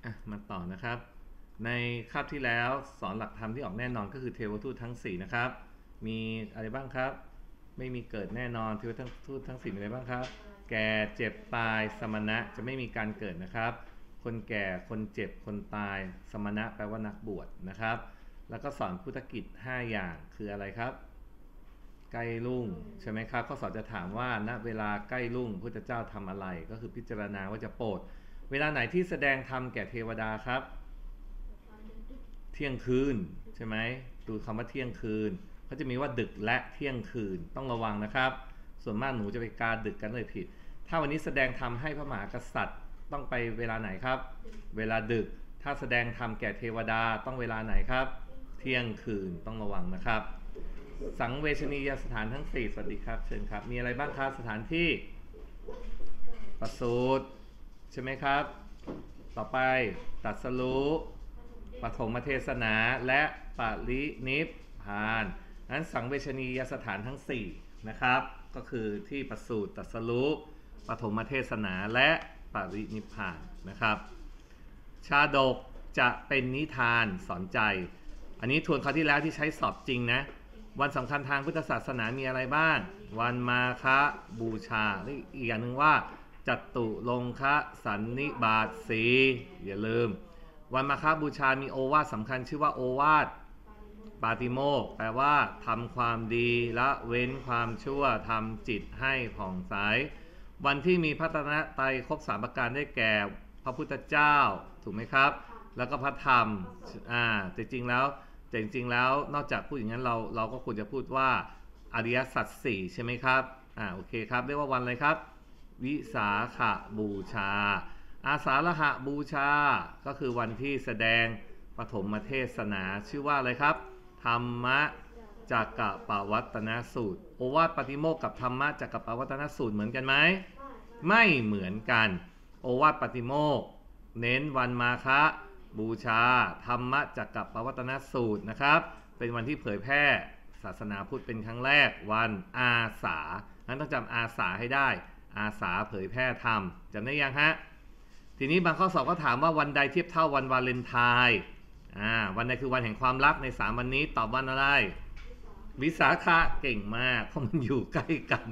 มาต่อนะครับในคาบที่แล้วสอนหลักธรรมที่ออกแน่นอนก็คือเทวทูตทั้ง4นะครับมีอะไรบ้างครับไม่มีเกิดแน่นอนเทวทูตทั้ง4มีอะไรบ้างครับแก่เจ็บตายสมณะจะไม่มีการเกิดนะครับคนแก่คนเจ็บคนตายสมณะแปลว่านักบวชนะครับแล้วก็สอนพุทธกิจ5อย่างคืออะไรครับใกล้รุ่งใช่ไหมครับข้อสอบจะถามว่าณเวลาใกล้รุ่งพุทธเจ้าทำอะไรก็คือพิจารณาว่าจะโปรดเวลาไหนที่แสดงธรรมแก่เทวดาครับเที่ยงคืนใช่ไหมดูคำว่าเที่ยงคืนเขาจะมีว่าดึกและเที่ยงคืนต้องระวังนะครับส่วนมากหนูจะไปกาดึกกันเลยผิดถ้าวันนี้แสดงธรรมให้พระมหากษัตริย์ต้องไปเวลาไหนครับเวลาดึกถ้าแสดงธรรมแก่เทวดาต้องเวลาไหนครับเที่ยงคืนต้องระวังนะครับสังเวชนียสถานทั้ง4สวัสดีครับเชิญครับมีอะไรบ้างครับสถานที่ประสูติใช่ไหมครับต่อไปตรัสรู้ปฐมเทศนาและปรินิพพานนั้นสังเวชนียสถานทั้ง4นะครับก็คือที่ประสูติตรัสรู้ปฐมเทศนาและปรินิพพานนะครับชาดกจะเป็นนิทานสอนใจอันนี้ทวนคราวที่แล้วที่ใช้สอบจริงนะวันสำคัญทางพุทธศาสนามีอะไรบ้างวันมาฆบูชาและอีกอย่างหนึ่งว่าจัตุลงคสันนิบาตสีอย่าลืมวันมาฆบูชามีโอวาทสำคัญชื่อว่าโอวาทปาติโมกข์แปลว่าทำความดีละเว้นความชั่วทำจิตให้ผ่องใสวันที่มีพระรัตนตรัยครบ3ประการได้แก่พระพุทธเจ้าถูกไหมครับแล้วก็พระธรรมแต่จริงแล้วนอกจากพูดอย่างนั้นเราก็ควรจะพูดว่าอริยสัจ4ใช่ไหมครับโอเคครับเรียกว่าวันอะไรครับวิสาขบูชาอาสาฬหบูชาก็คือวันที่แสดงปฐมเทศนาชื่อว่าอะไรครับธรรมจักรปวัตนสูตรโอวาทปาติโมกข์กับธรรมจักรปวัตนสูตรเหมือนกันไหมไม่เหมือนกันโอวาทปาติโมกข์เน้นวันมาฆบูชาธรรมจักรปวัตนสูตรนะครับเป็นวันที่เผยแพร่ศาสนาพุทธเป็นครั้งแรกวันอาสานั้นต้องจำอาสาให้ได้อาสาเผยแพร่ธรรมจำได้ยังฮะทีนี้บางข้อสอบก็ถามว่าวันใดเทียบเท่าวันวาเลนไทน์วันใดคือวันแห่งความรักใน3วันนี้ตอบวันอะไรวิสาขะเก่งมากเพราะมันอยู่ใกล้กัน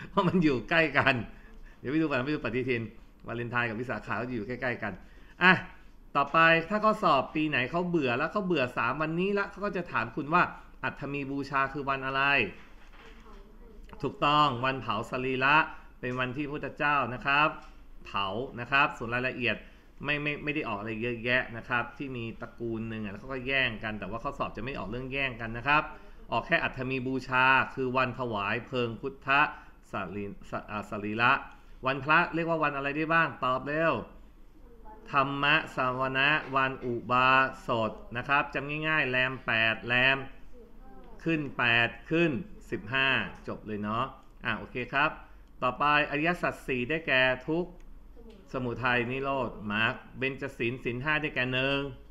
เดี๋ยวไปดูปฏิทินวาเลนไทน์กับวิสาขะก็อยู่ใกล้ๆกันต่อไปถ้าข้อสอบปีไหนเขาเบื่อแล้วเขาเบื่อ3วันนี้แล้วเขาก็จะถามคุณว่าอัฐมีบูชาคือวันอะไรถูกต้องวันเผาสรีระเป็นวันที่พระพุทธเจ้านะครับเผานะครับส่วนรายละเอียดไม่ได้ออกอะไรเยอะแยะนะครับที่มีตระกูลหนึ่งแล้วเขาก็แย่งกันแต่ว่าข้อสอบจะไม่ออกเรื่องแย่งกันนะครับออกแค่อัฐมีบูชาคือวันถวายเพลิงพุทธสรีระวันพระเรียกว่าวันอะไรได้บ้างตอบเร็วธรรมสวนะวันอุบาสถนะครับจำง่ายๆแรม8แรมขึ้น8ขึ้น15จบเลยเนาะโอเคครับต่อไปอริยสัจ4ได้แก่ทุกข์สมุทัยนิโรธมรรคเบญจศีลศีล5ได้แก่1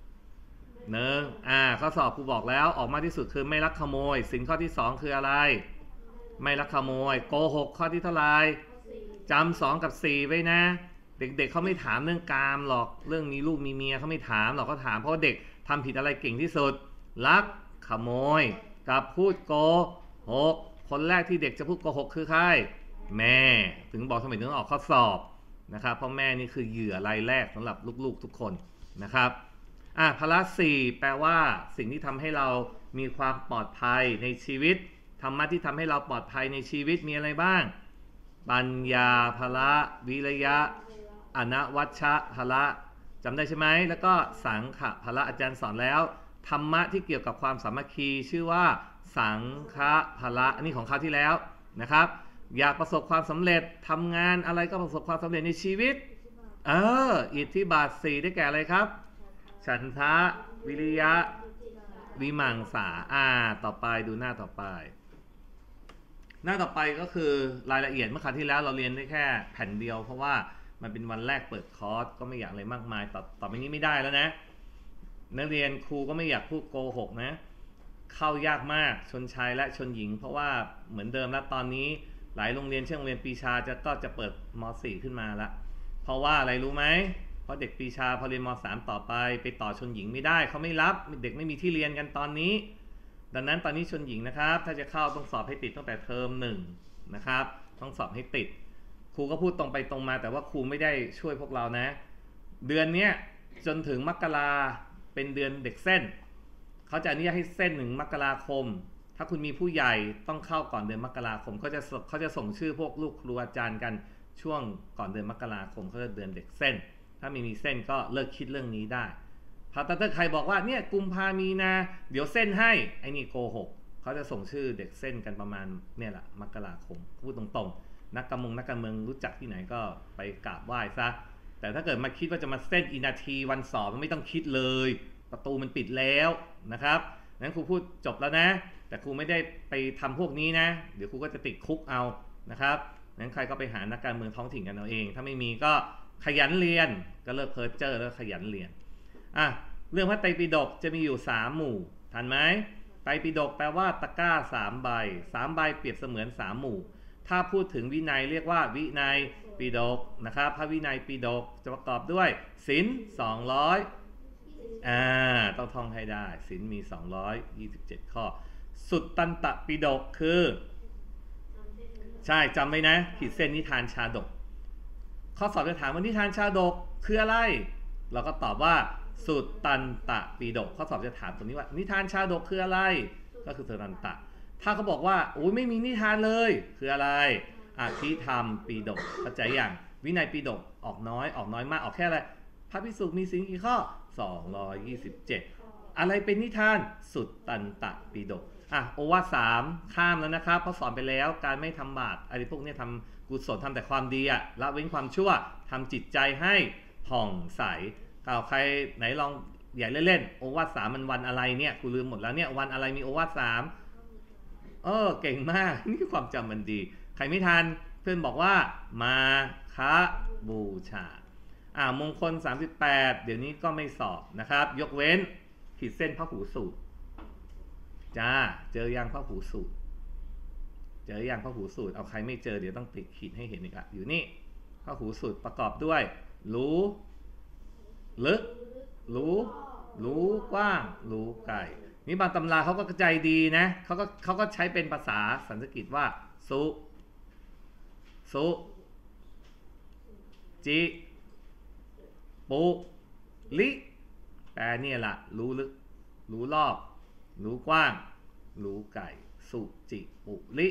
ข้อสอบครูบอกแล้วออกมาที่สุดคือไม่ลักขโมยศีลข้อที่2คืออะไรไม่ลักขโมยโกหกข้อที่เท่าไหร่จำ2กับ4ไว้นะเด็กๆเขาไม่ถามเรื่องกามหรอกเรื่องมีลูกมีเมียเขาไม่ถามหรอกเขาถามเพราะเด็กทำผิดอะไรเก่งที่สุดลักขโมยกับพูดโกหกคนแรกที่เด็กจะพูดโกหกคือใครแม่ถึงบอกทำไมถึงออกข้อสอบนะครับเพราะแม่นี่คือเหยื่อรายแรกสำหรับลูกๆทุกคนนะครับพละ4แปลว่าสิ่งที่ทำให้เรามีความปลอดภัยในชีวิตธรรมะที่ทำให้เราปลอดภัยในชีวิตมีอะไรบ้างปัญญาพละวิริยะอนวัชชะพละจำได้ใช่ไหมแล้วก็สังขพละอาจารย์สอนแล้วธรรมะที่เกี่ยวกับความสามัคคีชื่อว่าสังฆพละอันนี้ของคราวที่แล้วนะครับอยากประสบความสำเร็จทำงานอะไรก็ประสบความสำเร็จในชีวิตอิทธิบาท4ได้แก่อะไรครับฉันทะวิริยะวิมังสาต่อไปดูหน้าต่อไปก็คือรายละเอียดเมื่อคราวที่แล้วเราเรียนได้แค่แผ่นเดียวเพราะว่ามันเป็นวันแรกเปิดคอร์สก็ไม่อยากอะไรมากมายต่อไปนี้ไม่ได้แล้วนะนักเรียนครูก็ไม่อยากพูดโกหกนะเข้ายากมากชนชายและชนหญิงเพราะว่าเหมือนเดิมแล้วตอนนี้หลายโรงเรียนเช่นโรงเรียนปีชาก็จะเปิดม.4 ขึ้นมาละเพราะว่าอะไรรู้ไหมเพราะเด็กปีชาพอเรียนม.3 ต่อไปต่อชนหญิงไม่ได้เขาไม่รับเด็กไม่มีที่เรียนกันตอนนี้ดังนั้นตอนนี้ชนหญิงนะครับถ้าจะเข้าต้องสอบให้ติดตั้งแต่เทอม1นะครับต้องสอบให้ติดครูก็พูดตรงไปตรงมาแต่ว่าครูไม่ได้ช่วยพวกเรานะเดือนนี้จนถึงมกราเป็นเดือนเด็กเส้นเขาจะอนุญาตให้เส้น1 มกราคมถ้าคุณมีผู้ใหญ่ต้องเข้าก่อนเดือนมกราคมเขาจะส่งชื่อพวกลูกครูอาจารย์กันช่วงก่อนเดือนมกราคมเขาจะเดือนเด็กเส้นถ้าไม่มีเส้นก็เลิกคิดเรื่องนี้ได้พอถ้าใครบอกว่าเนี่ยกุมภามีนาเดี๋ยวเส้นให้ไอ้นี่โกหกเขาจะส่งชื่อเด็กเส้นกันประมาณเนี่ยแหละมกราคมพูดตรงๆนักการเมืองรู้จักที่ไหนก็ไปกราบไหว้ซะแต่ถ้าเกิดมาคิดว่าจะมาเส้นอีนาทีวันสอบมันไม่ต้องคิดเลยประตูมันปิดแล้วนะครับนั้นครูพูดจบแล้วนะแต่ครูไม่ได้ไปทำพวกนี้นะเดี๋ยวครูก็จะติดคุกเอานะครับนั้นใครก็ไปหานักการเมืองท้องถิ่นกันเอาเองถ้าไม่มีก็ขยันเรียนก็เลิกเพ้อเจ้อแล้วขยันเรียนเรื่องพระไตรปิฎกจะมีอยู่3หมู่ทันไหมไตรปิฎกแปลว่าตะกร้า3 ใบ3 ใบเปรียบเสมือน3 หมู่ถ้าพูดถึงวินัยเรียกว่าวินัยปิฎกนะครับพระวินัยปิฎกจะประกอบด้วยศีล200ต้องท่องให้ได้ศีลมี227ข้อสุตตันตปิฎกคือใช่จำไว้นะขีดเส้นนิทานชาดกข้อสอบจะถามว่านิทานชาดกคืออะไรเราก็ตอบว่าสุตตันตปิฎกข้อสอบจะถามตรงนี้ว่านิทานชาดกคืออะไรก็คือสุตตันตะถ้าเขาบอกว่าโอ้ยไม่มีนิทานเลยคืออะไรอภิธรรมปิฎกเข้าใจอย่างวินัยปิฎกออกน้อยมากออกแค่อะไรพระภิกษุมีศีลกี่ข้อ227อะไรเป็นนิทานสุตตันตปิฎกโอวาท3ข้ามแล้วนะครับเพราะสอนไปแล้วการไม่ทำบาปอะไรพวกนี้ทำกุศลทำแต่ความดีละเว้นความชั่วทำจิตใจให้ผ่องใสใครไหนลองใหญ่เล่นๆโอวาท3มันวันอะไรเนี่ยกูลืมหมดแล้วเนี่ยวันอะไรมีโอวาท3เก่งมากนี่ความจำมันดีใครไม่ทันเพื่อนบอกว่ามาฆบูชามงคล38เดี๋ยวนี้ก็ไม่สอบนะครับยกเว้นขีดเส้นพหูสูตรจ้าเจอยังพหูสูตรเอาใครไม่เจอเดี๋ยวต้องติดขีดให้เห็นอีกอยู่นี่พหูสูตรประกอบด้วยรู้ลึกรู้กว้างรู้ไกลนี่บางตำราเขาก็ใจดีนะเขาก็ใช้เป็นภาษาสันสกฤตว่าสุจิปุลิแปลเนี่ยละรู้ลึกรู้รอบรู้กว้างรู้ไกลสุจิปุลิ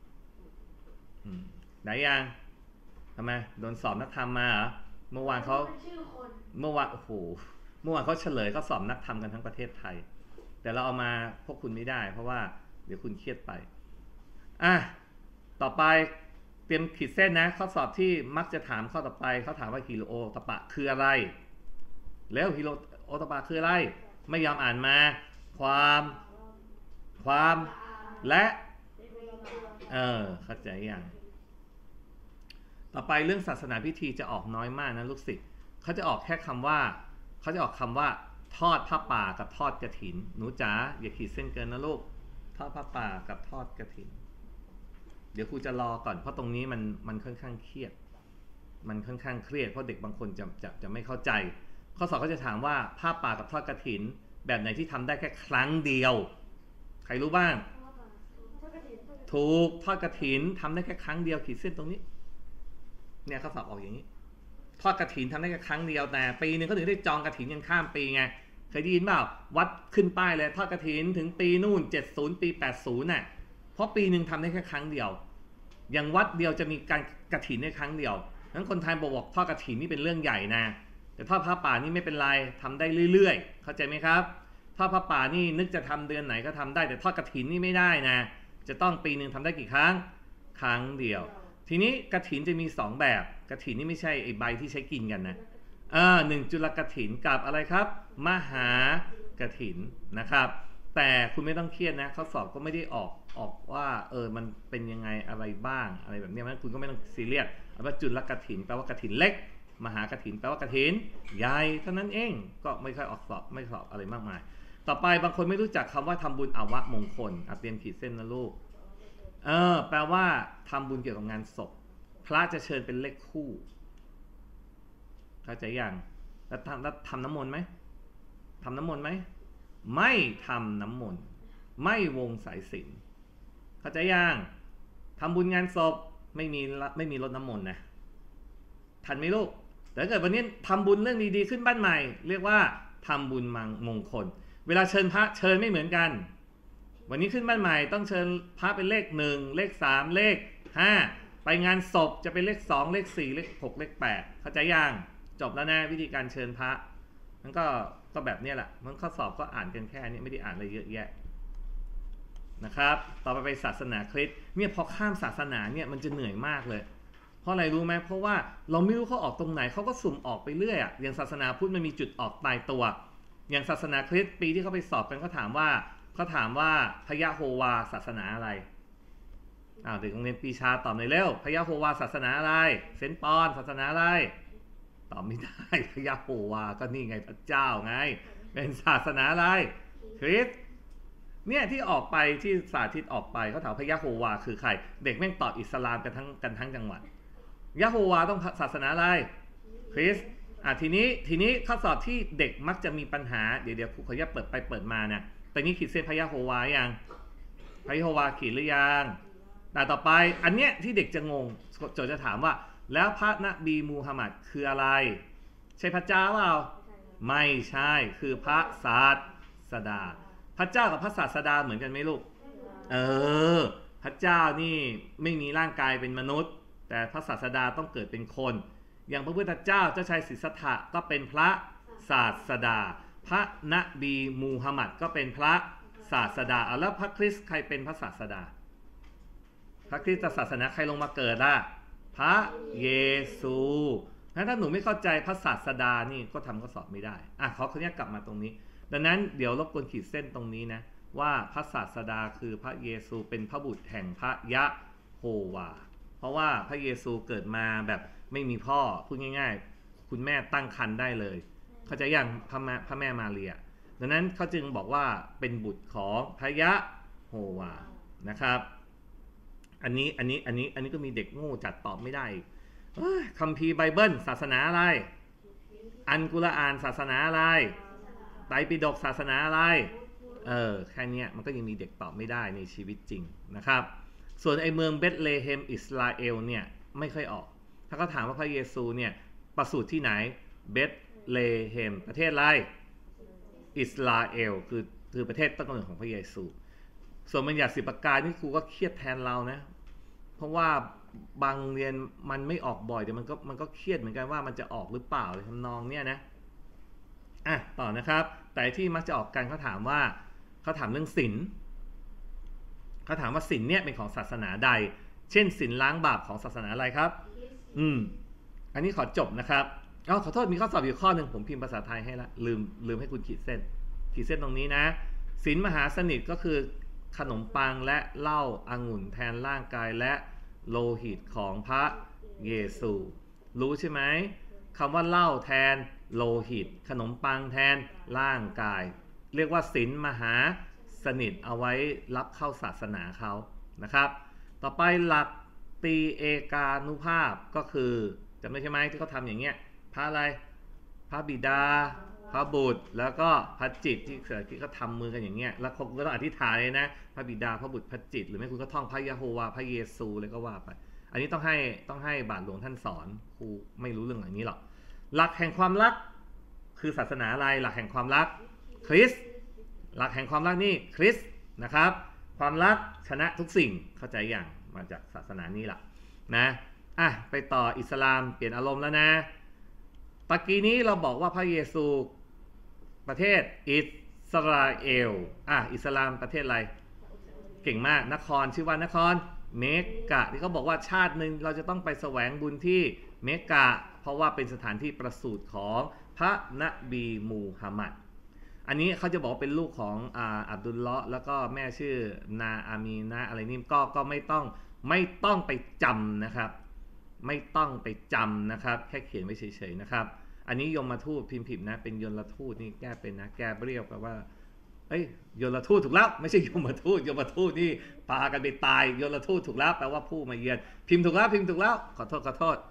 ไหนยังทำไมโดนสอบนักธรรมมาเหรอเมื่อวานเขาเฉลยเขาสอบนักธรรมกันทั้งประเทศไทยแต่เราเอามาพวกคุณไม่ได้เพราะว่าเดี๋ยวคุณเครียดไปต่อไปเตรียมขีดเส้นนะข้อสอบที่มักจะถามข้อต่อไปเขาถามว่าฮิโรโอตปะคืออะไรแล้วฮิโรโอตปะคืออะไรไม่ยอมอ่านมาความและเข้าใจยังต่อไปเรื่องศาสนาพิธีจะออกน้อยมากนะลูกศิษย์เขาจะออกแค่คำว่าทอดผ้าป่ากับทอดกฐินหนูจ๋าอย่าขีดเส้นเกินนะลูกทอดผ้าป่ากับทอดกฐินเดี๋ยวครูจะรอก่อนเพราะตรงนี้มันค่อนข้างเครียดเพราะเด็กบางคนจะไม่เข้าใจข้อสอบเขาจะถามว่าผ้าป่ากับทอดกฐินแบบไหนที่ทำได้แค่ครั้งเดียวใครรู้บ้างถูกทอดกฐินทำได้แค่ครั้งเดียวขีดเส้นตรงนี้เนี่ยข้อสอบออกอย่างนี้ทอดกฐินทำได้แค่ครั้งเดียวแต่ปีนึงเขาถึงได้จองกฐินกันข้ามปีไงเคยได้ยินเปล่าวัดขึ้นป้ายเลยทอดกฐินถึงปีนู่น70ปี80น่ะเพราะปีนึงทำได้แค่ครั้งเดียวอย่างวัดเดียวจะมีการกฐินได้ครั้งเดียวงั้นคนไทยบอกทอดกฐินนี่เป็นเรื่องใหญ่นะแต่ทอดผ้าป่านี่ไม่เป็นไรทำได้เรื่อยๆเข้าใจไหมครับทอดผ้าป่านี่นึกจะทำเดือนไหนก็ทำได้แต่ทอดกฐินนี่ไม่ได้นะจะต้องปีนึงทำได้กี่ครั้งเดียวทีนี้กฐินจะมี2แบบกฐินนี่ไม่ใช่ไอ้ใบที่ใช้กินกันนะ1จุลกฐินกับอะไรครับมหากฐินนะครับแต่คุณไม่ต้องเครียดนะข้อสอบก็ไม่ได้ออกว่ามันเป็นยังไงอะไรบ้างอะไรแบบนี้นะคุณก็ไม่ต้องซีเรียสเอาว่าจุลกฐินแปลว่ากฐินเล็กมหากฐินแปลว่ากฐินใหญ่เท่านั้นเองก็ไม่ค่อยออกสอบไม่สอบอะไรมากมายต่อไปบางคนไม่รู้จักคำว่าทำบุญอวมงคลเตรียมขีดเส้นนะลูกแปลว่าทำบุญเกี่ยวกับงานศพพระจะเชิญเป็นเลขคู่เข้าใจยังแล้วทำน้ำมนต์ไหมทำน้ำมนต์ไหมไม่ทำน้ำมนต์ไม่วงสายสิญจน์เข้าใจยังทำบุญงานศพไม่มีรดน้ำมนต์นะทันไหมลูกแต่ถ้าเกิดวันนี้ทำบุญเรื่องดีๆขึ้นบ้านใหม่เรียกว่าทำบุญมงคลเวลาเชิญพระเชิญไม่เหมือนกันวันนี้ขึ้นบ้านใหม่ต้องเชิญพระเป็นเลข1เลข3เลข5ไปงานศพจะเป็นเลข2เลข4เลข6เลข8เข้าใจยังจบแล้วนะวิธีการเชิญพระมันก็แบบนี้แหละมันข้อสอบก็อ่านกันแค่นี้ไม่ได้อ่านอะไรเยอะแยะนะครับต่อไปศาสนาคริสต์เนี่ยพอข้ามศาสนาเนี่ยมันจะเหนื่อยมากเลยเพราะอะไรรู้ไหมเพราะว่าเราไม่รู้เขาออกตรงไหนเขาก็สุ่มออกไปเรื่อยอ่ะอย่างศาสนาพุทธมันมีจุดออกตายตัวอย่างศาสนาคริสต์ปีที่เขาไปสอบกันเขาถามว่าพระยะโฮวาศาสนาอะไรเด็กโรงเรียนปีชาตอบหน่อยเร็วพระยะโฮวาศาสนาอะไรเซนต์ปอนศาสนาอะไรตอบไม่ได้พระยะโฮวาก็นี่ไงพระเจ้าไงเป็นศาสนาอะไรคริสต์เนี่ยที่ออกไปที่สาธิตออกไปเขาถามพระยะโฮวาคือใครเด็กแม่งตอบอิสลามกันทั้งจังหวัดยะโฮวาต้องศาสนาอะไรคริสต์ทีนี้ข้อสอบที่เด็กมักจะมีปัญหาเดี๋ยวครูขออนุญาตเปิดไปเปิดมาเนี่ยแต่นี้ขีดเส้นพระยะโฮวายังพระยะโฮวาขีดหรือยังแต่ต่อไปอันเนี้ยที่เด็กจะงงโจทย์จะถามว่าแล้วพระนบีมูฮัมหมัดคืออะไรใช่พระเจ้าเปล่าไม่ใช่คือพระศาสดาพระเจ้ากับพระศาสดาเหมือนกันไหมลูกพระเจ้านี่ไม่มีร่างกายเป็นมนุษย์แต่พระศาสดาต้องเกิดเป็นคนอย่างพระพุทธเจ้าเจ้าชายสิทธัตถะก็เป็นพระศาสดาพระนบีมูฮัมหมัดก็เป็นพระศาสดาแล้วพระคริสต์ใครเป็นพระศาสดาพระคริสตศาสนาใครลงมาเกิดล่ะพระเยซูถ้าหนูไม่เข้าใจพระศาสดานี่ก็ทำข้อสอบไม่ได้ขอคนนี้กลับมาตรงนี้ดังนั้นเดี๋ยวรบกวนขีดเส้นตรงนี้นะว่าพระศาสดาคือพระเยซูเป็นพระบุตรแห่งพระยะโฮวาเพราะว่าพระเยซูเกิดมาแบบไม่มีพ่อพูดง่ายๆคุณแม่ตั้งครรภ์ได้เลยเขาจะอย่างพระแม่มาเรียดังนั้นเขาจึงบอกว่าเป็นบุตรของพระยะโฮวานะครับอันนี้ก็มีเด็กโง่จัดตอบไม่ได้คัมภีร์ไบเบิลศาสนาอะไรอัลกุรอานศาสนาอะไรไตรปิฎกศาสนาอะไรแค่นี้มันก็ยังมีเด็กตอบไม่ได้ในชีวิตจริงนะครับส่วนไอเมืองเบธเลเฮมอิสราเอลเนี่ยไม่ค่อยออกถ้าเขาถามว่าพระเยซูเนี่ยประสูติที่ไหนเบธเลเฮมประเทศอะไรอิสราเอลคือประเทศต้นกำเนิดของพระเยซูส่วนบัญญัติ10 ประการนี่ครูก็เครียดแทนเรานะเพราะว่าบางโรงเรียนมันไม่ออกบ่อยแต่มันก็เครียดเหมือนกันว่ามันจะออกหรือเปล่าเลยทำนองเนี่ยนะต่อนะครับแต่ที่มักจะออกกันเขาถามเรื่องศีลเขาถามว่าศีลเนี่ยเป็นของศาสนาใดเช่นศีลล้างบาปของศาสนาอะไรครับอันนี้ขอจบนะครับขอโทษมีข้อสอบอยู่ข้อหนึ่งผมพิมพ์ภาษาไทยให้ละลืมให้คุณขีดเส้นตรงนี้นะศีลมหาสนิทก็คือขนมปังและเหล้าองุ่นแทนร่างกายและโลหิตของพระเยซูรู้ใช่ไหมคำว่าเหล้าแทนโลหิตขนมปังแทนร่างกายเรียกว่าศีลมหาสนิทเอาไว้รับเข้าศาสนาเขานะครับต่อไปหลักตรีเอกานุภาพก็คือจำได้ใช่ไหมที่เขาทำอย่างเงี้ยพระอะไรพระบิดาพระบุตรแล้วก็พระจิตที่เขาทำมือกันอย่างเงี้ยแล้วคุณก็ต้องอธิษฐานเลยนะพระบิดาพระบุตรพระจิตหรือไม่คุณก็ท่องพระยะโฮวาพระเยซูเลยก็ว่าไปอันนี้ต้องให้บาทหลวงท่านสอนครูไม่รู้เรื่องอย่างนี้หรอกหลักแห่งความรักคือศาสนาอะไรหลักแห่งความรักคริสต์หลักแห่งความรักนี่คริสต์นะครับความรักชนะทุกสิ่งเข้าใจอย่างมาจากศาสนานี้แหละนะไปต่ออิสลามเปลี่ยนอารมณ์แล้วนะตะกี้นี้เราบอกว่าพระเยซูประเทศอิสราเอลอิสลามประเทศอะไรเก่งมากนครชื่อว่านครเมกะที่เขาบอกว่าชาติหนึ่งเราจะต้องไปแสวงบุญที่เมกะเพราะว่าเป็นสถานที่ประสูติของพระนบีมูฮัมหมัดอันนี้เขาจะบอกเป็นลูกของอับดุลเลาะห์แล้วก็แม่ชื่อนาอามีนะอะไรนี่ก็ไม่ต้องไปจำนะครับไม่ต้องไปจำนะครับแค่เขียนไว้เฉยๆนะครับอันนี้ยมทูตพิมพ์ผิดนะเป็นยลทูตนี่แก้เป็นนะแก้เรียกแปลว่ายลทูตถูกแล้วไม่ใช่ยมทูตนี่พากันไปตายยลทูตถูกแล้วแปลว่าผู้มาเยือนพิมพ์ถูกแล้วขอโทษ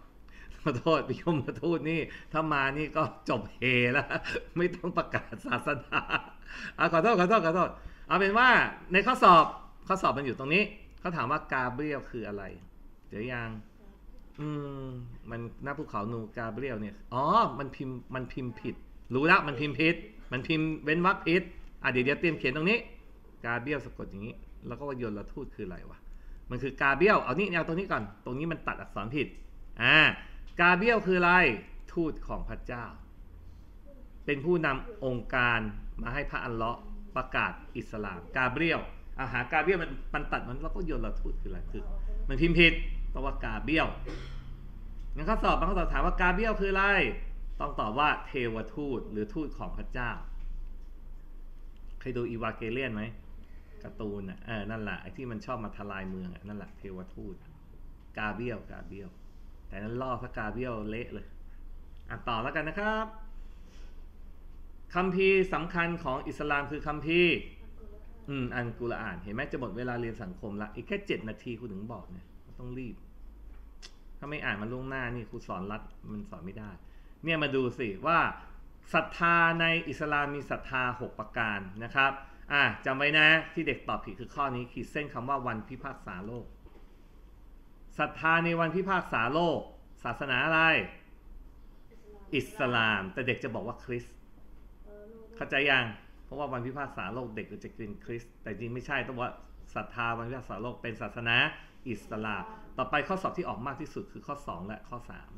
ขอโทษพิยมทูตนี่ถ้ามานี่ก็จบเฮแล้วไม่ต้องประกาศศาสนาขอโทษเอาเป็นว่าในข้อสอบมันอยู่ตรงนี้เขาถามว่ากาเบรียลคืออะไรเดี๋ยวยังมันหน้าภูเขานูกาเบรียลเนี่ยมันพิมพ์ผิดรู้แล้วมันพิมพ์ผิดมันพิมพ์เว้นวรรคผิดเดี๋ยวเตรียมเขียนตรงนี้กาเบรียลสะกดอย่างนี้แล้วก็ว่ายนทูตคืออะไรวะมันคือกาเบรียลเอานี่เอาตรงนี้ก่อนตรงนี้มันตัดอักษรผิดกาเบรียลคืออะไรทูตของพระเจ้าเป็นผู้นำองค์การมาให้พระอัลเลาะห์ประกาศอิสลามกาเบรียลหากาเบรียลมันตัดมันแล้วก็ยนทูตคืออะไรคือมันพิมพ์ผิดเพราะว่ากาเบรียลงั้นข้อสอบบางข้อสอบถามว่ากาเบรียลคืออะไรต้องตอบว่าเทวทูตหรือทูตของพระเจ้าเคยดูอีวาเกเลียนไหมการ์ตูนนั่นแหละไอ้ที่มันชอบมาทลายเมืองนั่นแหละเทวทูตกาเบรียลแต่นั้นล่อพระกาเบรียลเละเลยต่อแล้วกันนะครับคัมภีร์สำคัญของอิสลามคือคัมภีร์อัลกุรอานเห็นไหมจะหมดเวลาเรียนสังคมละอีกแค่7 นาทีคุณถึงบอกเนี่ยต้องรีบถ้าไม่อ่านมาล่วงหน้านี่ครูสอนรัดมันสอนไม่ได้เนี่ยมาดูสิว่าศรัทธาในอิสลามมีศรัทธา6ประการนะครับจำไว้นะที่เด็กตอบผิดคือข้อนี้ขีดเส้นคำว่าวันพิพากษาโลกศรัทธาในวันพิพากษาโลกศาสนาอะไรอิสลามแต่เด็กจะบอกว่าคริสต์เข้าใจยังเพราะว่าวันพิพากษาโลกเด็กจะเป็นคริสต์แต่จริงไม่ใช่ต้องว่าศรัทธาวันพิพากษาโลกเป็นศาสนาอิสลามต่อไปข้อสอบที่ออกมากที่สุดคือข้อ2และข้อ3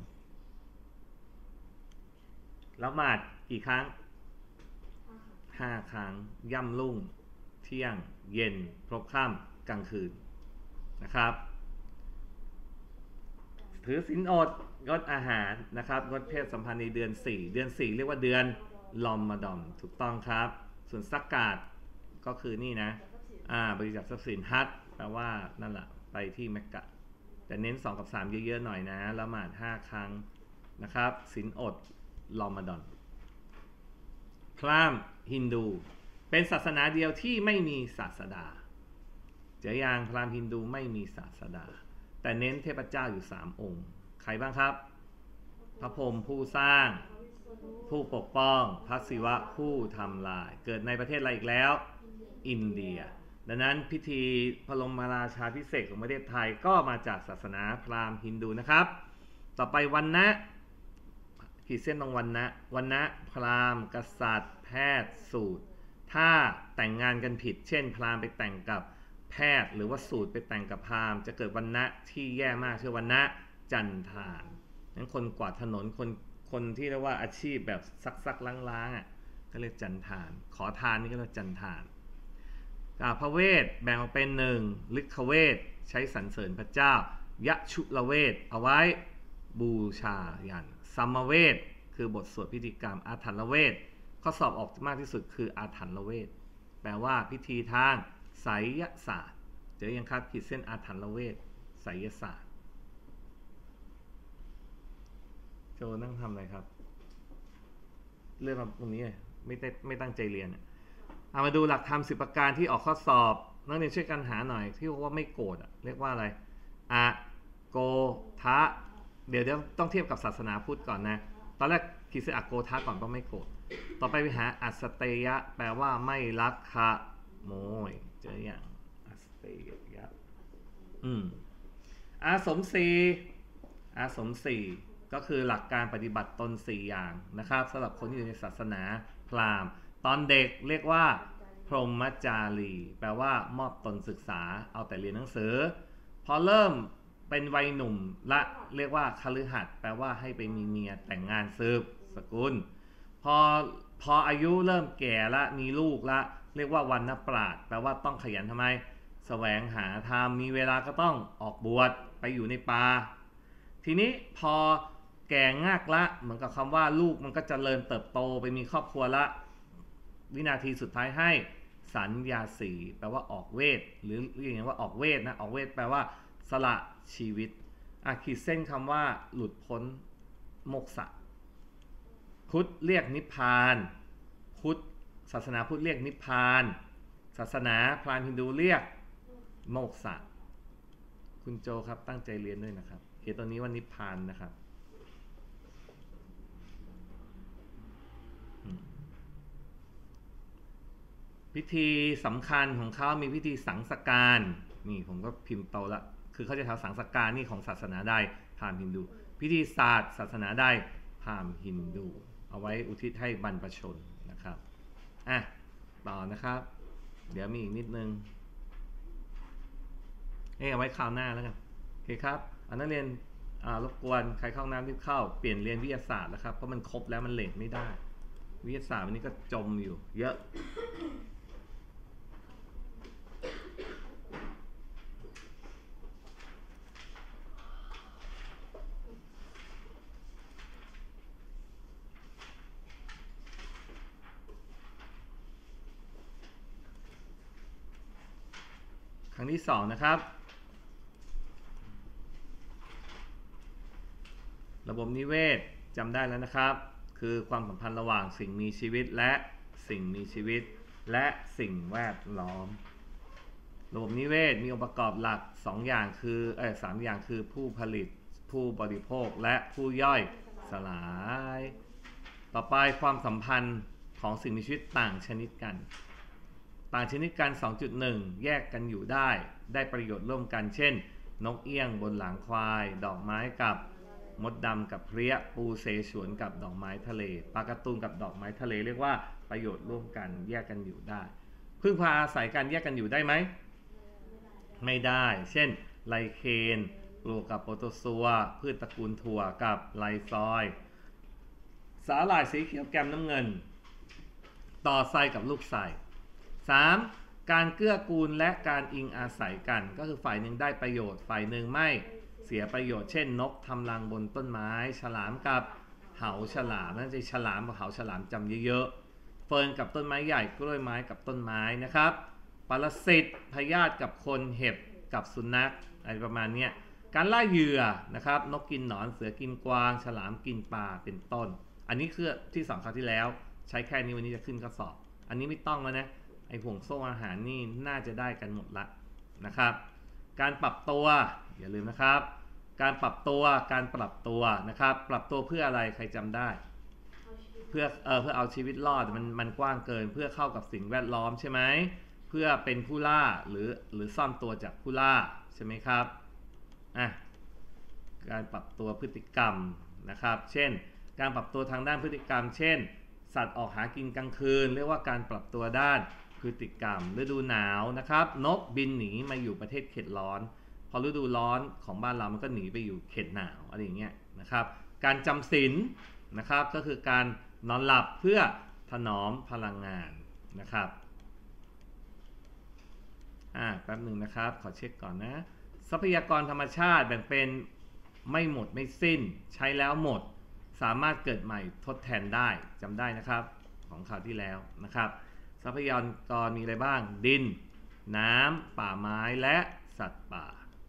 ละหมาดกี่ครั้ง5 ครั้งย่ำรุ่งเที่ยงเย็นพลบค่ำกลางคืนนะครับถือศีลอดงดอาหารนะครับงดเพศสัมพันธ์ในเดือน4เรียกว่าเดือนรอมฎอนถูกต้องครับส่วนซักกาตก็คือนี่นะบริจาคทรัพย์สินฮัจญ์แปลว่านั่นแหละไปที่เมกกะแต่เน้น2 กับ 3เยอะๆหน่อยนะละหมาด5 ครั้งนะครับศีลอดรอมฎอนพราหมณ์ฮินดูเป็นศาสนาเดียวที่ไม่มีศาสดาเจอยังพราหมณ์ฮินดูไม่มีศาสดาแต่เน้นเทพเจ้าอยู่3 องค์ใครบ้างครับพระพรหมผู้สร้างผู้ปกป้องพระศิวะผู้ทำลายเกิดในประเทศอะไรอีกแล้วอินเดียดังนั้นพิธีพระบรมราชาภิเษกของประเทศไทยก็มาจากศาสนาพราหมณ์ฮินดูนะครับต่อไปวรรณะขีดเส้นตรงวรรณะพราหมณ์กษัตริย์แพทย์สูตรถ้าแต่งงานกันผิดเช่นพราหมณ์ไปแต่งกับแพทย์หรือว่าสูตรไปแต่งกับพราหมณ์จะเกิดวรรณะที่แย่มากชื่อวรรณะจันทานนั้นคนกวาดถนนคนที่เรียกว่าอาชีพแบบซักล้างก็เรียกจันทานขอทานนี่ก็เรียกจันทานพระเวทแบ่งออกเป็น1ฤกขเวทใช้สรรเสริญพระเจ้ายชุลเวทเอาไว้บูชายันสัมมเวทคือบทสวดพิธีกรรมอาถรรพ์เวทข้อสอบออกมากที่สุดคืออาถรรพ์เวทแปลว่าพิธีทางไสยศาสตร์เจอยังครับขีดเส้นอาถรรพ์เวทไสยศาสตร์โจนั่งทำอะไรครับเลื่อนมาตรงนี้ไม่ตั้งใจเรียนเอามาดูหลักธรรม10 ประการที่ออกข้อสอบนักเรียนช่วยกันหาหน่อยที่ว่าไม่โกรธเรียกว่าอะไรอะโกทะเดี๋ยวต้องเทียบกับศาสนาพุทธก่อนนะตอนแรกขีดเส้นอะโกทะก่อนต้องไม่โกรธต่อไปหาอัสเตยะแปลว่าไม่ลักขโมยเจออย่างอัสเตยะอาสมสีก็คือหลักการปฏิบัติตน4 อย่างนะครับสำหรับคนที่อยู่ในศาสนาพราหมณ์ตอนเด็กเรียกว่าพรหมจารีแปลว่ามอบตนศึกษาเอาแต่เรียนหนังสือพอเริ่มเป็นวัยหนุ่มละเรียกว่าคฤหัสถ์แปลว่าให้ไปมีเมียแต่งงานสืบสกุลพออายุเริ่มแก่ละมีลูกละเรียกว่าวรรณปราชญ์แปลว่าต้องขยันทำไมแสวงหาธรรมมีเวลาก็ต้องออกบวชไปอยู่ในป่าทีนี้พอแก่งากละเหมือนกับคำว่าลูกมันก็เจริญเติบโตไปมีครอบครัวละวินาทีสุดท้ายให้สัญญาสีแปลว่าออกเวทหรือเรียกอย่างว่าออกเวทนะออกเวทแปลว่าสละชีวิตขีดเส้นคำว่าหลุดพ้นโมกษะพุทธเรียกนิพพานศาสนาพุทธเรียกนิพพานศาสนาพราหมณ์ฮินดูเรียกโมกษะคุณโจครับตั้งใจเรียนด้วยนะครับเขียนตัวนี้ว่านิพพานนะครับพิธีสำคัญของเขามีพิธีสังสการนี่ผมก็พิมพ์โตละคือเขาจะทำสังสการนี่ของศาสนาใดพราหมณ์ฮินดูพิธีศาสตร์ศาสนาใดพราหมณ์ฮินดูเอาไว้อุทิศให้บรรพชนนะครับต่อนะครับเดี๋ยวมีอีกนิดนึงเอาไว้คราวหน้าแล้วกันโอเคครับนักเรียนรบกวนใครเข้าน้ำรีบเข้าเปลี่ยนเรียนวิทยาศาสตร์แล้วครับเพราะมันครบแล้วมันเลทไม่ได้วิทยาศาสตร์วันนี้ก็จมอยู่เยอะครั้งที่2นะครับระบบนิเวศจำได้แล้วนะครับคือความสัมพันธ์ระหว่างสิ่งมีชีวิตและสิ่งมีชีวิตและสิ่งแวดล้อมระบบนิเวศมีองค์ประกอบหลัก2อย่างคือ3อย่างคือผู้ผลิตผู้บริโภคและผู้ย่อยสลายต่อไปความสัมพันธ์ของสิ่งมีชีวิตต่างชนิดกัน2.1 แยกกันอยู่ได้ประโยชน์ร่วมกันเช่นนกเอี้ยงบนหลังควายดอกไม้กับมดดำกับเพลี้ยปูเสฉวนกับดอกไม้ทะเลปลาการ์ตูนกับดอกไม้ทะเลเรียกว่าประโยชน์ร่วมกันแยกกันอยู่ได้พึ่งพาอาศัยกันแยกกันอยู่ได้ไหมไม่ได้เช่นไลเคนปลูกกับโปรโตซัวพืชตระกูลถั่วกับไลซอยสาหร่ายสีเขียวแกมน้ำเงินต่อไส้กับลูกไส้ 3. การเกื้อกูลและการอิงอาศัยกันก็คือฝ่ายหนึ่งได้ประโยชน์ฝ่ายหนึ่งไม่เสียประโยชน์เช่นนกทำรังบนต้นไม้ฉลามกับเหาฉลามนั่นจะฉลามกับเหาฉลามจำเยอะๆเฟิร์นกับต้นไม้ใหญ่กล้วยไม้กับต้นไม้นะครับปรสิตพยาธิกับคนเห็บกับสุนัขอะไรประมาณนี้การล่าเหยื่อนะครับนกกินหนอนเสือกินกวางฉลามกินปลาเป็นต้นอันนี้คือที่2คราวที่แล้วใช้แค่นี้วันนี้จะขึ้นข้อสอบอันนี้ไม่ต้องแล้วนะไอห่วงโซ่อาหารนี่น่าจะได้กันหมดละนะครับการปรับตัวอย่าลืมนะครับการปรับตัวนะครับปรับตัวเพื่ออะไรใครจำได้เพื่อเอาชีวิตรอดมันกว้างเกินเพื่อเข้ากับสิ่งแวดล้อมใช่ไหมเพื่อเป็นผู้ล่าหรือซ่อนตัวจากผู้ล่าใช่ไหมครับการปรับตัวพฤติกรรมนะครับเช่นการปรับตัวทางด้านพฤติกรรมเช่นสัตว์ออกหากินกลางคืนเรียกว่าการปรับตัวด้านพฤติกรรมฤดูหนาวนะครับนกบินหนีมาอยู่ประเทศเขตร้อนพอฤดูร้อนของบ้านเรามันก็หนีไปอยู่เขตหนาวอะไรอย่างเงี้ยนะครับการจำศีลนะครับก็คือการนอนหลับเพื่อถนอมพลังงานนะครับแป๊บหนึ่งนะครับขอเช็คก่อนนะทรัพยากรธรรมชาติแบ่งเป็นไม่หมดไม่สิ้นใช้แล้วหมดสามารถเกิดใหม่ทดแทนได้จำได้นะครับของคราวที่แล้วนะครับทรัพยากรมีอะไรบ้างดินน้ำป่าไม้และสัตว์ป่า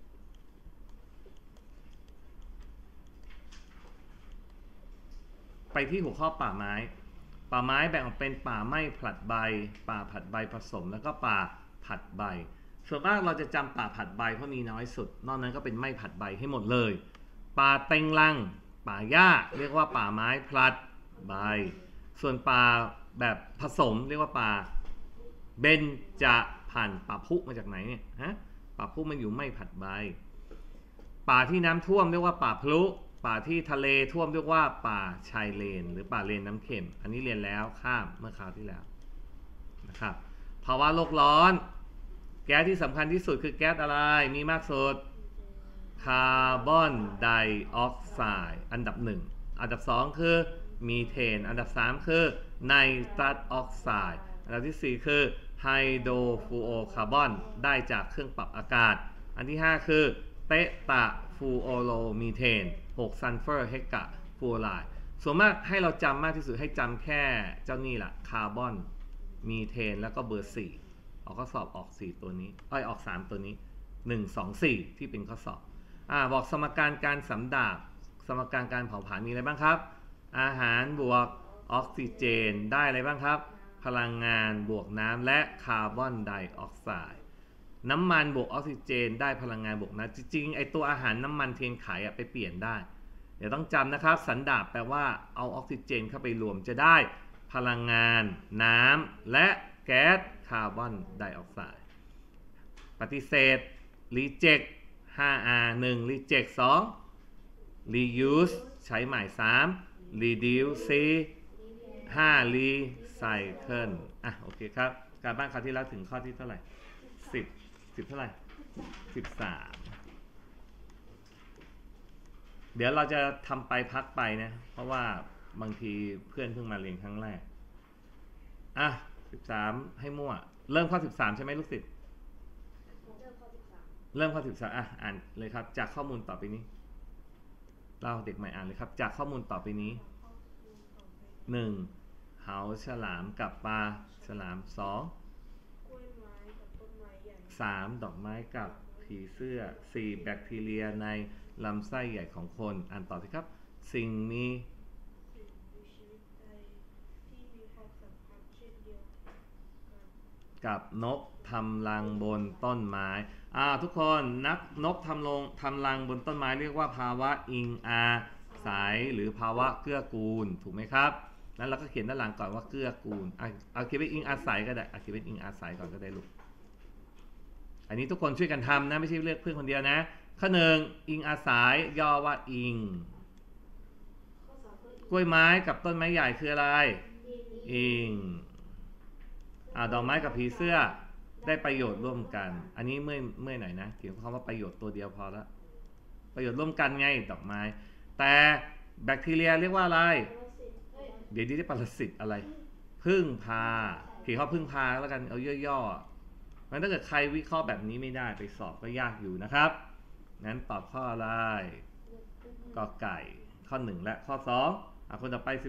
ไปที่หัวข้อป่าไม้แบ่งออกเป็นป่าไม้ผลัดใบป่าผลัดใบผสมแล้วก็ป่าผลัดใบส่วนมากเราจะจำป่าผลัดใบเพราะมีน้อยสุดนอกนั้นก็เป็นไม้ผลัดใบให้หมดเลยป่าเต็งรังป่าหญ้าเรียกว่าป่าไม้ผลัดใบส่วนป่าแบบผสมเรียกว่าป่าเบญจพรรณป่าพุมาจากไหนเนี่ยป่าพุมันอยู่ไม่ผลัดใบป่าที่น้ำท่วมเรียกว่าป่าพลุป่าที่ทะเลท่วมเรียกว่าป่าชายเลนหรือป่าเลนน้ำเค็มอันนี้เรียนแล้วข้ามเมื่อคราวที่แล้วนะครับภาวะโลกร้อนแก๊สที่สำคัญที่สุดคือแก๊สอะไรมีมากสุดคาร์บอนไดออกไซด์อันดับ1อันดับ2คือมีเทนอันดับ3คือไนตรัสออกไซด์อันดับที่4คือไฮโดรฟลูโอคาร์บอนได้จากเครื่องปรับอากาศอันที่5คือเตตาฟูโอโรมีเทน6ซัลเฟอร์เฮกะฟูออไรด์ส่วนมากให้เราจำมากที่สุดให้จำแค่เจ้านี่แหละคาร์บอนมีเทนแล้วก็เบอร์4ออกข้อสอบออก4ตัวนี้ออก3ตัวนี้1 2 4ที่เป็นข้อสอบบอกสมการการสำดาบสมการการเผาผลาญมีอะไรบ้างครับอาหารบวกออกซิเจนได้อะไรบ้างครับพลังงานบวกน้ำและคาร์บอนไดออกไซด์น้ำมันบวกออกซิเจนได้พลังงานบวกน้ำจริงๆไอตัวอาหารน้ำมันเทียนไขไปเปลี่ยนได้เดี๋ยวต้องจำนะครับสันดาบแปลว่าเอาออกซิเจนเข้าไปรวมจะได้พลังงานน้ำและแก๊สคคาร์บอนไดออกไซด์ปฏิเสธ reject 5R 1 reject 2 reuse ใช้ใหม่3 reduce 4 5 recycle โอเคครับการบ้านคราวที่แล้วถึงข้อที่เท่าไหร่10เท่าไหร่13เดี๋ยวเราจะทำไปพักไปนะเพราะว่าบางทีเพื่อนเพิ่งมาเรียนครั้งแรก13ให้มั่วเริ่มข้อ13ใช่ไหมลูกศิษย์เริ่มข้อ13อ่านเลยครับจากข้อมูลต่อไปนี้เราเด็กใหม่อ่านเลยครับจากข้อมูลต่อไปนี้1เหาฉลามกับปลาฉลาม2กล้วยไม้กับต้นไม้ใหญ่3ดอกไม้กับผีเสื้อ4แบคทีเรียในลำไส้ใหญ่ของคนอ่านต่อสิครับสิ่งมีชีวิตใดที่มีความสำคัญเช่นเดียวกันกับนกทำรังบนต้นไม้ทุกคนนกทำรังบนต้นไม้เรียกว่าภาวะอิงอาศัยหรือภาวะเกื้อกูลถูกไหมครับนั้นเราก็เขียนด้านหลังก่อนว่าเกื้อกูลเอาเขียนเป็นอิงอาศัยก็ได้เขียนเป็นอิงอาศัยก่อนก็ได้ลูกอันนี้ทุกคนช่วยกันทำนะไม่ใช่เลือกเพื่อนคนเดียวนะข้อ1อิงอาศัยย่อว่าอิงกล้วยไม้กับต้นไม้ใหญ่คืออะไรอิงดอกไม้กับผีเสื้อได้ประโยชน์ร่วมกันอันนี้เมื่อไหนนะเขียนคำว่าประโยชน์ตัวเดียวพอละประโยชน์ร่วมกันไงดอกไม้แต่แบคทีเรียเรียกว่าอะไรเดี๋ยวนี้ได้ปรสิตอะไรพึ่งพาเขียนข้อพึ่งพาแล้วกันเอาย่อๆงั้นถ้าเกิดใครวิเคราะห์แบบนี้ไม่ได้ไปสอบก็ยากอยู่นะครับงั้นตอบข้ออะไรกอไก่ข้อ1และข้อ2คนต่อไป14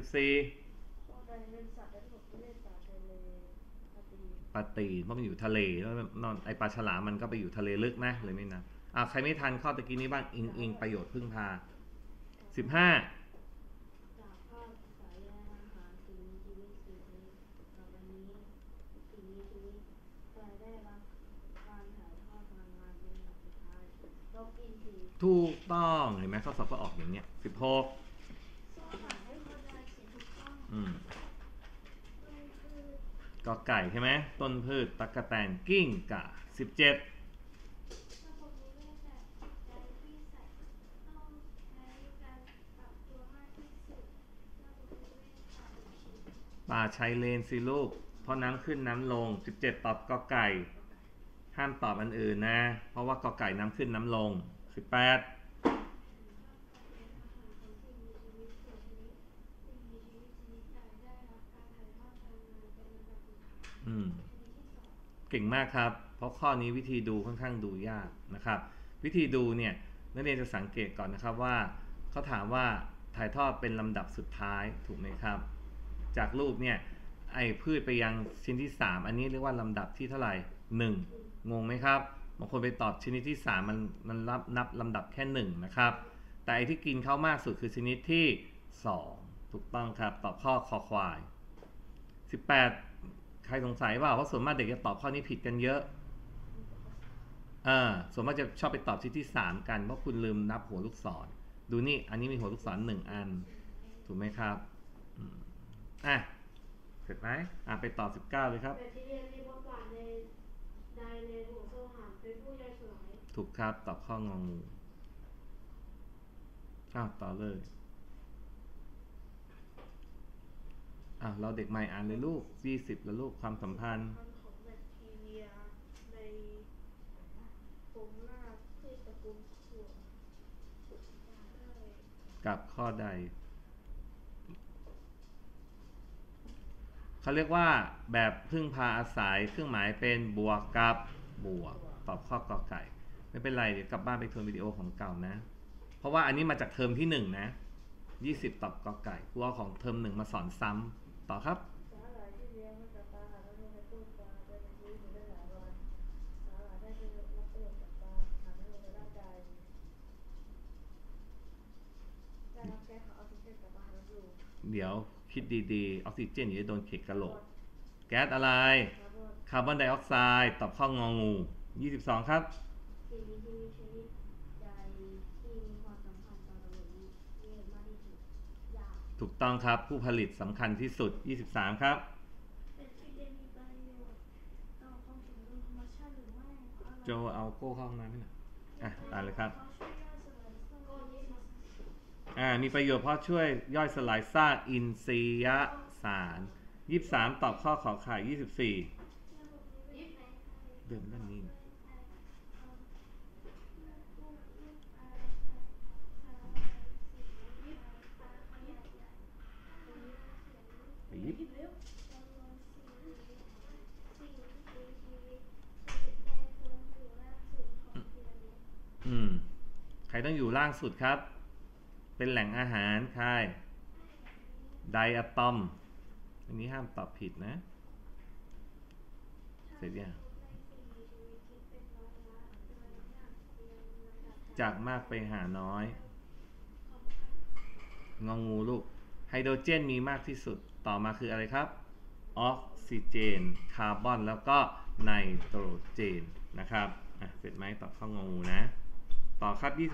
ปลาตีเพราะมันอยู่ทะเลแล้วนอนไอปลาฉลามมันก็ไปอยู่ทะเลลึกนะเลยไม่นับใครไม่ทันข้อตะกี้นี้บ้างอิงประโยชน์พึ่งพา15ถูกต้องเห็นไหมข้อสอบก็ออกอย่างเนี้ย16กอไก่ใช่ไหมต้นพืชตั๊กแตนกิ้งก่า17ป่าชายเลนสิลูกเพราะน้ำขึ้นน้ำลง17ตอบกอไก่ห้ามตอบอันอื่นนะเพราะว่ากอไก่น้ำขึ้นน้ำลง18เก่งมากครับเพราะข้อนี้วิธีดูค่อนข้างดูยากนะครับวิธีดูเนี่ยนักเรียนจะสังเกตก่อนนะครับว่าเขาถามว่าถ่ายทอดเป็นลำดับสุดท้ายถูกไหมครับจากรูปเนี่ยไอพืชไปยังชิ้นที่3อันนี้เรียกว่าลำดับที่เท่าไหร่1งงไหมครับบางคนไปตอบชนิดที่3มันนับลำดับแค่1นะครับแต่ไอที่กินเข้ามากสุดคือชนิดที่2ถูกต้องครับตอบข้อคอควาย18ใครสงสัยว่าเพราะส่วนมากเด็กจะตอบข้อนี้ผิดกันเยอะส่วนมากจะชอบไปตอบชนิดที่3กันเพราะคุณลืมนับหัวลูกศรดูนี่อันนี้มีหัวลูกศร1อันถูกไหมครับเสร็จไหมไปต่อ19เลยครับถูกครับตอบข้ององูต่อเลยเราเด็กใหม่อ่านเลยลูก20แล้วลูกความสัมพันธ์ของแบคทีเรียในโครงรากพืชตระกูลถั่วกับข้อใดเขาเรียกว่าแบบพึ่งพาอาศัยเครื่องหมายเป็นบวกกับบวกตอบข้อกอไก่ไม่เป็นไรเดี๋ยวกลับบ้านไปทวนวิดีโอของเก่านะเพราะว่าอันนี้มาจากเทอมที่1นะ20ตอบกอไก่กูเอาของเทอม1มาสอนซ้ำต่อครับเดี๋ยวคิดดีๆออกซิเจนอย่าโดนเข็กกะโหลกแก๊สอะไรคาร์บอนไดออกไซด์ตอบข้ององู22ครับถูกต้องครับผู้ผลิตสำคัญที่สุด23ครับเอาโก้เข้าห้องน้ำให้หน่อยอ่านเลยครับมีประโยชน์เพราะช่วยย่อยสลายซากอินทรียสาร23ตอบข้อขอไข่24เดินด้านนี้ไปยิบใครต้องอยู่ล่างสุดครับเป็นแหล่งอาหารใครไดอะตอมอันนี้ห้ามตอบผิดนะเสร็จยังจากมากไปหาน้อยงองูลูกไฮโดรเจนมีมากที่สุดต่อมาคืออะไรครับออกซิเจนคาร์บอนแล้วก็ไนโตรเจนนะครับเสร็จไหมตอบข้ององูนะต่อครับ26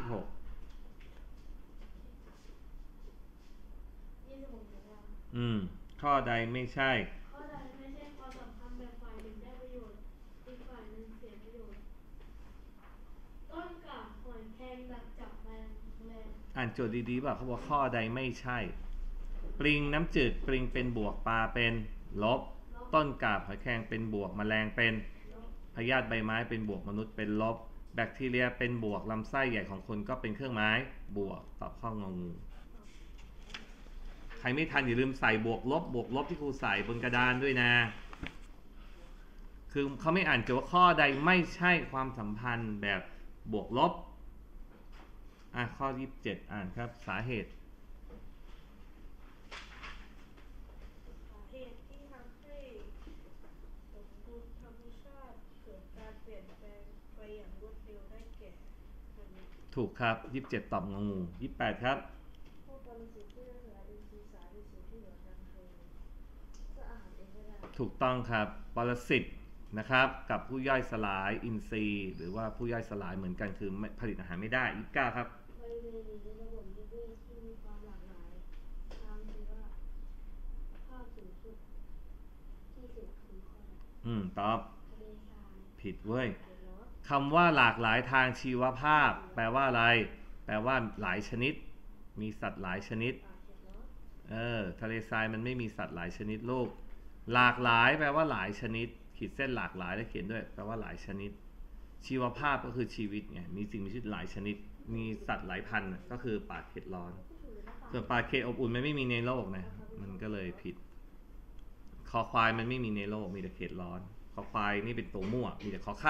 ข้อใดไม่ใช่ข้อใดไม่ใช่ความสัมพันธ์แบบฝ่ายหนึ่งได้ประโยชน์อีกฝ่ายหนึ่งเสียประโยชน์ต้นกาหอยแครงดักจับแมลงอ่านโจทย์ดีๆป่ะเขาบอกข้อใดไม่ใช่ปลิงน้ำจืดปลิงเป็นบวกปลาเป็นลบต้นกาบหอยแครงเป็นบวกแมลงเป็นพยาธิใบไม้เป็นบวกมนุษย์เป็นลบแบคทีเรียเป็นบวกลำไส้ใหญ่ของคนก็เป็นเครื่องหมายบวกตอบข้ององูใครไม่ทันอย่าลืมใส่บวกลบที่ครูใส่บนกระดานด้วยนะคือเขาไม่อ่านโจทย์ว่าข้อใดไม่ใช่ความสัมพันธ์แบบบวกลบข้อ27อ่านครับสาเหตุที่ทำให้สมดุลธรรมชาติเกิดการเปลี่ยนแปลงไปอย่างรวดเร็วได้แก่ถูกครับ27ตอบงองู28ครับพวกปรสิตที่เหลืออินทรีย์สารอินทรีย์ที่เหลือกันคือก็อาหารเองไม่ได้ถูกต้องครับปรสิตนะครับกับผู้ย่อยสลายอินทรีย์หรือว่าผู้ย่อยสลายเหมือนกันคือผลิตอาหารไม่ได้29ครับบริเวณนี้ระบบนิเวศที่มีความหลากหลายทางชีวภาพสูงสุดที่สุดคือข้อตอบผิดเว้ยคำว่าหลากหลายทางชีวภาพแปลว่าอะไรแปลว่าหลายชนิดมีสัตว์หลายชนิดทะเลทรายมันไม่มีสัตว์หลายชนิดโลกหลากหลายแปลว่าหลายชนิดขีดเส้นหลากหลายแล้วเขียนด้วยแปลว่าหลายชนิดชีวภาพก็คือชีวิตไงมีสิ่งมีชีวิตหลายชนิดมีสัตว์หลายพันธุ์ก็คือป่าเขตร้อนส่วนป่าเขตอบอุ่นมันไม่มีในโลกนะมันก็เลยผิดคอควายมันไม่มีในโลกมีแต่เขตร้อนคอควายนี่เป็นตัวมั่วมีแต่คอไข่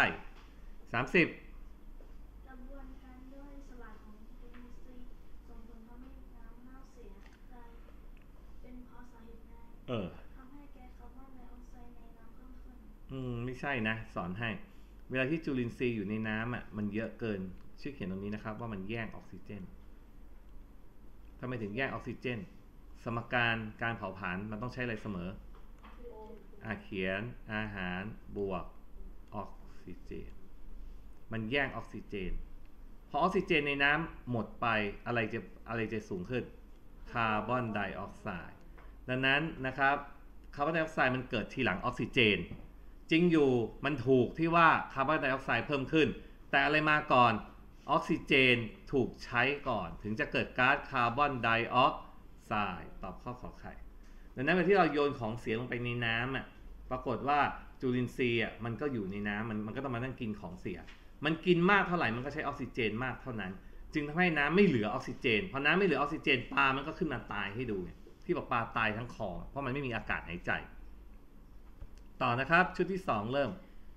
30 กระบวนการย่อยสลายของจุลินทรีย์ส่งผลทำให้น้ำเน่าเสียได้เป็นเพราะสาเหตุใดทำให้แก๊สคาร์บอนไดออกไซด์ในน้ำเพิ่มขึ้นไม่ใช่นะสอนให้เวลาที่จุลินทรีย์อยู่ในน้ำมันเยอะเกินชื่อเขียนตรงนี้นะครับว่ามันแย่งออกซิเจนทำไมถึงแย่งออกซิเจนสมการเผาผลาญมันต้องใช้อะไรเสมอเขียนอาหารบวกออกซิเจนมันแย่งออกซิเจนพอออกซิเจนในน้ำหมดไปอะไรจะสูงขึ้นคาร์บอนไดออกไซด์ดังนั้นนะครับคาร์บอนไดออกไซด์มันเกิดทีหลังออกซิเจนจริงอยู่มันถูกที่ว่าคาร์บอนไดออกไซด์เพิ่มขึ้นแต่อะไรมาก่อนออกซิเจนถูกใช้ก่อนถึงจะเกิดก๊าซคาร์บอนไดออกไซด์ตอบข้อขอไข่ดังนั้นเวลาที่เราโยนของเสียลงไปในน้ำปรากฏว่าจุลินทรีย์มันก็อยู่ในน้ำมันก็ต้องมานั่งกินของเสียมันกินมากเท่าไหร่มันก็ใช้ออกซิเจนมากเท่านั้นจึงทำให้น้ำไม่เหลือออกซิเจนพอน้ำไม่เหลือออกซิเจนปลามันก็ขึ้นมาตายให้ดูที่บอกปลาตายทั้งคลองเพราะมันไม่มีอากาศหายใจต่อนะครับชุดที่2เริ่ม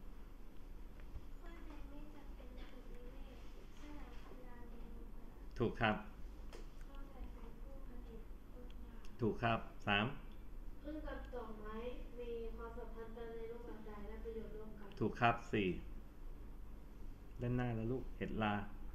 ถูกครับถูกครับ3 พืชกับดอกไม้มีความสัมพันธ์กันในรูปแบบใดและประโยชน์ร่วมกันถูกครับ4ด้านหน้าแล้วลูกเห็ดลา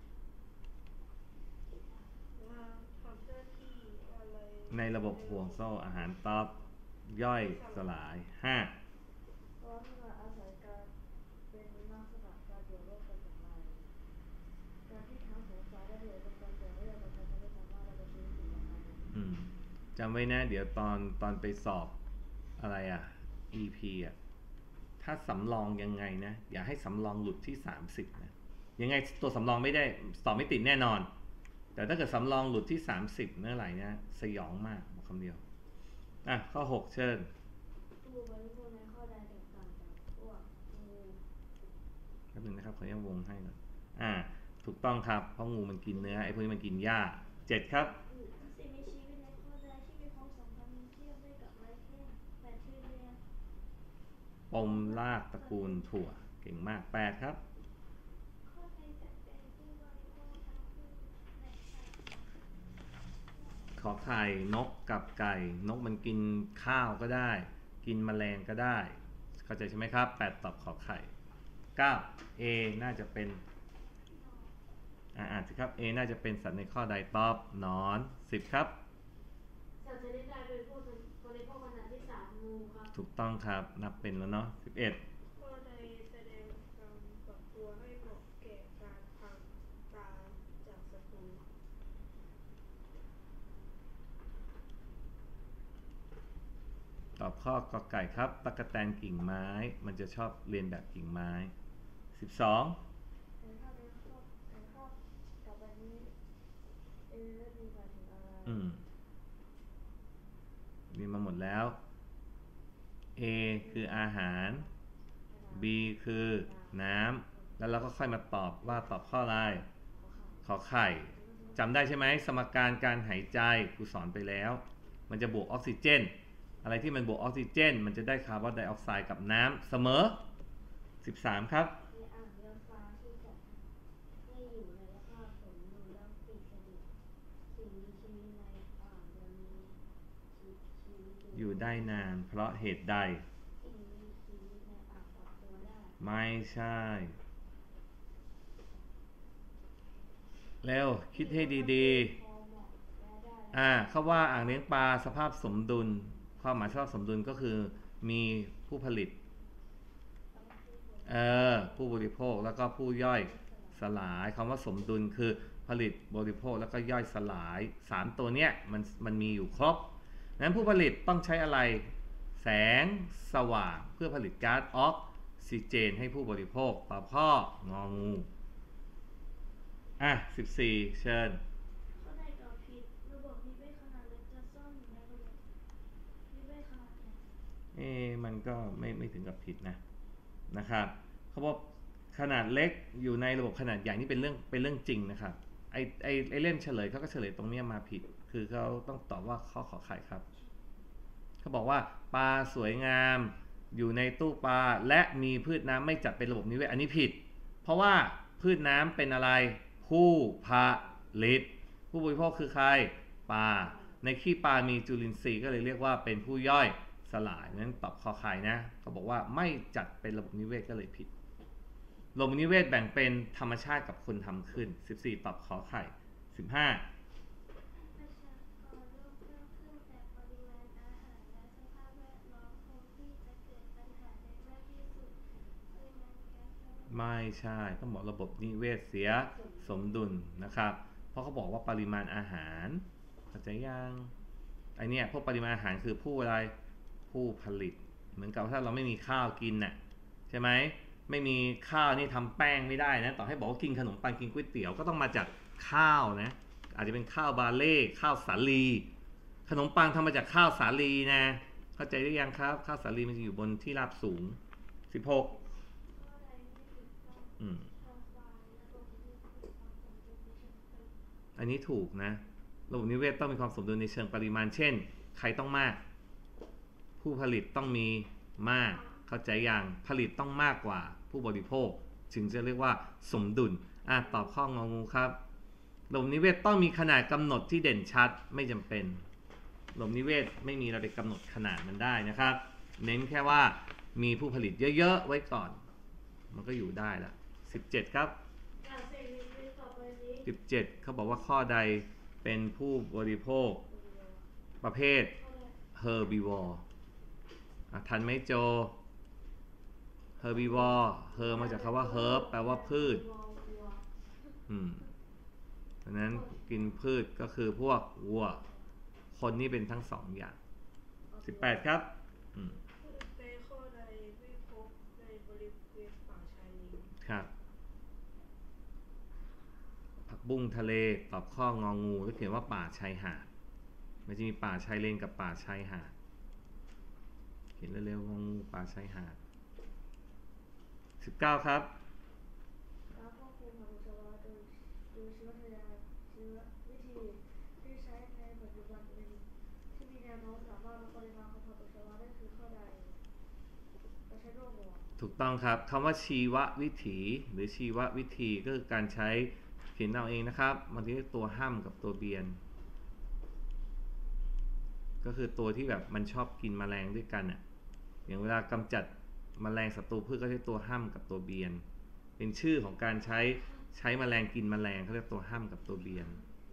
ในระบบห่วงโซ่อาหารตอบย่อยสลาย5 เพราะว่าอาศัยการเป็นลักษณะการอยู่ร่วมกันอย่างไรการที่ทั้งสองฝ่ายได้อยู่ร่วมกันแต่ไม่ได้ประทานไม่สามารถระบายสิ่งอย่างไรจำไว้นะเดี๋ยวตอนไปสอบอะไรEP ถ้าสำรองยังไงนะอย่าให้สำรองหลุดที่30นะยังไงตัวสำรองไม่ได้สอบไม่ติดแน่นอนแต่ถ้าเกิดสำรองหลุดที่30เมื่อไหร่นะสยองมากคำเดียวข้อ6เชิญผู้บริโภคในข้อใดแตกต่างจากพวกงูแป๊บนึงนะครับขอยังวงให้ก่อนถูกต้องครับเพราะงูมันกินเนื้อไอ้พวกนี้มันกินหญ้า7ครับสิ่งมีชีวิตในข้อใดที่มีความสัมพันธ์เทียบได้กับไลเคนแบคทีเรียปมรากตระกูลถั่วเก่งมาก8ครับข้อใดจัดเป็นผู้บริโภคทั้งพืชและสัตว์ขอไข่นกกับไก่นกมันกินข้าวก็ได้กินแมลงก็ได้เข้าใจใช่ไหมครับ8ตอบขอไข่9 A น่าจะเป็นสิครับ A น่าจะเป็นสัตว์ในข้อใดตอบหนอน10ครับสัตว์ชนิดใดเป็นผู้บริโภคขนาดที่3งูครับถูกต้องครับนับเป็นแล้วเนาะ11 ข้อใดแสดงการปรับตัวให้เหมาะแก่การพังตาจากศัตรูตอบข้อกอไก่ครับตั๊กแตนกิ่งไม้มันจะชอบเรียนแบบกิ่งไม้12มีมาหมดแล้ว A คืออาหาร B คือน้ำแล้วเราก็ค่อยมาตอบว่าตอบข้ออะไรขอไข่จำได้ใช่ไหมสมการการหายใจครูสอนไปแล้วมันจะบวกออกซิเจนอะไรที่มันบวกออกซิเจนมันจะได้คาร์บอนไดออกไซด์กับน้ำเสมอ13ครับอยู่ได้นานเพราะเหตุใดไม่ใช่เร็วคิดให้ดีๆเขาว่าอ่างเลี้ยงปลาสภาพสมดุลความหมายสภาพสมดุลก็คือมีผู้ผลิตผู้บริโภคแล้วก็ผู้ย่อยสลายคำว่าสมดุลคือผลิตบริโภคแล้วก็ย่อยสลาย3ตัวเนี้ยมันมีอยู่ครบนั้นผู้ผลิตต้องใช้อะไรแสงสว่างเพื่อผลิตก๊าซออกซิเจนให้ผู้บริโภคตอบข้ององู14เชิญข้อใดตอบผิดระบบนิเวศขนาดเล็กจะซ่อนอยู่ในระบบนิเวศขนาดใหญ่มันก็ไม่ถึงกับผิดนะครับเขาบอกขนาดเล็กอยู่ในระบบขนาดใหญ่นี่เป็นเรื่องจริงนะครับไอเล่มเฉลยเขาก็เฉลยตรงนี้มาผิดคือเขาต้องตอบว่าข้อขอไข่ครับเขาบอกว่าปลาสวยงามอยู่ในตู้ปลาและมีพืชน้ำไม่จัดเป็นระบบนิเวศอันนี้ผิดเพราะว่าพืชน้ำเป็นอะไรผู้ผลิตผู้บริโภคคือใครปลาในขี้ปลามีจุลินทรีย์ก็เลยเรียกว่าเป็นผู้ย่อยสลายนั้นตอบขอไข่นะเขาบอกว่าไม่จัดเป็นระบบนิเวศก็เลยผิดระบบนิเวศแบ่งเป็นธรรมชาติกับคนทำขึ้น14ตอบขอไข่15ไม่ใช่ต้องบอกระบบนิเวศเสียสมดุลนะครับเพราะเขาบอกว่าปริมาณอาหารเข้าใจยังไอเนี้ยพวกปริมาณอาหารคือผู้อะไรผู้ผลิตเหมือนกับถ้าเราไม่มีข้าวกินน่ะใช่ไหมไม่มีข้าวนี่ทำแป้งไม่ได้นะต่อให้บอกว่ากินขนมปังกินก๋วยเตี๋ยวก็ต้องมาจากข้าวนะอาจจะเป็นข้าวบาเล่ข้าวสาลีขนมปังทำมาจากข้าวสาลีนะเข้าใจหรือยังครับข้าวสาลีมันจะอยู่บนที่ราบสูง16อันนี้ถูกนะระบบนิเวศต้องมีความสมดุลในเชิงปริมาณเช่นใครต้องมากผู้ผลิตต้องมีมากเข้าใจอย่างผลิตต้องมากกว่าผู้บริโภคจึงจะเรียกว่าสมดุลตอบข้ององูครับระบบนิเวศต้องมีขนาดกำหนดที่เด่นชัดไม่จำเป็นระบบนิเวศไม่มีเราไปกำหนดขนาดมันได้นะครับเน้นแค่ว่ามีผู้ผลิตเยอะๆไว้ก่อนมันก็อยู่ได้ละ17ครับ17เขาบอกว่าข้อใดเป็นผู้บริโภคประเภท herbivore ทันไหมโจ herbivore her มาจากคำว่า herb แปลว่าพืชเพราะนั้นกินพืชก็คือพวกวัวคนนี่เป็นทั้ง2อย่าง18ครับในข้อใดไม่พบและบุ้งทะเลตอบข้ององูก็เขียนว่าป่าชายหาดมันจะมีป่าชายเลนกับป่าชายหาดเขียนเร็วๆงองูป่าชายหาด19ครับการควบคุมอนุชาวะโดยชีววิทยาชีววิธีที่ใช้ในปัจจุบันเป็นที่มีแนวโน้มสามารถลดปริมาณของอนุชาวะได้คือข้อใดการใช้โรคหัวถูกต้องครับคำว่าชีววิถีหรือชีววิธีก็คือการใช้เขียนเอาเองนะครับบางทีตัวห้ำกับตัวเบียนก็คือตัวที่แบบมันชอบกินแมลงด้วยกันอ่ะอย่างเวลากำจัดแมลงศัตรูพืชก็ใช้ตัวห้ำกับตัวเบียนเป็นชื่อของการใช้แมลงกินแมลงเขาเรียกตัวห้ำกับตัวเบียน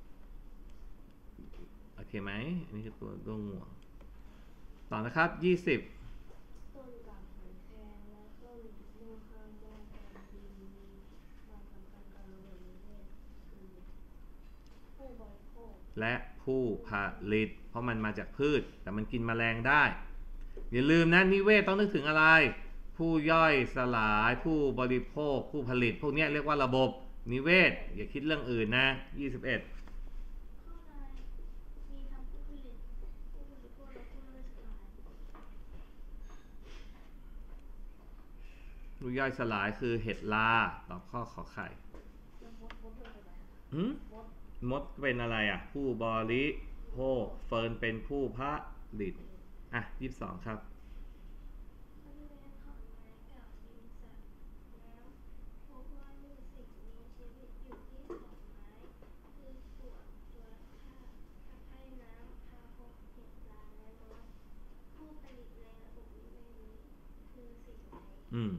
โอเคไหมอันนี้คือตัวด้วงง่วงต่อนะครับ20 ต้นกับหอยแครงและต้นยูคาโมการดีมีความสำคัญกับระบบนิเวศคือผู้บริโภคและผู้ผลิตเพราะมันมาจากพืชแต่มันกินแมลงได้อย่าลืมนะนิเวศต้องนึกถึงอะไรผู้ย่อยสลายผู้บริโภคผู้ผลิตพวกนี้เรียกว่าระบบนิเวศอย่าคิดเรื่องอื่นนะ21 ข้อใดมีทั้งผู้ผลิตผู้บริโภคและผู้ย่อยสลายผู้ย่อยสลายคือเห็ดลาตอบข้อขอไข่มดเป็นอะไรอ่ะผู้บริโภคเฟิร์นเป็นผู้ผลิตอ่ะ22ครับบริเวณขอนไม้กับดินสระน้ำพบว่ามีสิ่งมีชีวิตอยู่ที่ขอนไม้คือปวกตัวทากตะไคร่น้ำคางคกเห็ดลาและมอสผู้ผลิตในระบบนิเวศนี้คือสิ่งใด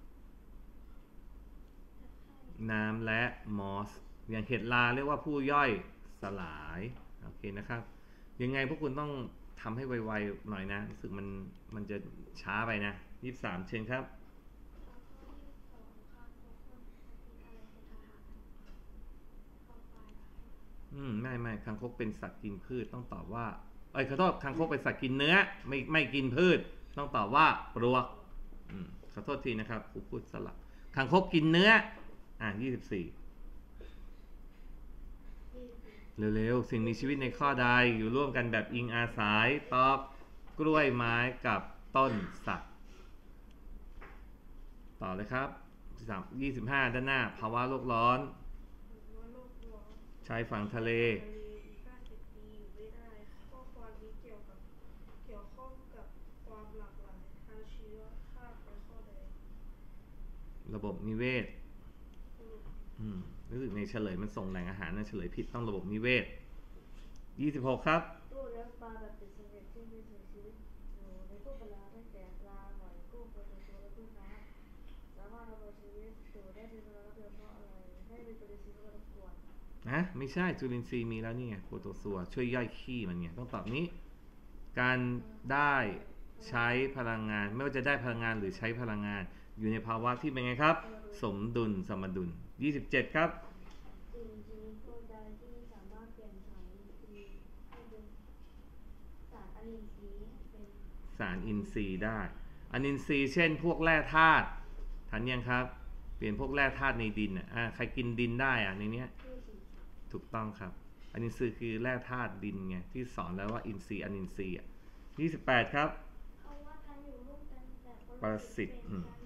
น้ำและมอสอย่างเห็ดลาเรียกว่าผู้ย่อยสลายโอเคนะครับยังไงพวกคุณต้องทำให้ไวๆหน่อยนะรู้สึกมันจะช้าไปนะ23เชิญครับไม่คางคกเป็นสัตว์กินพืชต้องตอบว่าขอโทษคางคกเป็นสัตว์กินเนื้อไม่กินพืชต้องตอบว่าปลวกขอโทษทีนะครับครูพูดสลับคางคกกินเนื้อ24เร็วๆสิ่งมีชีวิตในข้อใดอยู่ร่วมกันแบบอิงอาศัยตอบกล้วยไม้กับต้นสักต่อเลยครับ25ด้านหน้าภาวะโลกร้อนชายฝั่งทะเลระบบนิเวศรู้สึกในเฉลยมันส่งแหล่งอาหารนะเฉลยผิดต้องระบบนิเวศ26ครับตู้เลี้ยงปลาแบบติดสนิทที่มีสิ่งชีวิตอยู่ในตู้ปลาตั้งแต่ปลาหอยกุ้งปลาทูและพืชน้ำสามารถดำรงชีวิตอยู่ได้ถึงเวลาเพียงเพราะอะไรไม่มีจุลินทรีย์มารบกวนไม่ใช่จุลินทรีย์มีแล้วนี่ไงโปรโตซัวช่วยย่อยขี้มันไงต้องตอบนี้การได้ใช้พลังงานไม่ว่าจะได้พลังงานหรือใช้พลังงานอยู่ในภาวะที่เป็นไงครับสมดุลสมดุล27ครับสิ่งมีชีวิตตัวใดที่สามารถเปลี่ยนสารอินทรีย์ให้เป็นสารอนินทรีย์เป็นสารอินทรีย์ได้อนินทรีย์เช่นพวกแร่ธาตุทันยังครับเปลี่ยนพวกแร่ธาตุในดินใครกินดินได้ในนี้ถูกต้องครับอนินทรีย์คือแร่ธาตุดินไงที่สอนแล้วว่าอินทรีย์อนินทรีย์28ครับเพราะว่าการอยู่ร่วมกันแบบปรสิต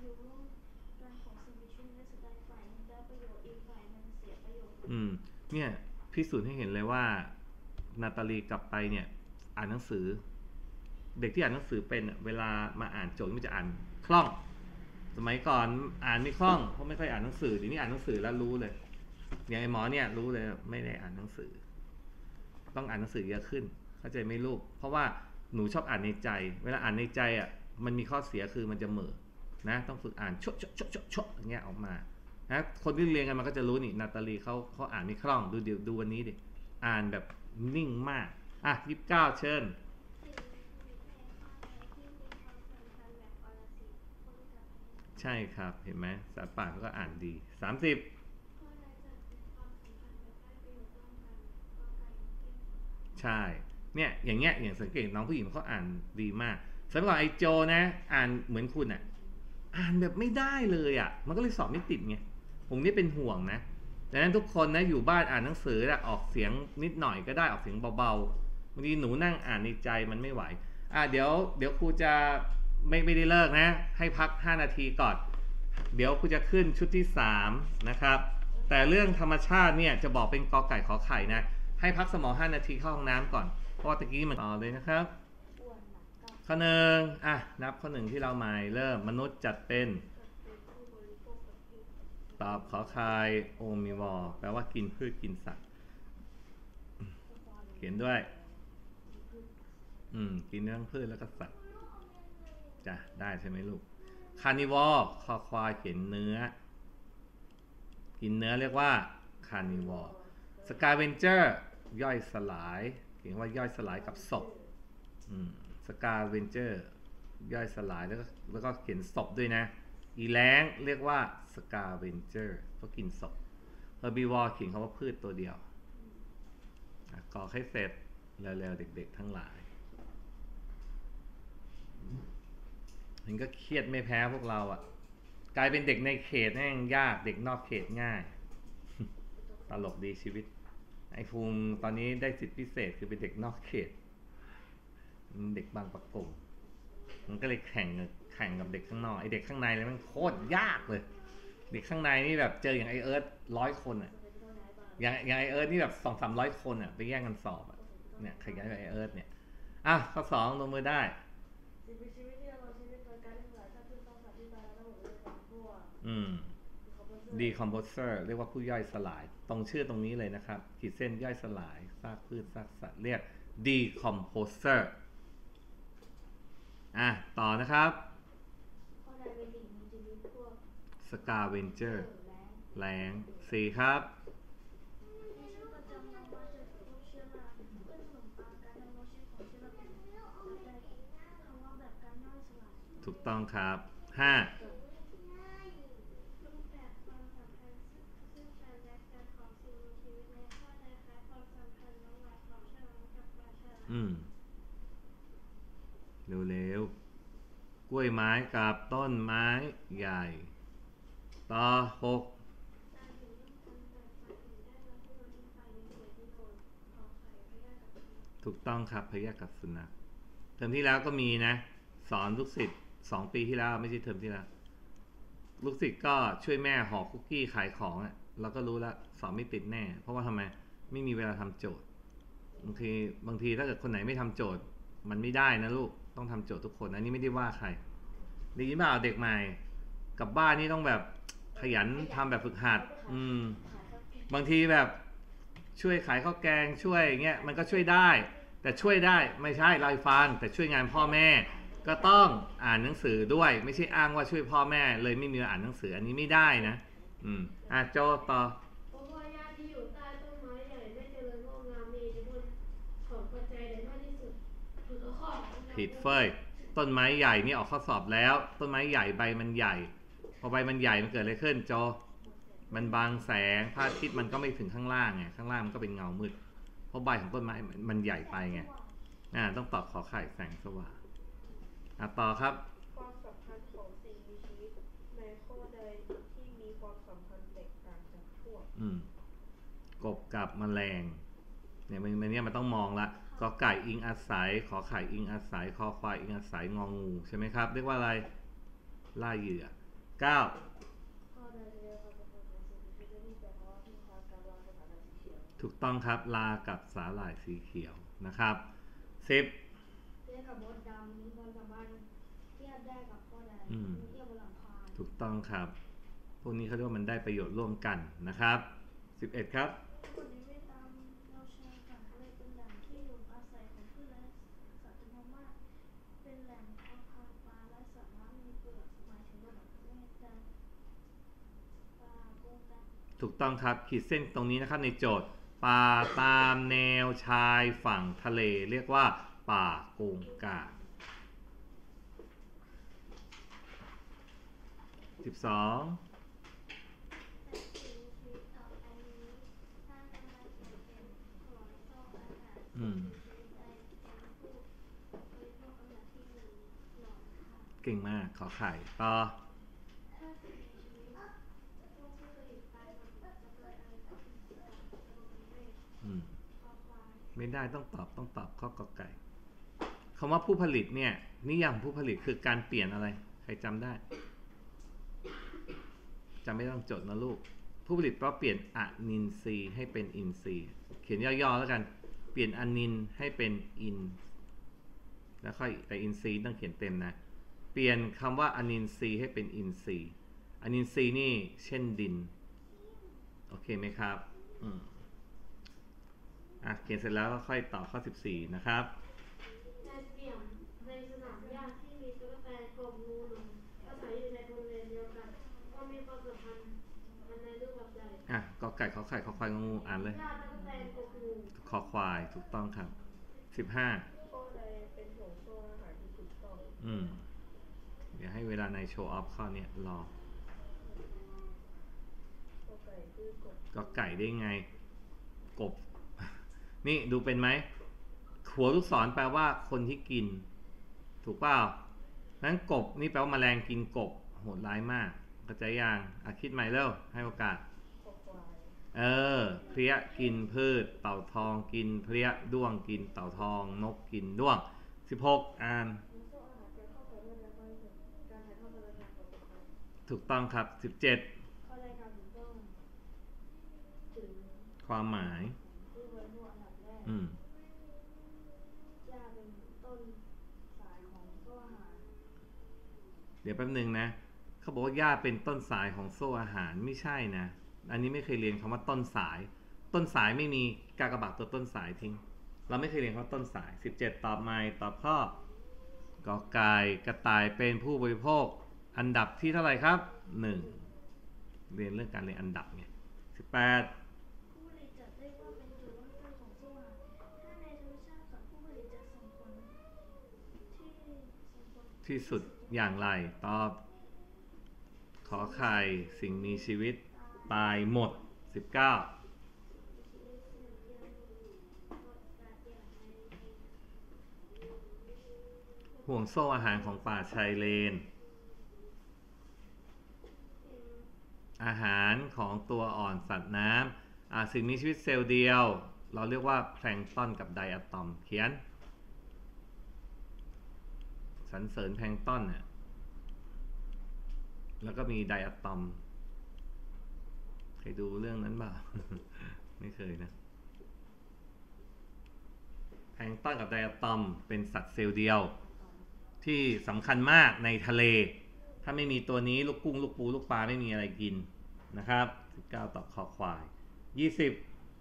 เนี่ยพิสูจน์ให้เห็นเลยว่านาตาลีกลับไปเนี่ยอ่านหนังสือเด็กที่อ่านหนังสือเป็นเวลามาอ่านโจทย์มันจะอ่านคล่องสมัยก่อนอ่านไม่คล่องเพราะไม่ค่อยอ่านหนังสือเดี๋ยวนี้อ่านหนังสือแล้วรู้เลยอย่างไอ้หมอเนี่ยรู้เลยไม่ได้อ่านหนังสือต้องอ่านหนังสือเยอะขึ้นเข้าใจไหมลูกเพราะว่าหนูชอบอ่านในใจเวลาอ่านในใจมันมีข้อเสียคือมันจะเหม่อนะต้องฝึกอ่านชดอย่างเงี้ยออกมานะคนที่เรียนกันมันก็จะรู้นี่นาตาลีเขาอ่านไม่คล่องดูวันนี้ดิอ่านแบบนิ่งมาก29เชิญใช่ครับเห็นไหมสาป่าเขาก็อ่านดี30ใช่เนี่ยอย่างเงี้ยอย่างสังเกตน้องผู้หญิงเขาอ่านดีมากสมัยก่อนไอโจนะอ่านเหมือนคุณอ่านแบบไม่ได้เลยมันก็เลยสอบไม่ติดไงผมนี่เป็นห่วงนะดังนั้นทุกคนนะอยู่บ้านอ่านหนังสือออกเสียงนิดหน่อยก็ได้ออกเสียงเบาๆบางทีหนูนั่งอ่านในใจมันไม่ไหวเดี๋ยวครูจะไม่ได้เลิกนะให้พัก5 นาทีก่อนเดี๋ยวครูจะขึ้นชุดที่3นะครับแต่เรื่องธรรมชาติเนี่ยจะบอกเป็นกอไก่ขอไข่นะให้พักสมอง5 นาทีเข้าห้องน้ำก่อนเพราะตะกี้มันต่อเลยนะครับข้อ 1นับข้อ 1ที่เราหมายเริ่มมนุษย์จัดเป็นตอบขอไข่โอมิวอแปลว่ากินพืชกินสัตว์เขียนด้วยกินเรื่องพืชแล้วก็สัตว์จ้ะได้ใช่ไหมลูกคาร์นิวอร์คอควายเขียนเนื้อกินเนื้อเรียกว่าคาร์นิวอร์สกาเวนเจอร์ย่อยสลายเขียนว่าย่อยสลายกับศพสกาเวนเจอร์ย่อยสลายแล้วก็เขียนศพด้วยนะอีแล้งเรียกว่าสกาเวนเจอร์เพราะกินศพเฮอร์บิวอร์เขียนคำว่าพืชตัวเดียวก่อให้เสร็จเร็วๆเด็กๆทั้งหลายมันก็เครียดไม่แพ้พวกเรากลายเป็นเด็กในเขตแม่งยากเด็กนอกเขตง่ายตลกดีชีวิตไอ้ภูมิตอนนี้ได้สิทธิพิเศษคือเป็นเด็กนอกเขตเด็กบางประกงมันก็เลยแข่งกับเด็กข้างนอกไอ้เด็กข้างในเลยมันโคตรยากเลยเด็กข้างในนี่แบบเจออย่างไอเอิร์ธ100 คนอย่างไอเอิร์ธนี่แบบ200-300 คนไปแย่งกันสอบเนี่ยขยันกับไอเอิร์ธเนี่ยข้อ 2ลงมือได้decomposer เรียกว่าผู้ย่อยสลายตรงชื่อตรงนี้เลยนะครับขีดเส้นย่อยสลายซากพืชซากสัตว์เรียก decomposer ต่อนะครับscavenger แล้ง4ครับถูกต้องครับ5เร็วๆกล้วยไม้กับต้นไม้ใหญ่ต่อ6ถูกต้องครับพยากับสุนัขเทอมที่แล้วก็มีนะสอนลูกศิษย์2 ปีที่แล้วไม่ใช่เทอมที่แล้วลูกศิษย์ก็ช่วยแม่ห่อคุกกี้ขายของเราก็รู้แล้วสอนไม่ติดแน่เพราะว่าทำไมไม่มีเวลาทำโจทย์บางทีถ้าเกิดคนไหนไม่ทำโจทย์มันไม่ได้นะลูกต้องทำโจทย์ทุกคนอันนี้ไม่ได้ว่าใครดีเปล่าเด็กใหม่กับบ้านนี่ต้องแบบขยันทำแบบฝึกหัดบางทีแบบช่วยขายข้าวแกงช่วยเงี้ยมันก็ช่วยได้แต่ช่วยได้ไม่ใช่รายฟังแต่ช่วยงานพ่อแม่ก็ต้องอ่านหนังสือด้วยไม่ใช่อ้างว่าช่วยพ่อแม่เลยไม่มีอ่านหนังสืออันนี้ไม่ได้นะโจต่อผิดเฟ้ยต้นไม้ใหญ่นี่ออกข้อสอบแล้วต้นไม้ใหญ่ใบมันใหญ่พอใบมันใหญ่มันเกิดอะไรขึ้นโจมันบังแสงพระอาทิตย์มันก็ไม่ถึงข้างล่างไงข้างล่างมันก็เป็นเงามืดเพราะใบของต้นไม้มันใหญ่ไปไงต้องตอบขอไข่แสงสว่างต่อครับความสัมพันธ์ของสิ่งมีชีวิตในข้อใดที่มีความสัมพันธ์แตกต่างจากพวกกบกับแมลงเนี่ยมันต้องมองละกอไก่อิงอาศัยขอไข่อิงอาศัยคอควายอิงอาศัยงองูใช่ไหมครับเรียกว่าอะไรล่าเหยื่อ9ถูกต้องครับลากับสาหร่ายสีเขียวนะครับ10 เทียบกับมดดำมีความสามารถเทียบได้กับข้อใดเทียบบนหลังคาถูกต้องครับพวกนี้เขาเรียกว่ามันได้ประโยชน์ร่วมกันนะครับ11ครับคนนี้ไม่ตามเราเชิญฝั่งทะเลเป็นแหล่งที่อยู่อาศัยของพืชและสัตว์จำนวนมากเป็นแหล่งเพาะพันธุ์ปลาและสัตว์น้ำมีเปลือกหมายถึงระดับทะเลแต่ปลาโกงกันถูกต้องครับขีดเส้นตรงนี้นะครับในโจทย์ป่าตามแนวชายฝั่งทะเลเรียกว่าป่าโกงกาง12เก่งมากขอไข่ต่อไม่ได้ต้องตอบข้อกอไก่คำว่าผู้ผลิตเนี่ยนิยามผู้ผลิตคือการเปลี่ยนอะไรใครจำได้จำไม่ต้องจดนะลูกผู้ผลิตเพราะเปลี่ยนอะนินทรีย์ให้เป็นอินทรีย์เขียนย่อๆแล้วกันเปลี่ยนอะนินให้เป็นอินแล้วค่อยแต่อินทรีย์ต้องเขียนเต็มนะเปลี่ยนคำว่าอะนินทรีย์ให้เป็นอินทรีย์อะนินทรีย์นี่เช่นดินโอเคไหมครับเขียนเสร็จแล้วก็ค่อยต่อข้อ14นะครับในเปี่ยมในสนามหญ้าที่มีตุ๊กแตกบงูหนูอาศัยอยู่ในบริเวณเดียวกันก็มีความสัมพันธ์กันในรูปแบบใดกอไก่ขอไข่ขอควายงองูอ่านเลยหญ้าตุ๊กแตกบงูคอควายถูกต้องครับ15 ข้อใดเป็นห่วงโซ่อาหารที่ถูกต้องเดี๋ยวให้เวลาในโชว์ออฟข้อนี้รอก็ไก่ได้ไงกบนี่ดูเป็นไหมหัวลูกศรแปลว่าคนที่กินถูกเปล่านั้นกบนี่แปลว่าแมลงกินกบโหดร้ายมากเข้าใจยังคิดใหม่เร็วให้โอกาสเพลี้ยกินพืชเต่าทองกินเพลี้ยด้วงกินเต่าทองนกกินด้วง16อ่านถูกต้องครับ17ความหมายเดี๋ยวแป๊บนึงนะเขาบอกว่าหญ้าเป็นต้นสายของโซ่อาหารไม่ใช่นะอันนี้ไม่เคยเรียนคำว่าต้นสายไม่มีกากบาทตัวต้นสายทิ้งเราไม่เคยเรียนคำว่าต้นสาย17ตอบใหม่ตอบข้อกอไก่กระต่ายเป็นผู้บริโภคอันดับที่เท่าไหร่ครับ1เรียนเรื่องการเรียนอันดับไง18ที่สุดอย่างไรตอบขอไข่สิ่งมีชีวิตตายหมด19ห่วงโซ่อาหารของป่าชายเลนอาหารของตัวอ่อนสัตว์น้ำสิ่งมีชีวิตเซลล์เดียวเราเรียกว่าแพลงก์ตอนกับไดอะตอมเขียนสรรเสริญแพลงก์ตอนเนี่ยแล้วก็มีไดอะตอมเคยดูเรื่องนั้นเปล่า ไม่เคยนะแพลงก์ตอนกับไดอะตอมเป็นสัตว์เซลล์เดียวที่สำคัญมากในทะเลถ้าไม่มีตัวนี้ลูกกุ้งลูกปูลูกปลาไม่มีอะไรกินนะครับ19ตอบคอควาย20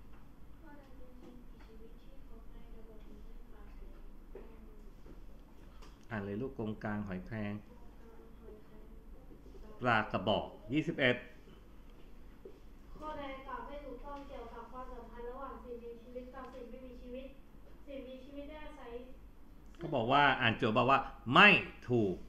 อ่านเลยลูกกงกลางหอยแครงปลากระบอก21 ข้อใดกล่าวไม่ถูกต้องเกี่ยวกับความสัมพันธ์ระหว่างสิ่งมีชีวิตกับสิ่งไม่มีชีวิตสิ่งมีชีวิตได้อาศัยเขาบอกว่าอ่านโจทย์บอกว่าไม่ถูก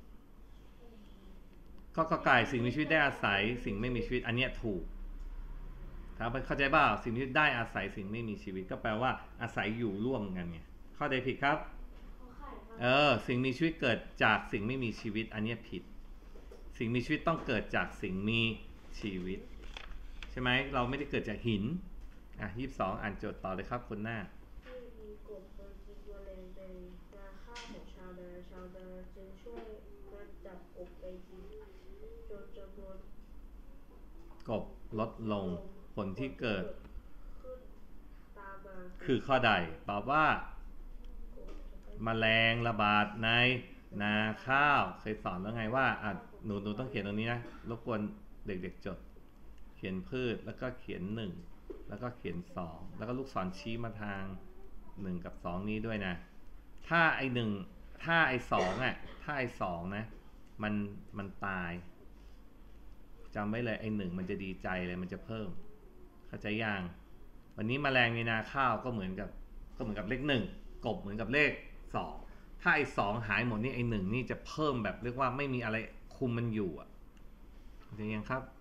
ข้อกอไก่สิ่งมีชีวิตได้อาศัยสิ่งไม่มีชีวิตอันนี้ถูกถ้าเข้าใจบ้างสิ่งมีชีวิตได้อาศัยสิ่งไม่มีชีวิตก็แปลว่าอาศัยอยู่ร่วมกันไงข้อใดผิดครับสิ่งมีชีวิตเกิดจากสิ่งไม่มีชีวิตอันนี้ผิดสิ่งมีชีวิตต้องเกิดจากสิ่งมีชีวิตใช่ไหมเราไม่ได้เกิดจากหิน22อ่านโจทย์ต่อเลยครับคนหน้าที่มีกบเคยกินตัวเลนเป็นนาข้าวของชาวนาจึงช่วยมาจับกบไปกินจนจำนวนกบลดลงผลที่เกิดขึ้นตามมาคือข้อใดตอบว่าแมลงระบาดในนาข้าวเคยสอนแล้วไงว่าหนูต้องเขียนตรงนี้นะรบกวนเด็กๆจดเขียนพืชแล้วก็เขียน1แล้วก็เขียน2แล้วก็ลูกศรชี้มาทาง1กับ2นี้ด้วยนะถ้าไอ้1ถ้าไอ้2ถ้าไอ้2นะมันตายจำไว้เลยไอ้1มันจะดีใจเลยมันจะเพิ่มเข้าใจยังวันนี้แมลงในนาข้าวก็เหมือนกับเลข1กบเหมือนกับเลข2ถ้าไอ้2หายหมดนี่ไอ้1นี่จะเพิ่มแบบเรียกว่าไม่มีอะไรคุมมันอยู่เข้าใจยังครับ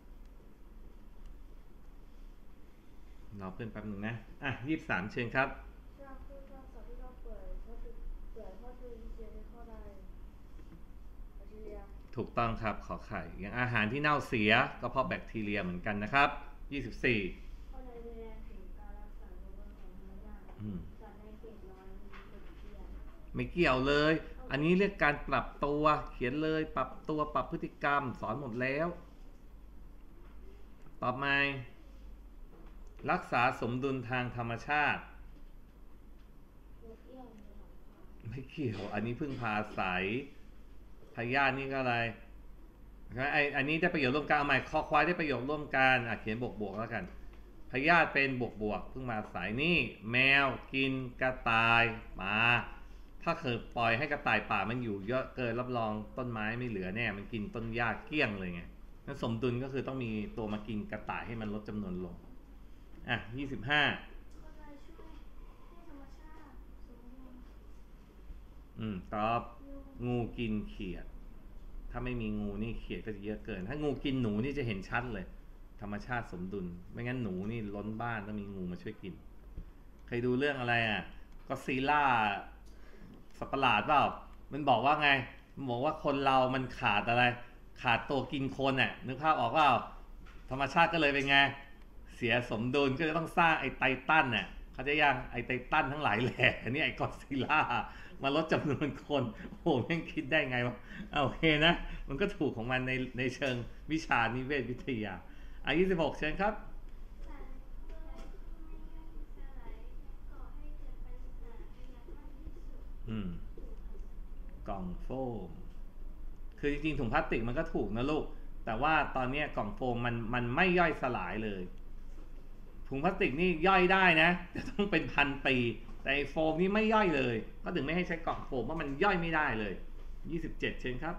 รอเพื่อนแป๊บนึงนะ23เชิญครับถูกต้องครับขอไข่อย่างอาหารที่เน่าเสียก็เพราะแบคทีเรียเหมือนกันนะครับ24 สัตว์ในเขตร้อนมีเด็กเที่ยวไม่เกี่ยวเลย อันนี้เรียกการปรับตัวเขียนเลยปรับตัวปรับพฤติกรรมสอนหมดแล้วตอบมารักษาสมดุลทางธรรมชาติไม่เกี่ยวอันนี้พึ่งพาอาศัยพยาธินี่ก็อะไรอันนี้ได้ประโยชน์ร่วมกันเอาใหม่คอควายได้ประโยชน์ร่วมกันเขียนบวกแล้วกันพยาธิเป็นบวกพึ่งมาอาศัยนี่แมวกินกระต่ายหมาถ้าเกิดปล่อยให้กระต่ายป่ามันอยู่เยอะเกินรับรองต้นไม้ไม่เหลือแน่มันกินต้นหญ้าเกลี้ยงเลยไงนั้นสมดุลก็คือต้องมีตัวมากินกระต่ายให้มันลดจำนวนลง25 ก็เลยช่วยให้ธรรมชาติสมดุลตอบงูกินเขียดถ้าไม่มีงูนี่เขียดก็จะเยอะเกินถ้างูกินหนูนี่จะเห็นชัดเลยธรรมชาติสมดุลไม่งั้นหนูนี่ล้นบ้านต้องมีงูมาช่วยกินเคยดูเรื่องอะไรก็ซีล่าสัตว์ประหลาดเปล่ามันบอกว่าไงมันบอกว่าคนเรามันขาดอะไรขาดตัวกินคนนึกภาพออกเปล่าธรรมชาติก็เลยเป็นไงเสียสมดุลก็จะต้องสร้างไอ้ไททันเขาจะยังไอ้ไททันทั้งหลายแหล่นี่ไอ้ก็อดซิลล่ามาลดจำนวนคนโอ้แม่งคิดได้ไงวะโอเคนะมันก็ถูกของมันในเชิงวิชานิเวศวิทยา26เชิญครับกล่องโฟมคือจริงๆถุงพลาสติกมันก็ถูกนะลูกแต่ว่าตอนนี้กล่องโฟมมันไม่ย่อยสลายเลยถุงพลาสติกนี่ย่อยได้นะแต่ต้องเป็นพันปีแต่โฟมนี่ไม่ย่อยเลยก็ถึงไม่ให้ใช้กล่องโฟมเพราะมันย่อยไม่ได้เลย27เชิญครับ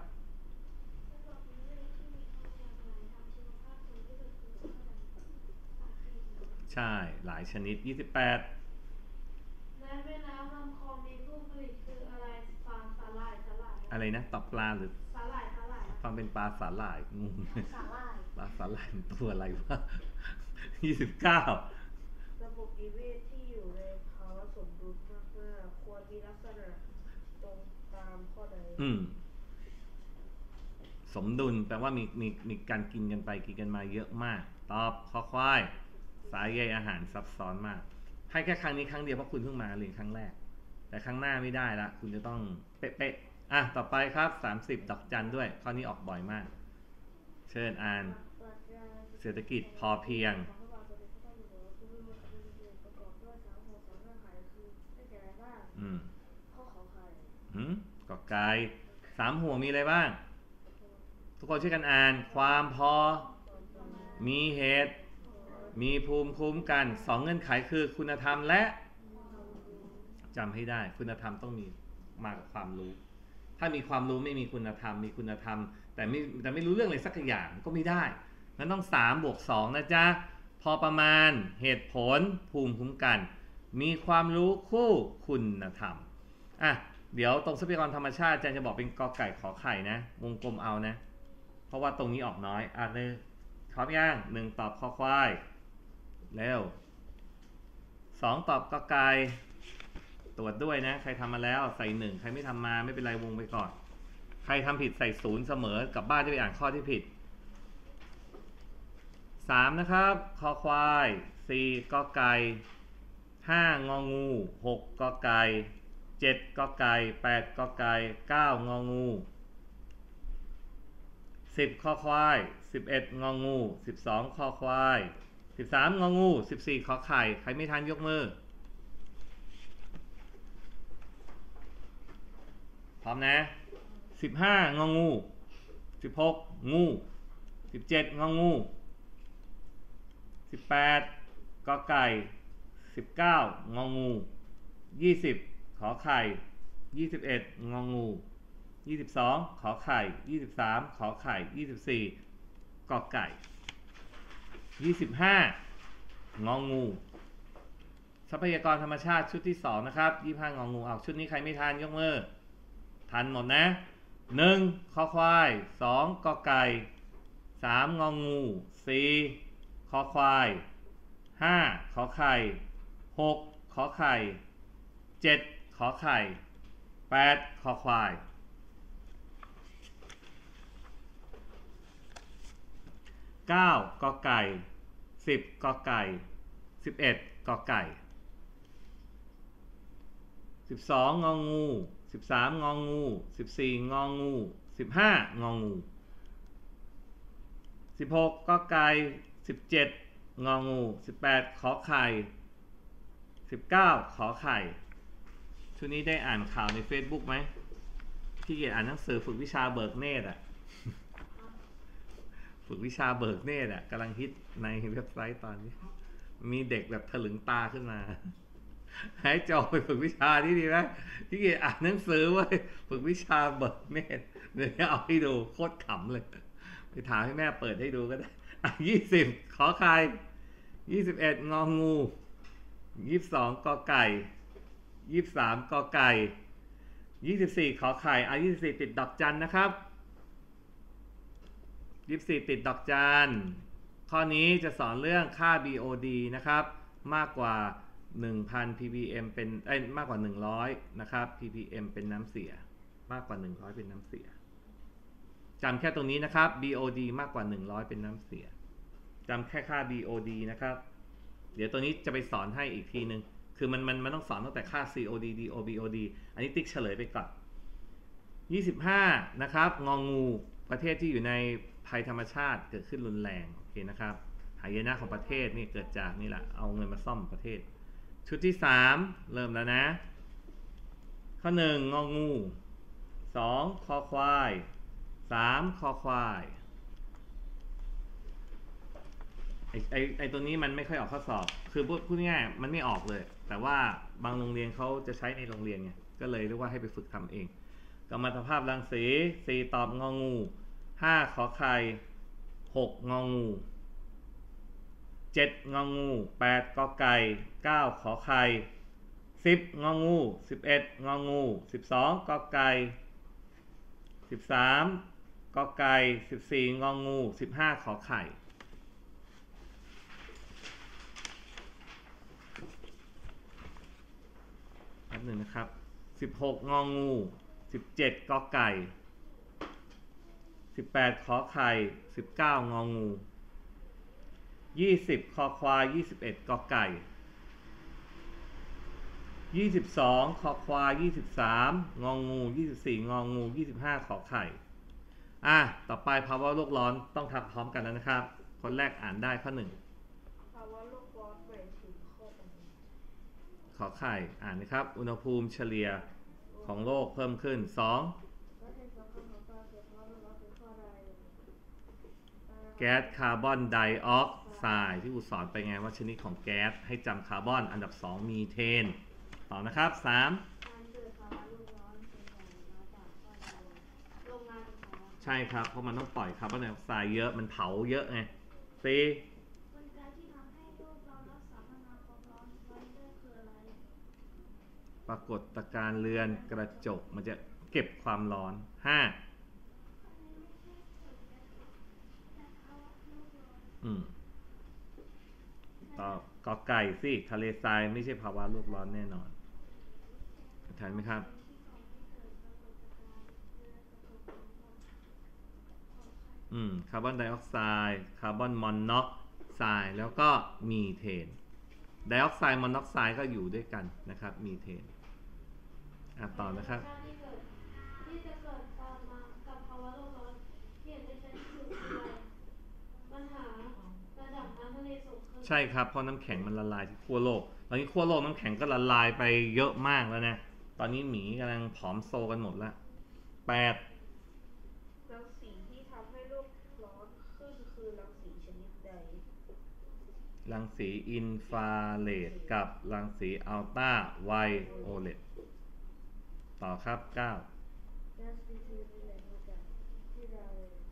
ใช่หลายชนิด28 ในแม่น้ำลำคลองมีผู้ผลิตคืออะไรปลาสาหร่ายอะไรนะตอบปลาหรือสาหร่ายฟังเป็นปลาสาหร่ายงงสาหร่ายปลาสาหร่ายมันตัวอะไรวะ29 ระบบนิเวศที่อยู่ในภาวะสมดุลมากๆควรมีลักษณะตรงตามข้อใดสมดุลแปลว่ามีการกินกันไปกินกันมาเยอะมากตอบข้อควายสายใยอาหารซับซ้อนมากให้แค่ครั้งนี้ครั้งเดียวเพราะคุณเพิ่งมาเรียนครั้งแรกแต่ครั้งหน้าไม่ได้ละคุณจะต้องเป๊ะๆต่อไปครับ30ดอกจันด้วยข้อนี้ออกบ่อยมากเชิญอ่านเศรษฐกิจพอเพียงกอไก่3หัวมีอะไรบ้างทุกคนช่วยกันอ่านความพอมีเหตุมีภูมิคุ้มกัน2เงื่อนไขคือคุณธรรมและจำให้ได้คุณธรรมต้องมีมากับความรู้ถ้ามีความรู้ไม่มีคุณธรรมมีคุณธรรมแต่ไม่รู้เรื่องอะไรสักอย่างก็ไม่ได้นั้นต้อง3 + 2นะจ๊ะพอประมาณเหตุผลภูมิคุ้มกันมีความรู้คู่คุณธรรมเดี๋ยวตรงทรัพยากรธรรมชาติอาจารย์จะบอกเป็นกอไก่ขอไข่นะวงกลมเอานะเพราะว่าตรงนี้ออกน้อยเลยพร้อมยัง1ตอบข้อควายเร็ว2ตอบกอไก่ตรวจด้วยนะใครทำมาแล้วใส่1ใครไม่ทำมาไม่เป็นไรวงไปก่อนใครทำผิดใส่0เสมอกลับบ้านจะไปอ่านข้อที่ผิด3นะครับคอควาย4กอไก่5งองู6กอไก่7กอไก่8กอไก่9งองู10คอควาย11งองู12คอควาย13งองู14ขอไข่ใครไม่ทันยกมือพร้อมนะ15งองู16งู17งองู18กอไก่19งองู20ขอไข่21งองู22ขอไข่23ขอไข่24กอไก่25งองูทรัพยากรธรรมชาติชุดที่2นะครับ25งองูชุดนี้ใครไม่ทันยกมือทันหมดนะ1ขอควาย2กอไก่3งองู4ขอควาย5ขอไข่6ขอไข่7ขอไข่8ขอควาย9กอไก่10กอไก่11กอไก่ 12 งองู 13 งองู 14 งองู 15 งองู 16 กอไก่ 17 งองู 18 ขอไข่ 19 ขอไข่ช่วงนี้ได้อ่านข่าวใน Facebook ไหมที่เกียจอ่านหนังสือฝึกวิชาเบิกเนตรฝึกวิชาเบิกเนตรกำลังฮิตในเว็บไซต์ตอนนี้มีเด็กแบบถลึงตาขึ้นมาให้จอไปฝึกวิชาที่ดีไหมที่เกียจอ่านหนังสือไว้ฝึกวิชาเบิกเนตรเดี๋ยวเอาให้ดูโคตรขำเลยไปถามให้แม่เปิดให้ดูก็ได้20 ขอไข่ 21 งองู 22 กอไก่ 23 กอไก่ 24 ขอไข่24 ติดดอกจันนะครับ24 ติดดอกจันข้อนี้จะสอนเรื่องค่า BOD นะครับมากกว่า 1,000 ppm เป็นมากกว่า100นะครับ ppm เป็นน้ำเสียมากกว่า100เป็นน้ำเสียจำแค่ตรงนี้นะครับ BOD มากกว่า100เป็นน้ำเสียจำแค่ค่า BOD นะครับเดี๋ยวตัวนี้จะไปสอนให้อีกทีนึงคือมันต้องสอนตั้งแต่ค่า COD DO BOD อันนี้ติ๊กเฉลยไปก่อน25นะครับงองูประเทศที่อยู่ในภัยธรรมชาติเกิดขึ้นรุนแรงโอเคนะครับหายนะของประเทศนี่เกิดจากนี่แหละเอาเงินมาซ่อมประเทศชุดที่3เริ่มแล้วนะข้อ1งองู2คอควาย3คอควายไอตัวนี้มันไม่ค่อยออกข้อสอบคือพูดง่ายๆมันไม่ออกเลยแต่ว่าบางโรงเรียนเขาจะใช้ในโรงเรียนไงก็เลยเรียกว่าให้ไปฝึกทำเองกรรมสภาพรังสี4ตอบงองู5ขอไข่6งองู7งองู8กอไก่9ขอไข่10งองู11งองู12กอไก่13กอไก่14งองู15ขอไข่แป๊บหนึ่งนะครับ16งองู17กอไก่18ขอไข่19งองู20คอควาย21กอไก่22คอควาย23งองู24งองู25ขอไข่ต่อไปภาวะโลกร้อนต้องทำพร้อมกันแล้วนะครับคนแรกอ่านได้ข้อ1 ภาวะโลกร้อนหมายถึงข้อใดขอไข่อ่านนะครับอุณหภูมิเฉลี่ยของโลกเพิ่มขึ้น2แก๊สคาร์บอนไดออกไซด์ที่สอนไปไงว่าชนิดของแก๊สให้จำคาร์บอนอันดับ2มีเทนต่อนะครับ3ใช่ครับเพราะมันต้องปล่อยคาร์บอนไดออกไซด์เยอะมันเผาเยอะไง4ปรากฏการณ์เรือนกระจกมันจะเก็บความร้อน5ต่อกอไก่สิทะเลทรายไม่ใช่ภาวะโลกร้อนแน่นอนทันไหมครับคาร์บอนไดออกไซด์คาร์บอนมอนอกไซด์แล้วก็มีเทนไดออกไซด์มอนอกไซด์ก็อยู่ด้วยกันนะครับมีเทนต่อนะครับที่จะเกิดตามมากับภาวะโลกร้อนที่เห็นได้ชัดที่สุดคือปัญหาระดับน้ำทะเลสูงขึ้นใช่ครับเพราะน้ำแข็งมันละลายที่ขั้วโลกตอนนี้ขั้วโลกน้ำแข็งก็ละลายไปเยอะมากแล้วนะตอนนี้หมีกำลังผอมโซกันหมดแล้ว8 รังสีที่ทำให้โลกร้อนขึ้นคือรังสีชนิดใดรังสีอินฟราเรดกับรังสีอัลตราไวโอเลตต่อครับ9 แก๊สมีชีวิตมีแหล่งมาจากที่เรา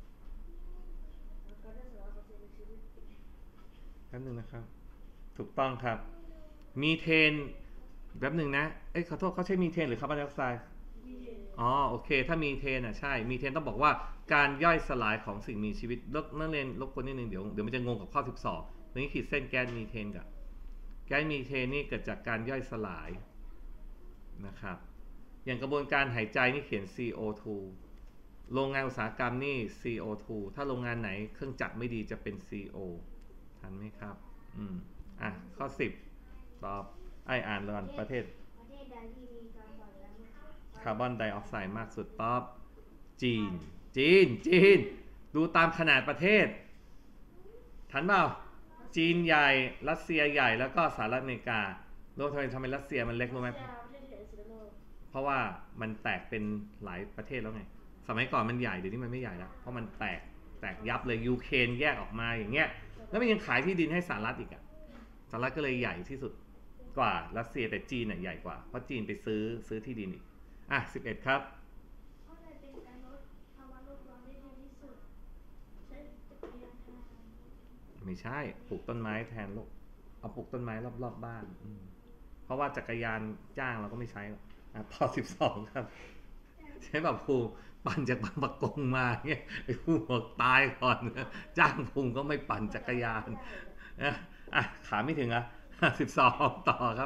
การได้สารกับสิ่งมีชีวิตแป๊บนึงนะครับถูกต้องครับมีเทนแป๊บนึงนะขอโทษเขาใช้มีเทนหรือคาร์บอนไดออกไซด์โอเคถ้ามีเทนใช่มีเทนต้องบอกว่าการย่อยสลายของสิ่งมีชีวิตนักเรียนรบกวนนิดนึงเดี๋ยวมันจะงงกับข้อ12ตรงนี้ขีดเส้นแก๊สมีเทนกับแก๊สมีเทนนี่เกิดจากการย่อยสลายนะครับอย่างกระบวนการหายใจนี่เขียน CO2 โรงงานอุตสาหกรรมนี่ CO2 ถ้าโรงงานไหนเครื่องจักรไม่ดีจะเป็น CO ทันไหมครับข้อ10ตอบอ่านก่อนประเทศใดที่มีการปล่อยและไม่คาร์บอนไดออกไซด์มากสุดตอบจีน ดูตามขนาดประเทศ ทันเปล่า จีนใหญ่ รัสเซียใหญ่ แล้วก็สหรัฐอเมริการู้ทำไมรัสเซียมันเล็กรู้ไหม เพราะว่ามันแตกเป็นหลายประเทศแล้วไง สมัยก่อนมันใหญ่ เดี๋ยวนี้มันไม่ใหญ่แล้ว เพราะมันแตกยับเลย ยูเครนแยกออกมาอย่างเงี้ย แล้วมันยังขายที่ดินให้สหรัฐอีกอะสหรัฐก็เลยใหญ่ที่สุดกว่ารัสเซีย แต่จีนน่ะใหญ่กว่า เพราะจีนไปซื้อที่ดินอีก 11 ครับข้อใดเป็นการลดภาวะโลกร้อนได้ดีที่สุดใช้จักรยานแทนไม่ใช่ปลูกต้นไม้แทนลูกเอาปลูกต้นไม้รอบบ้านเพราะว่าจักรยานจ้างเราก็ไม่ใช้หรอกต่อ 12 ครับ ใช้แบบภูมิปั่นจากบางปะกงมาเงี้ยไอ้ภูมิบอกตายก่อนจ้างภูมิก็ไม่ปั่นจักรยานขาไม่ถึง12 ต่อครับ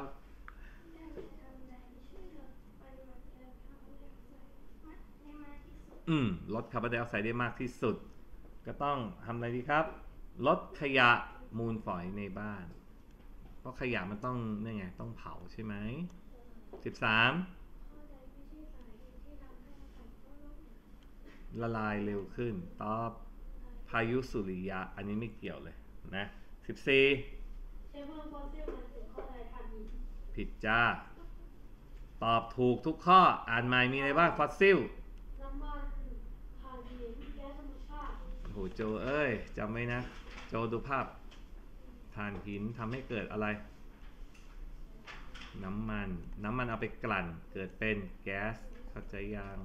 ลดคาร์บอนไดออกไซด์ได้มากที่สุดก็ต้องทำอะไรดีครับลดขยะมูลฝอยในบ้านเพราะขยะมันต้องนี่ไงต้องเผาใช่ไหม13ละลายเร็วขึ้นตอบพายุสุริยะอันนี้ไม่เกี่ยวเลยนะ14 ใช้เพิ่มฟอสซิลมันถึงข้อใดถ่านหินผิดจ้าตอบถูกทุกข้ออ่านใหม่มีอะไรบ้างฟอสซิลน้ำมันถ่านหินแก๊สธรรมชาติโหโจเอ้ยจำไว้นะโจดูภาพถ่านหินทำให้เกิดอะไรน้ำมันเอาไปกลั่นเกิดเป็นแก๊สเข้าใจยัง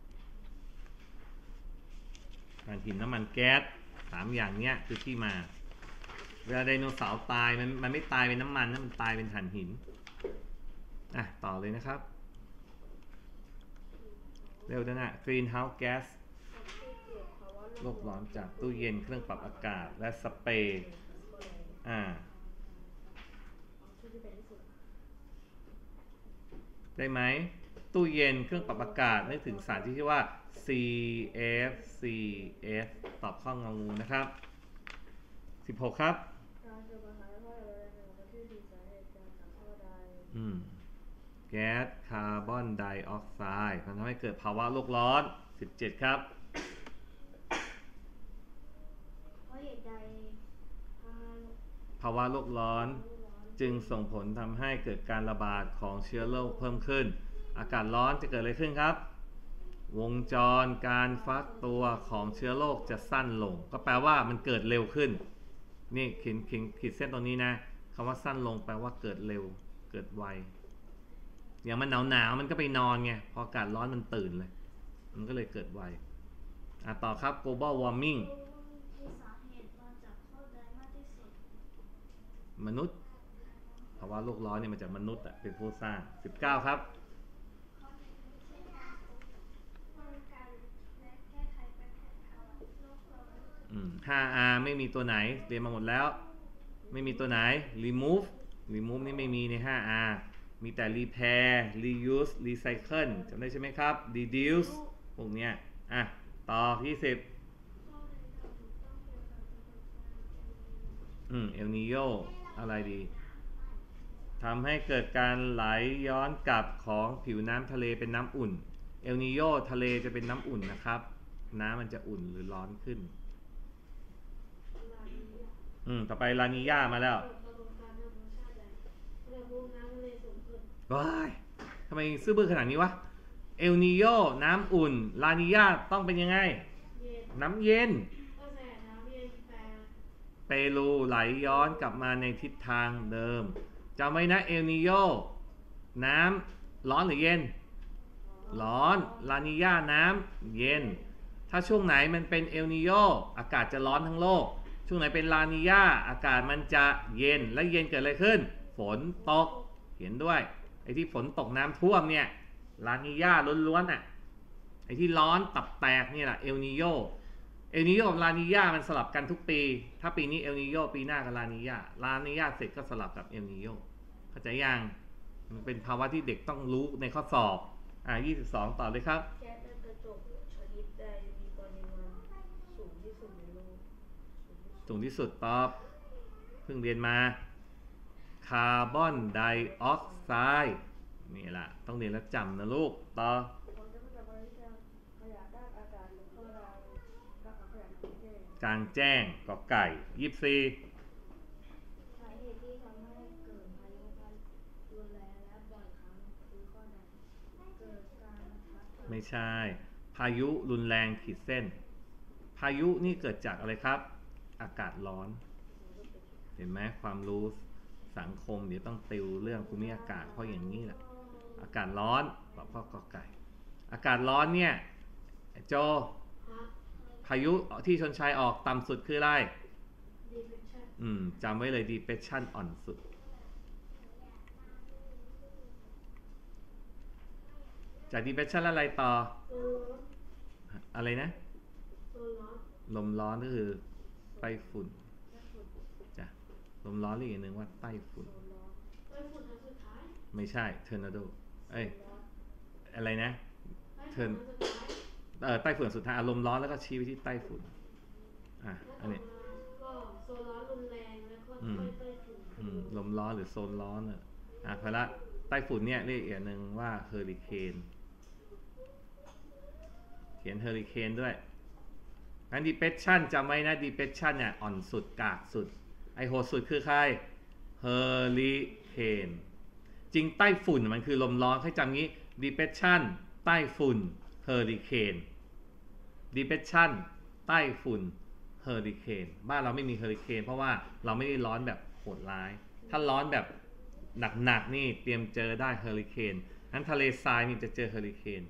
ถ่านหินน้ำมันแก๊ส3อย่างเนี้ยคือที่มาเวลาไดโนเสาร์ตายมันไม่ตายเป็นน้ำมันนะมันตายเป็นถ่านหินต่อเลยนะครับเร็วนะgreenhouse gas โลกร้อนจากตู้เย็นเครื่องปรับอากาศและสเปรย์ได้ไหมตู้เย็นเครื่องปรับอากาศนึกถึงสารที่ชื่อว่า CFCs ตอบข้ององูนะครับ16ครับแก๊สคาร์บอนไดออกไซด์มันทำให้เกิดภาวะโลกร้อน17ครับภาวะโลกร้อนจึงส่งผลทำให้เกิดการระบาดของเชื้อโรคเพิ่มขึ้นอากาศร้อนจะเกิดอะไรขึ้นครับวงจรการฟักตัวของเชื้อโรคจะสั้นลงก็แปลว่ามันเกิดเร็วขึ้นนี่ขีดเส้นตรงนี้นะคำว่าสั้นลงแปลว่าเกิดเร็วเกิดไวอย่างมันหนาวมันก็ไปนอนไงพออากาศร้อนมันตื่นเลยมันก็เลยเกิดไวต่อครับ global warming มีสาเหตุมาจากข้อใดมากที่สุดมนุษย์ภาวะโลกร้อนเนี่ยมาจากมนุษย์เป็นผู้สร้าง19ครับ5R ไม่มีตัวไหนเรียนมาหมดแล้วไม่มีตัวไหน remove นี่ไม่มีใน 5R มีแต่ repair reuse recycle จำได้ใช่ไหมครับ reduce พวกเนี้ยต่อ20เอลนีโยอะไรดีทำให้เกิดการไหลย้อนกลับของผิวน้ำทะเลเป็นน้ำอุ่นเอลนีโยทะเลจะเป็นน้ำอุ่นนะครับน้ำมันจะอุ่นหรือร้อนขึ้นต่อไปลานีญามาแล้วว้ายทำไมซื่อบื้อขนาดนี้วะเอลนีโยน้ำอุ่นลานีญาต้องเป็นยังไงน้ำเย็นเปรูไหลย้อนกลับมาในทิศทางเดิมจำไว้นะเอลนีโยน้ำร้อนหรือเย็นร้อนลานีญาน้ำเย็นถ้าช่วงไหนมันเป็นเอลนีโยอากาศจะร้อนทั้งโลกช่วงไหนเป็นลานีญาอากาศมันจะเย็นและเย็นเกิดอะไรขึ้นฝนตกเห็นด้วยไอ้ที่ฝนตกน้ำท่วมเนี่ยลานีญาล้วนๆไอ้ที่ร้อนตับแตกนี่แหละเอลนีโยกับลานีญามันสลับกันทุกปีถ้าปีนี้เอลนีโยปีหน้ากับลานีญาเสร็จก็สลับกับเอลนีโยเข้าใจยังมันเป็นภาวะที่เด็กต้องรู้ในข้อสอบ22ต่อเลยครับแก๊สในกระจกชนิดใดมีปริมาณสูงที่สุดในโลกสูงที่สุดตอบเพิ่งเรียนมาคาร์บอนไดออกไซด์นี่แหละต้องเรียนแล้วจำนะลูกต่อผมจะไม่จำอะไรที่ขยะด้านอากาศหรือข้อใดกับขยะในประเทศกลางแจ้งกอไก่24 สาเหตุที่ทำให้เกิดพายุพัดรุนแรงและบ่อยครั้งคือข้อใดเกิดการพัดไม่ใช่พายุรุนแรงขีดเส้น พายุนี่เกิดจากอะไรครับ อากาศร้อน เห็นไหมความรู้สังคมเดี๋ยวต้องติวเรื่องภูมิอากาศเพราะอย่างนี้แหละอากาศร้อนตอบข้อกอไก่อากาศร้อนเนี่ยโจฮะพายุที่ชนชัยออกต่ำสุดคืออะไร depression จำไว้เลย depression อ่อนสุดจาก depression แล้วอะไรต่อโซนร้อนอะไรนะโซนร้อนลมร้อนก็คือไต้ฝุ่นจ้ะลมร้อนเรียกอีกหนึ่งว่าไต้ฝุ่นไต้ฝุ่นครั้งสุดท้ายไม่ใช่เทอร์นาโดเอ้ยอะไรนะไต้ฝุ่นครั้งสุดท้ายไต้ฝุ่นสุดท้ายอารมณ์ร้อนแล้วก็ชี้ไปที่ไต้ฝุ่นอันนี้ก็โซนร้อนรุนแรงแล้วก็ค่อยไต้ฝุ่นลมร้อนหรือโซนร้อนพอละไต้ฝุ่นเนี่ยเรียกอีกอย่างหนึ่งว่าเฮอริเคนเขียนเฮอริเคนด้วยงั้น depression จำไว้นะ depression เนี่ยอ่อนสุดกากสุดไอโหดสุดคือใครเฮอริเคนจริงไต้ฝุ่นมันคือลมร้อนให้จำงี้ depression ไต้ฝุ่นเฮอริเคน depression ไต้ฝุ่นเฮอริเคนบ้านเราไม่มีเฮอริเคนเพราะว่าเราไม่ได้ร้อนแบบโหดร้ายถ้าร้อนแบบหนักๆนี่เตรียมเจอได้เฮอริเคนงั้นทะเลทรายนี่จะเจอเฮอริเคน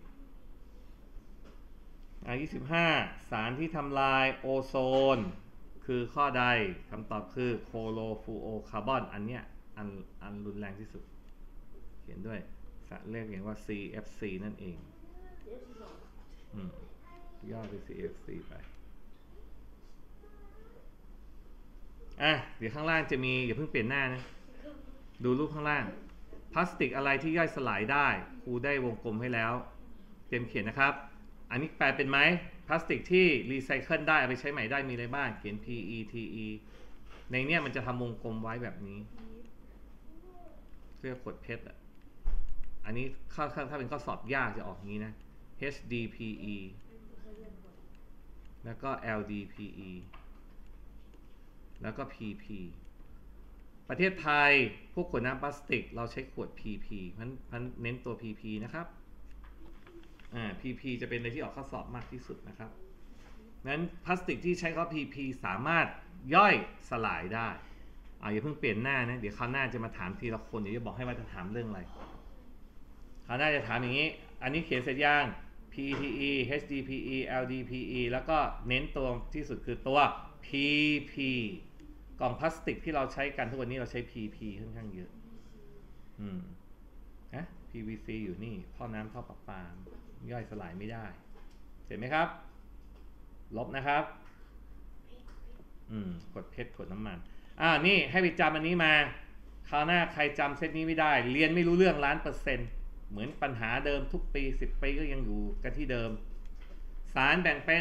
25สารที่ทำลายโอโซนคือข้อใดคำตอบคือโคโลฟูโอคาร์บอนอันเนี้ยอันรุนแรงที่สุดเขียนด้วยเรียกอย่างว่า CFC นั่นเองย่อเป็น CFC ไปเดี๋ยวข้างล่างจะมีอย่าเพิ่งเปลี่ยนหน้านะดูรูปข้างล่างพลาสติกอะไรที่ย่อยสลายได้ครูได้วงกลมให้แล้วเตรียมเขียนนะครับอันนี้แปลเป็นไหมพลาสติกที่รีไซเคิลได้เอาไปใช้ใหม่ได้มีอะไรบ้างเขียน PETE ในเนี้ยมันจะทำวงกลมไว้แบบนี้เพื่อขวดเพชรอันนี้ถ้าเป็นข้อสอบยากจะออกงี้นะ HDPE แล้วก็ LDPE แล้วก็ PP ประเทศไทยพวกขวดน้ำพลาสติกเราใช้ขวด PP มันเน้นตัว PP นะครับ PP จะเป็นในที่ออกข้อสอบมากที่สุดนะครับนั้นพลาสติกที่ใช้ข้อ PP สามารถย่อยสลายได้อย่าเพิ่งเปลี่ยนหน้านะเดี๋ยวคราวหน้าจะมาถามทีละคนเดี๋ยวจะบอกให้ว่าจะถามเรื่องอะไรคราวหน้าจะถามอย่างนี้อันนี้เขียนเสร็จยัง PTE HDPE LDPE แล้วก็เน้นตัวที่สุดคือตัว PP กล่องพลาสติกที่เราใช้กันทุกวันนี้เราใช้ PP ค่อนข้างเยอะPVC อยู่นี่ท่อน้ำท่อประปาย่อยสลายไม่ได้เห็นไหมครับลบนะครับกดเพชรกดน้ำมันนี่ให้ไปจำอันนี้มาคราวหน้าใครจำเซตนี้ไม่ได้เรียนไม่รู้เรื่อง1,000,000%เหมือนปัญหาเดิมทุกปี10 ปีก็ยังอยู่กันที่เดิมสารแบ่งเป็น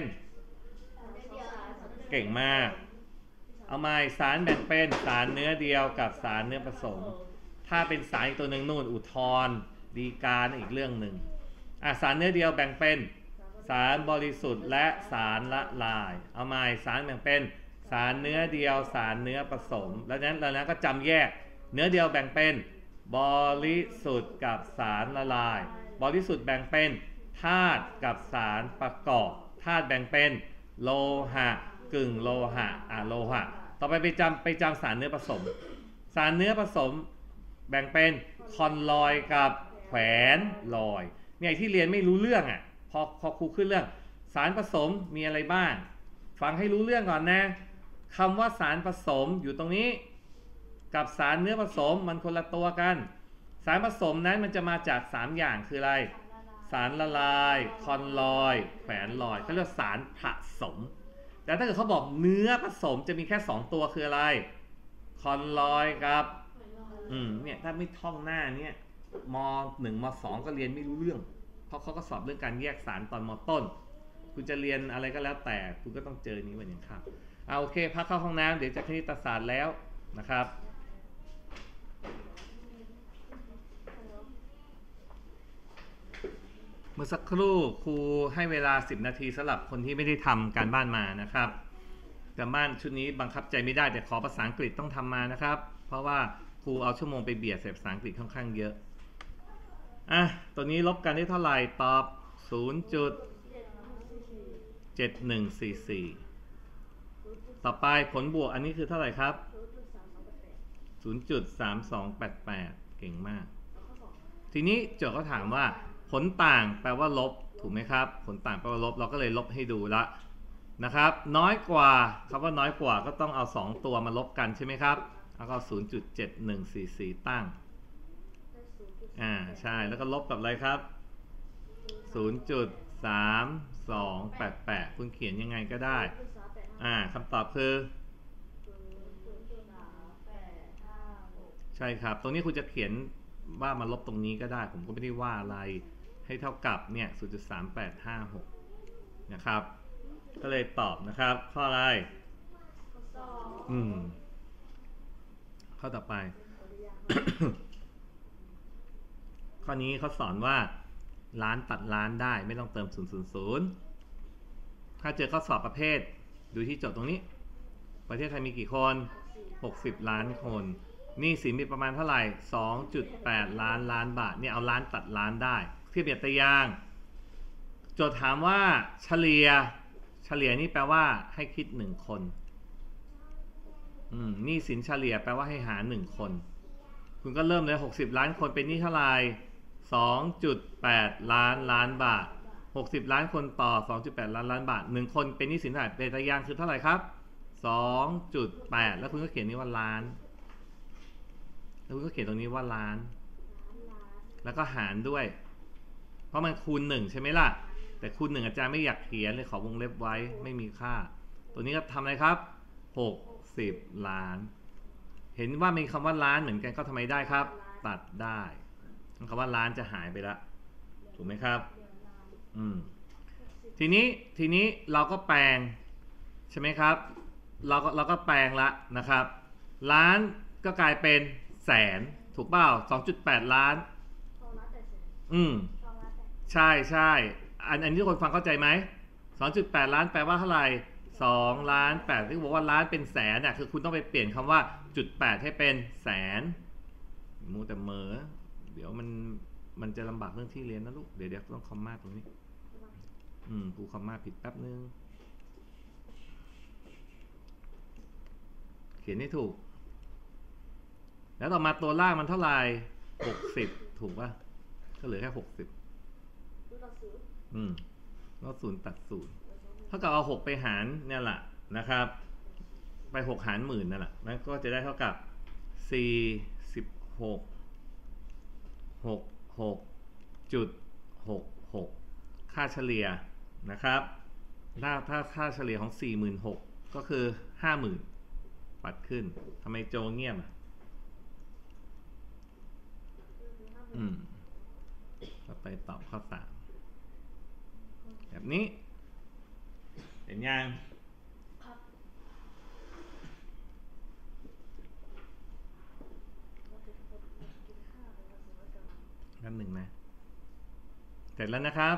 เก่งมากเอาใหม่สารแบ่งเป็นสารเนื้อเดียวกับสารเนื้อผสมถ้าเป็นสารอีกตัวหนึ่งนู่นอุทธรณ์ฎีกาอีกเรื่องหนึ่งสารเนื้อเดียวแบ่งเป็นสารบริสุทธิ์และสารละลายเอาใหม่สารแบ่งเป็นสารเนื้อเดียวสารเนื้อผสมแล้วนั้นก็จำแยกเนื้อเดียวแบ่งเป็นบริสุทธิ์กับสารละลายบริสุทธิ์แบ่งเป็นธาตุกับสารประกอบธาตุแบ่งเป็นโลหะกึ่งโลหะโลหะต่อไปไปจำสารเนื้อผสมสารเนื้อผสมแบ่งเป็นคอนลอยกับแขวนลอยเนี่ยที่เรียนไม่รู้เรื่องพอครูขึ้นเรื่องสารผสมมีอะไรบ้างฟังให้รู้เรื่องก่อนนะคำว่าสารผสมอยู่ตรงนี้กับสารเนื้อผสมมันคนละตัวกันสารผสมนั้นมันจะมาจาก3อย่างคืออะไรสารละลายคอนลอยแขวนลอยเขาเรียกสารผสมแต่ถ้าเกิดเขาบอกเนื้อผสมจะมีแค่2ตัวคืออะไรคอนลอยกับเนี่ยถ้าไม่ท่องหน้าเนี่ยม.1 ม.2 ก็เรียนไม่รู้เรื่องเพราะเขาก็สอบเรื่องการแยกสารตอนม.ต้นคุณจะเรียนอะไรก็แล้วแต่คุณก็ต้องเจอนี้วันอย่างครับโอเคพักเข้าห้องน้ำเดี๋ยวจะคณิตศาสตร์แล้วนะครับเมื่อสักครู่ครูให้เวลา10 นาทีสำหรับคนที่ไม่ได้ทำการบ้านมานะครับการบ้านชุดนี้บังคับใจไม่ได้แต่ขอภาษาอังกฤษต้องทำมานะครับเพราะว่าครูเอาชั่วโมงไปเบียดใส่ภาษาอังกฤษค่อนข้างเยอะตัวนี้ลบกันได้เท่าไหร่ตอบ 0.7144 ต่อไปผลบวกอันนี้คือเท่าไหร่ครับ 0.3288 เก่งมากทีนี้โจทย์ก็ถามว่าผลต่างแปลว่าลบถูกไหมครับผลต่างแปลว่าลบเราก็เลยลบให้ดูละนะครับน้อยกว่าคำว่าน้อยกว่าก็ต้องเอา2ตัวมาลบกันใช่ไหมครับแล้วก็ 0.7144 ตั้งใช่แล้วก็ลบกับอะไรครับ 0.3288 คุณเขียนยังไงก็ได้คำตอบคือใช่ครับตรงนี้คุณจะเขียนว่ามาลบตรงนี้ก็ได้ผมก็ไม่ได้ว่าอะไรให้เท่ากับเนี่ย 0.3856 นะครับก็เลยตอบนะครับข้ออะไรข้อต่อไป ข้อนี้เขาสอนว่าล้านตัดล้านได้ไม่ต้องเติม 000 ถ้าเจอข้อสอบประเภทดูที่โจทย์ตรงนี้ประเทศไทยมีกี่คน60 ล้านคนหนี้สินมีประมาณเท่าไหร่ 2.8 ล้านบาทเนี่ยเอาล้านตัดล้านได้เทียบแบบตัวอย่างโจทย์ถามว่าเฉลี่ยนี่แปลว่าให้คิด1คนหนี้สินเฉลี่ยแปลว่าให้หา1คนคุณก็เริ่มเลย60 ล้านคนเป็นหนี้เท่าไหร่ 2.8 ล้านบาท60 ล้านคนต่อ 2.8 ล้านบาท1คนเป็นหนี้สินเท่าไหร่เป็นตัวอย่างคือเท่าไหร่ครับ 2.8 แล้วคุณก็เขียนนี้ว่าล้านแล้วคุณก็เขียนตรงนี้ว่าล้านแล้วก็หารด้วยเพราะมันคูณ1ใช่ไหมล่ะแต่คูณ1อาจารย์ไม่อยากเขียนเลยขอวงเล็บไว้ไม่มีค่าตัวนี้ก็ทำอะไรครับ60 ล้านเห็นว่ามีคำว่าล้านเหมือนกันก็ทำไมได้ครับตัดได้คำว่าล้านจะหายไปแล้วถูกไหมครับทีนี้เราก็แปลงใช่ไหมครับเราก็แปลงละนะครับล้านก็กลายเป็นแสนถูกเปล่า 2.8 ล้านใช่อันนี้ทุกคนฟังเข้าใจไหม 2.8 ล้านแปลว่าเท่าไหร่2ล้าน8ที่บอกว่าล้านเป็นแสนคือคุณต้องไปเปลี่ยนคำว่า0.8ให้เป็นแสนมูแต่เมอเดี๋ยวมันจะลำบากเรื่องที่เรียนนะลูกเดี๋ยวต้องคอมมาตรงนี้กูคอมมาผิดแป๊บนึงเขียนให้ถูกแล้วต่อมาตัวล่างมันเท่าไหร่60ถูกป่ะก็เหลือแค่60ก็0ตัด0เท่ากับเอา6ไปหารเนี่ยแหละนะครับไป6หาร 10,000นั่นแหละมันก็จะได้เท่ากับ46.66ค่าเฉลี่ยนะครับถ้าค่าเฉลี่ยของ 46,000 ก็คือ 50,000 ปัดขึ้นทำไมโจเงียบก็ไปตอบข้อ 3แบบนี้เห็นยังนั่นหนึ่งนะเสร็จแล้วนะครับ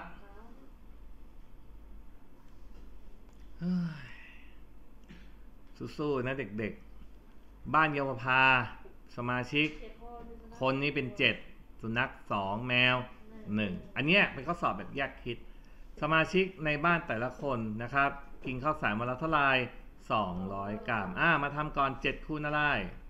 สู้ๆนะเด็กๆบ้านเยาวภาสมาชิกคนนี้เป็น7สุนัข2แมว1อันเนี้ยเป็นข้อสอบแบบแยกคิดสมาชิกในบ้านแต่ละคนนะครับกินข้าวสารวันละเท่าไหร่200 กรัมมาทำก่อน7คูณอะไร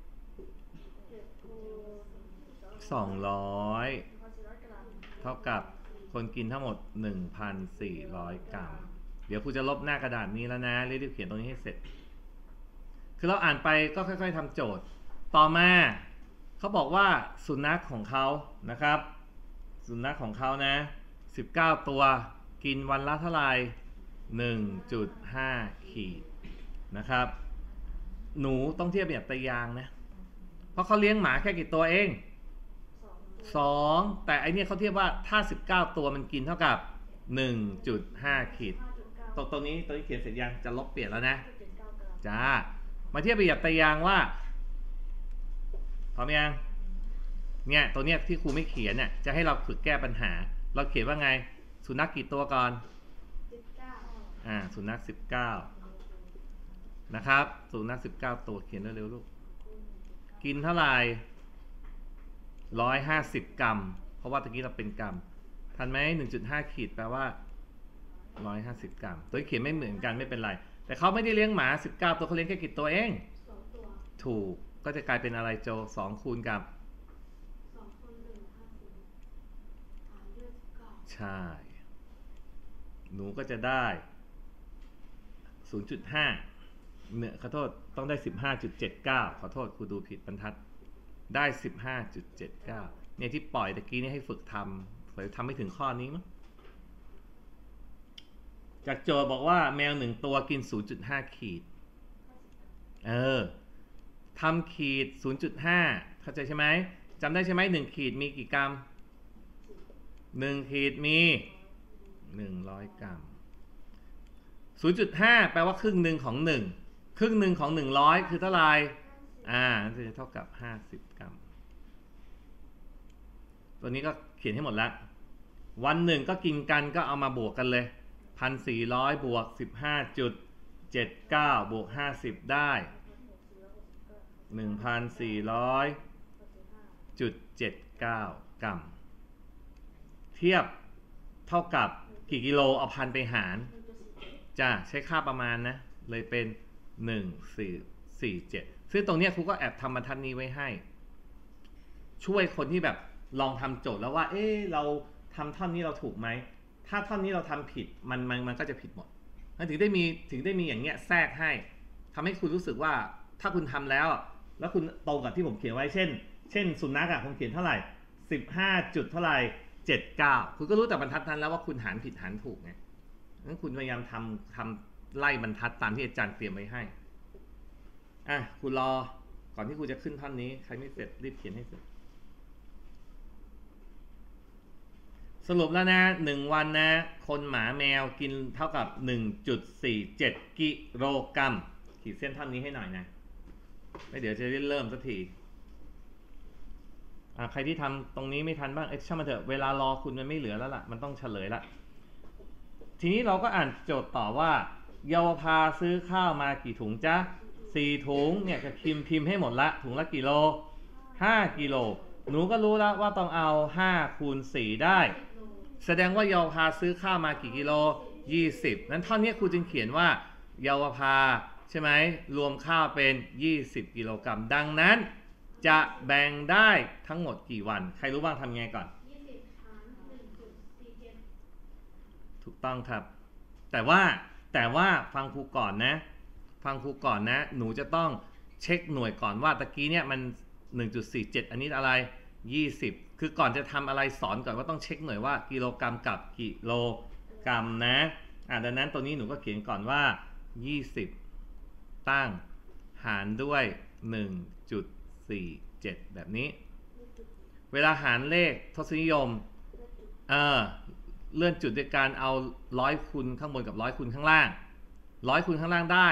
200เท่ากับคนกินทั้งหมด 1,400 กรัมเดี๋ยวครูจะลบหน้ากระดาษนี้แล้วนะรีบๆเขียนตรงนี้ให้เสร็จคือเราอ่านไปก็ค่อยๆทำโจทย์ต่อมาเขาบอกว่าสุนัขของเขานะครับสุนัขของเขานะ19ตัวกินวันละเท่าไหร่ 1.5 ขีดนะครับหนูต้องเทียบแบบตะยางนะเพราะเขาเลี้ยงหมาแค่กี่ตัวเอง2แต่อันนี้เขาเทียบว่าถ้า19ตัวมันกินเท่ากับ 1.5 ขีดตรงนี้เขียนเสร็จยังจะลบเปลี่ยนแล้วนะจ้ามาเทียบแบบตะยางว่าพร้อมยังเนี่ยตัวเนี้ยที่ครูไม่เขียนเนี่ยจะให้เราฝึกแก้ปัญหาเราเขียนว่าไงสุนัขกี่ตัวก่อน 19 สุนัข19นะครับสุนัข19ตัวเขียนเร็วๆลูกกินเท่าไหร่150 กรัมเพราะว่าตะกี้เราเป็นกรัมทันไหม 1.5 ขีดแปลว่า150 กรัมตัวเขียนไม่เหมือนกันไม่เป็นไรแต่เขาไม่ได้เลี้ยงหมา19ตัวเขาเลี้ยงแค่กี่ตัวเอง 2 ตัวถูกก็จะกลายเป็นอะไรโจ2คูณกับ 2 คูณ 1 50หารด้วย19 ใช่หนูก็จะได้ 0.5 เนี่ยขอโทษต้องได้ 15.79 ขอโทษครูดูผิดบรรทัดได้ 15.79 เนี่ยที่ปล่อยตะกี้นี่ให้ฝึกทำไม่ถึงข้อนี้มั้งจากโจทย์บอกว่าแมว1ตัวกิน 0.5 ขีดทำขีด 0.5 เข้าใจใช่ไหมจำได้ใช่ไหม1ขีดมีกี่กรัม1ขีดมี100 กรัม 0.5 แปลว่าครึ่งหนึ่งของ1ครึ่งหนึ่งของ100คือเท่าไหร่จะเท่ากับ50 กรัมตัวนี้ก็เขียนให้หมดแล้ววันหนึ่งก็กินกันก็เอามาบวกกันเลย 1,400 บวก 15.79 บวก 50 ได้ 1,400.79 กรัมเทียบเท่ากับกี่กิโลเอาพันไปหารจะใช้ค่าประมาณนะเลยเป็น1447ซึ่งตรงนี้ครูก็แอบทำบรรทัดนี้ไว้ให้ช่วยคนที่แบบลองทำโจทย์แล้วว่าเราทำท่อนนี้เราถูกไหมถ้าท่อนนี้เราทำผิดมันก็จะผิดหมดถึงได้มีอย่างเงี้ยแทรกให้ทำให้คุณรู้สึกว่าถ้าคุณทำแล้วคุณตรงกับที่ผมเขียนไว้เช่นสุนัขผมเขียนเท่าไหร่15จุดเท่าไหร่79คุณก็รู้แต่บรรทัดนั้นแล้วว่าคุณหารผิดหารถูกไงงั้นคุณพยายามทำไล่บรรทัดตามที่อาจารย์เตรียมไว้ให้คุณรอก่อนที่คุณจะขึ้นท่อนนี้ใครไม่เสร็จรีบเขียนให้เสร็จสรุปแล้วนะ1วันนะคนหมาแมวกินเท่ากับ 1.47 กิโลกรัมขีดเส้นท่อนนี้ให้หน่อยนะแล้วเดี๋ยวจะเริ่มสักทีใครที่ทำตรงนี้ไม่ทันบ้างช่างมันเถอะเวลารอคุณมันไม่เหลือแล้วล่ะมันต้องเฉลยละทีนี้เราก็อ่านโจทย์ต่อว่าเยาวภาซื้อข้าวมากี่ถุงจ๊ะ4 ถุงเนี่ยจะพิมพ์ให้หมดละถุงละกี่โล5 กิโลหนูก็รู้แล้วว่าต้องเอา5 คูณ 4ได้แสดงว่าเยาวภาซื้อข้าวมากี่กิโล20นั้นท่อนนี้ครูจึงเขียนว่าเยาวภาใช่ไหมรวมข้าวเป็น20 กิโลกรัมดังนั้นจะแบ่งได้ทั้งหมดกี่วันใครรู้บ้างทำไงก่อน 20หาร 1.47 ถูกต้องครับแต่ว่าฟังครูก่อนนะหนูจะต้องเช็คหน่วยก่อนว่าตะกี้เนี่ยมัน 1.47 อันนี้อะไร20คือก่อนจะทำอะไรสอนก่อนว่าต้องเช็คหน่วยว่ากิโลกรัมกับกิโลกรัมนะดังนั้นตัวนี้หนูก็เขียนก่อนว่า20ตั้งหารด้วย 1.47 แบบนี้เวลาหารเลขทศนิยมเลื่อนจุดด้วยการเอา100คูณข้างบนกับ100คูณข้างล่าง100คูณข้างล่างได้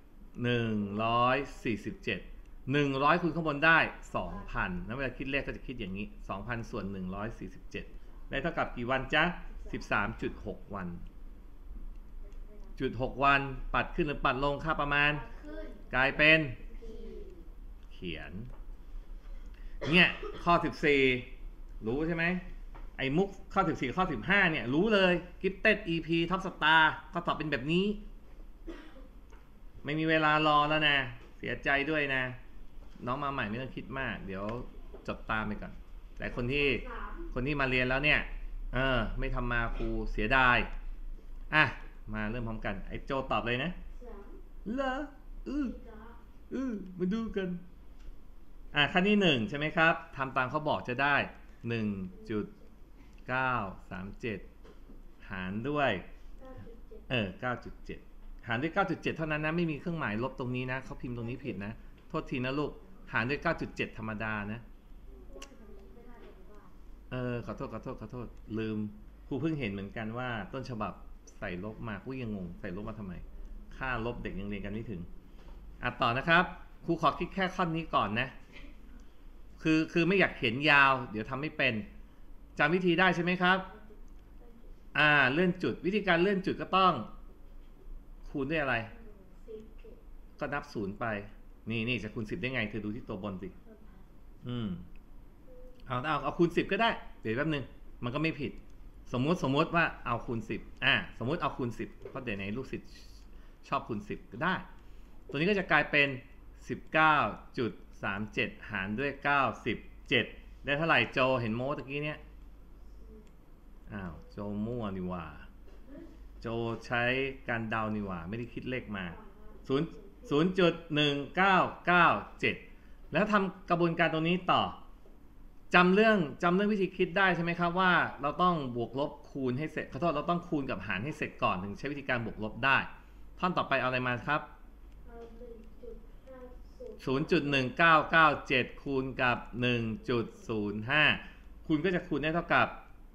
147 100คูณข้างบนได้ 2,000 แล้วเวลาคิดเลขก็จะคิดอย่างนี้ 2,000 ส่วน 147 ได้เท่ากับกี่วันจ๊ะ 13.6 วัน.6 วันปัดขึ้นหรือปัดลงค่าประมาณกลายเป็นเขียนเนี่ยข้อ14รู้ใช่ไหมไอ้มุกข้อ14ข้อ15เนี่ยรู้เลย Gifted EP Top Star ก็ตอบเป็นแบบนี้ไม่มีเวลารอแล้วนะเสียใจด้วยนะน้องมาใหม่ไม่ต้องคิดมากเดี๋ยวจดตามไปก่อนแต่คนที่มาเรียนแล้วเนี่ยไม่ทำมาครูเสียดายมาเริ่มพร้อมกันไอ้โจตอบเลยนะเหรอมาดูกันขั้นที่1ใช่ไหมครับทำตามเขาบอกจะได้ 1.937 หารด้วย9.7 หารด้วย 9.7 เท่านั้นนะไม่มีเครื่องหมายลบตรงนี้นะเขาพิมพ์ตรงนี้ผิดนะโทษทีนะลูกหารด้วย 9.7 ธรรมดานะขอโทษลืมครูเพิ่งเห็นเหมือนกันว่าต้นฉบับใส่ลบมากูยังงงใส่ลบมาทำไมค่าลบเด็กยังเรียนกันไม่ถึงต่อนะครับครูขอคิดแค่ข้อนี้ก่อนนะคือไม่อยากเขียนยาวเดี๋ยวทำไม่เป็นจำวิธีได้ใช่ไหมครับเลื่อนจุดวิธีการเลื่อนจุดก็ต้องคูณด้วยอะไร 10 ก็นับศูนย์ไปนี่จะคูณ10ได้ไงเธอดูที่ตัวบนสิเอาคูณ10ก็ได้เดี๋ยวแป๊บนึงมันก็ไม่ผิดสมมุติว่าเอาคูณ10สมมุติเอาคูณ10เพราะเดี๋ยวไหนลูกศิษย์ชอบคูณ10ก็ได้ตัวนี้ก็จะกลายเป็น 19.37 หารด้วย97ได้เท่าไหร่โจเห็นโม้ตะกี้เนี่ยโจมั่วนี่ว่าโจใช้การเดานี่ว่าไม่ได้คิดเลขมา0.1997 แล้วทำกระบวนการตรงนี้ต่อจำเรื่องวิธีคิดได้ใช่ไหมครับว่าเราต้องบวกลบคูณให้เสร็จขอโทษเราต้องคูณกับหารให้เสร็จก่อนถึงใช้วิธีการบวกลบได้ท่อนต่อไปเอาอะไรมาครับ 0.1997 คูณกับ 1.05 คุณก็จะคูณได้เท่ากับ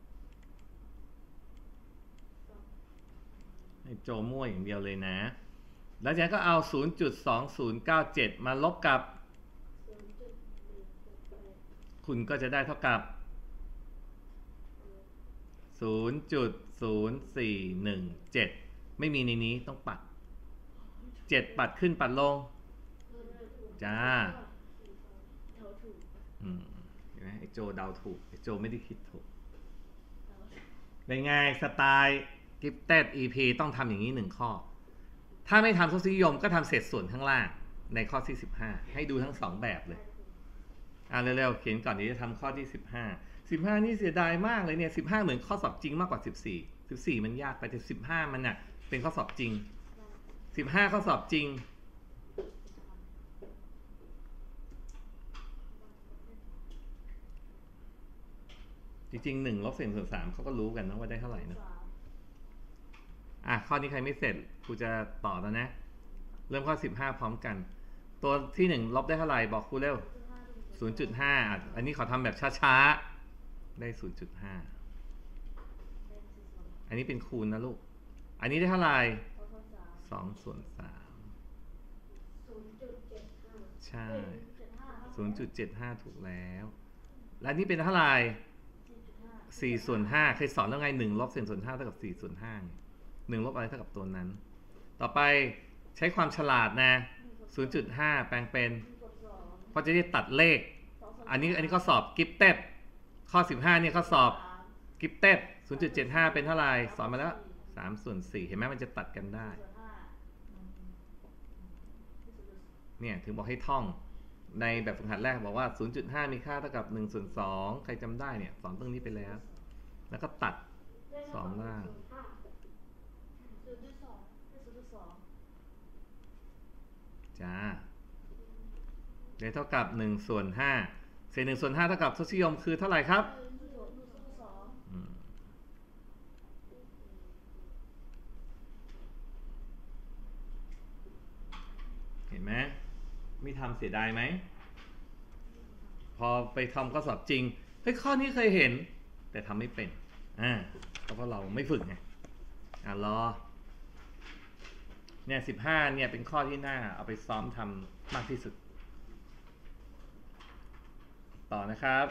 โจมั่วอย่างเดียวเลยนะแล้วจากนั้นก็เอา 0.2097 มาลบกับคุณก็จะได้เท่ากับ 0.0417 ไม่มีในนี้ต้องปัด7ปัดขึ้นปัดลงจ้าเห็นไหมไอโจเดาถูกไอโจไม่ได้คิดถูกเป็นไงสไตล์กิฟเต็ด EP ต้องทำอย่างนี้1ข้อถ้าไม่ทำทศนิยมก็ทำเศษส่วนข้างล่างในข้อที่15ให้ดูทั้ง2แบบเลยเร็วๆเขียนก่อนเดี๋ยวจะทำข้อที่15นี่เสียดายมากเลยเนี่ย15เหมือนข้อสอบจริงมากกว่า14มันยากไปแต่15มันน่ะเป็นข้อสอบจริง15ข้อสอบจริงจริงๆ1ลบเศษส่วน3เขาก็รู้กันนะว่าได้เท่าไหร่นะข้อนี้ใครไม่เสร็จครูจะต่อแล้วนะเริ่มข้อ15พร้อมกันตัวที่1ลบได้เท่าไหร่บอกครูเร็ว 0.5 อันนี้ขอทำแบบช้าๆได้ 0.5 อันนี้เป็นคูณนะลูกอันนี้ได้เท่าไหร่2 ส่วน 3ใช่ 0.75 ถูกแล้วและนี่เป็นเท่าไหร่4 ส่วน 5เคยสอนแล้วไง1ลบเศษส่วน5เท่ากับ4 ส่วน 5 1ลบอะไรเท่ากับตัวนั้นต่อไปใช้ความฉลาดนะ 0.5 แปลงเป็นเพราะจะได้ตัดเลขอันนี้ข้อสอบกิฟเต็ดข้อ15เนี่ยข้อสอบกิฟเต็ด 0.75 เป็นเท่าไหร่สอนมาแล้ว3 ส่วน 4เห็นไหมมันจะตัดกันได้เนี่ยถึงบอกให้ท่องในแบบฝึกหัดแรกบอกว่า 0.5 มีค่าเท่ากับ1 ส่วน 2ใครจำได้เนี่ยสอนตรงนี้ไปแล้วแล้วก็ตัด2ล่างจ้าได้เท่ากับ1 ส่วน 5เศษ1 ส่วน 5เท่ากับทศนิยมคือเท่าไหร่ครับเห็นไหมไม่ทำเสียดายไหมพอไปทำข้อสอบจริงเฮ้ยข้อนี้เคยเห็นแต่ทำไม่เป็นเพราะเราไม่ฝึกไงรอเนี่ย15เนี่ยเป็นข้อที่น่าเอาไปซ้อมทำมากที่สุดต่อนะครับ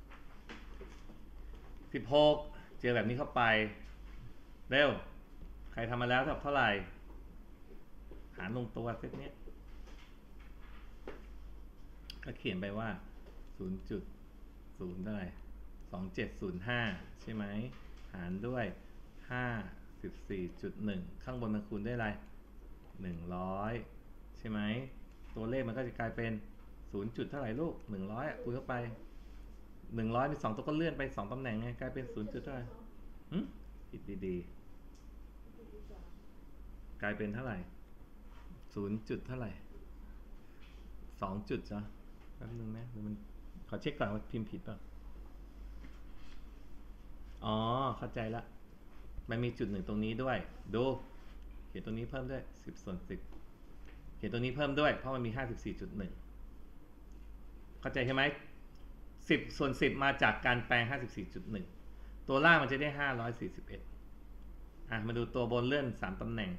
16เจอแบบนี้เข้าไปเร็วใครทำมาแล้วเท่าไหร่หารลงตัวเซตเนี้ยก็เขียนไปว่า 0.0 ได้2705ใช่ไหมหารด้วย54.1ข้างบนมันคูณได้อะไร100ใช่ไหมตัวเลขมันก็จะกลายเป็น0จุดเท่าไหร่ลูก100คูณเข้าไป100มี2ตัวก็เลื่อนไป2ตำแหน่งไงกลายเป็น0จุดเท่าไหร่คิดดีๆกลายเป็นเท่าไหร่0จุดเท่าไหร่2จุดจ้ะแป๊บนึงนะมันขอเช็คก่อนว่าพิมพ์ผิดป่ะเข้าใจละมันมีจุด1ตรงนี้ด้วยดูเขียนตรงนี้เพิ่มด้วย10 ส่วน 10เขียนตรงนี้เพิ่มด้วยเพราะมันมี 54.1 เข้าใจใช่ไหม10 ส่วน 10มาจากการแปลง 54.1 ตัวล่างมันจะได้541มาดูตัวบนเลื่อน3ตำแหน่ง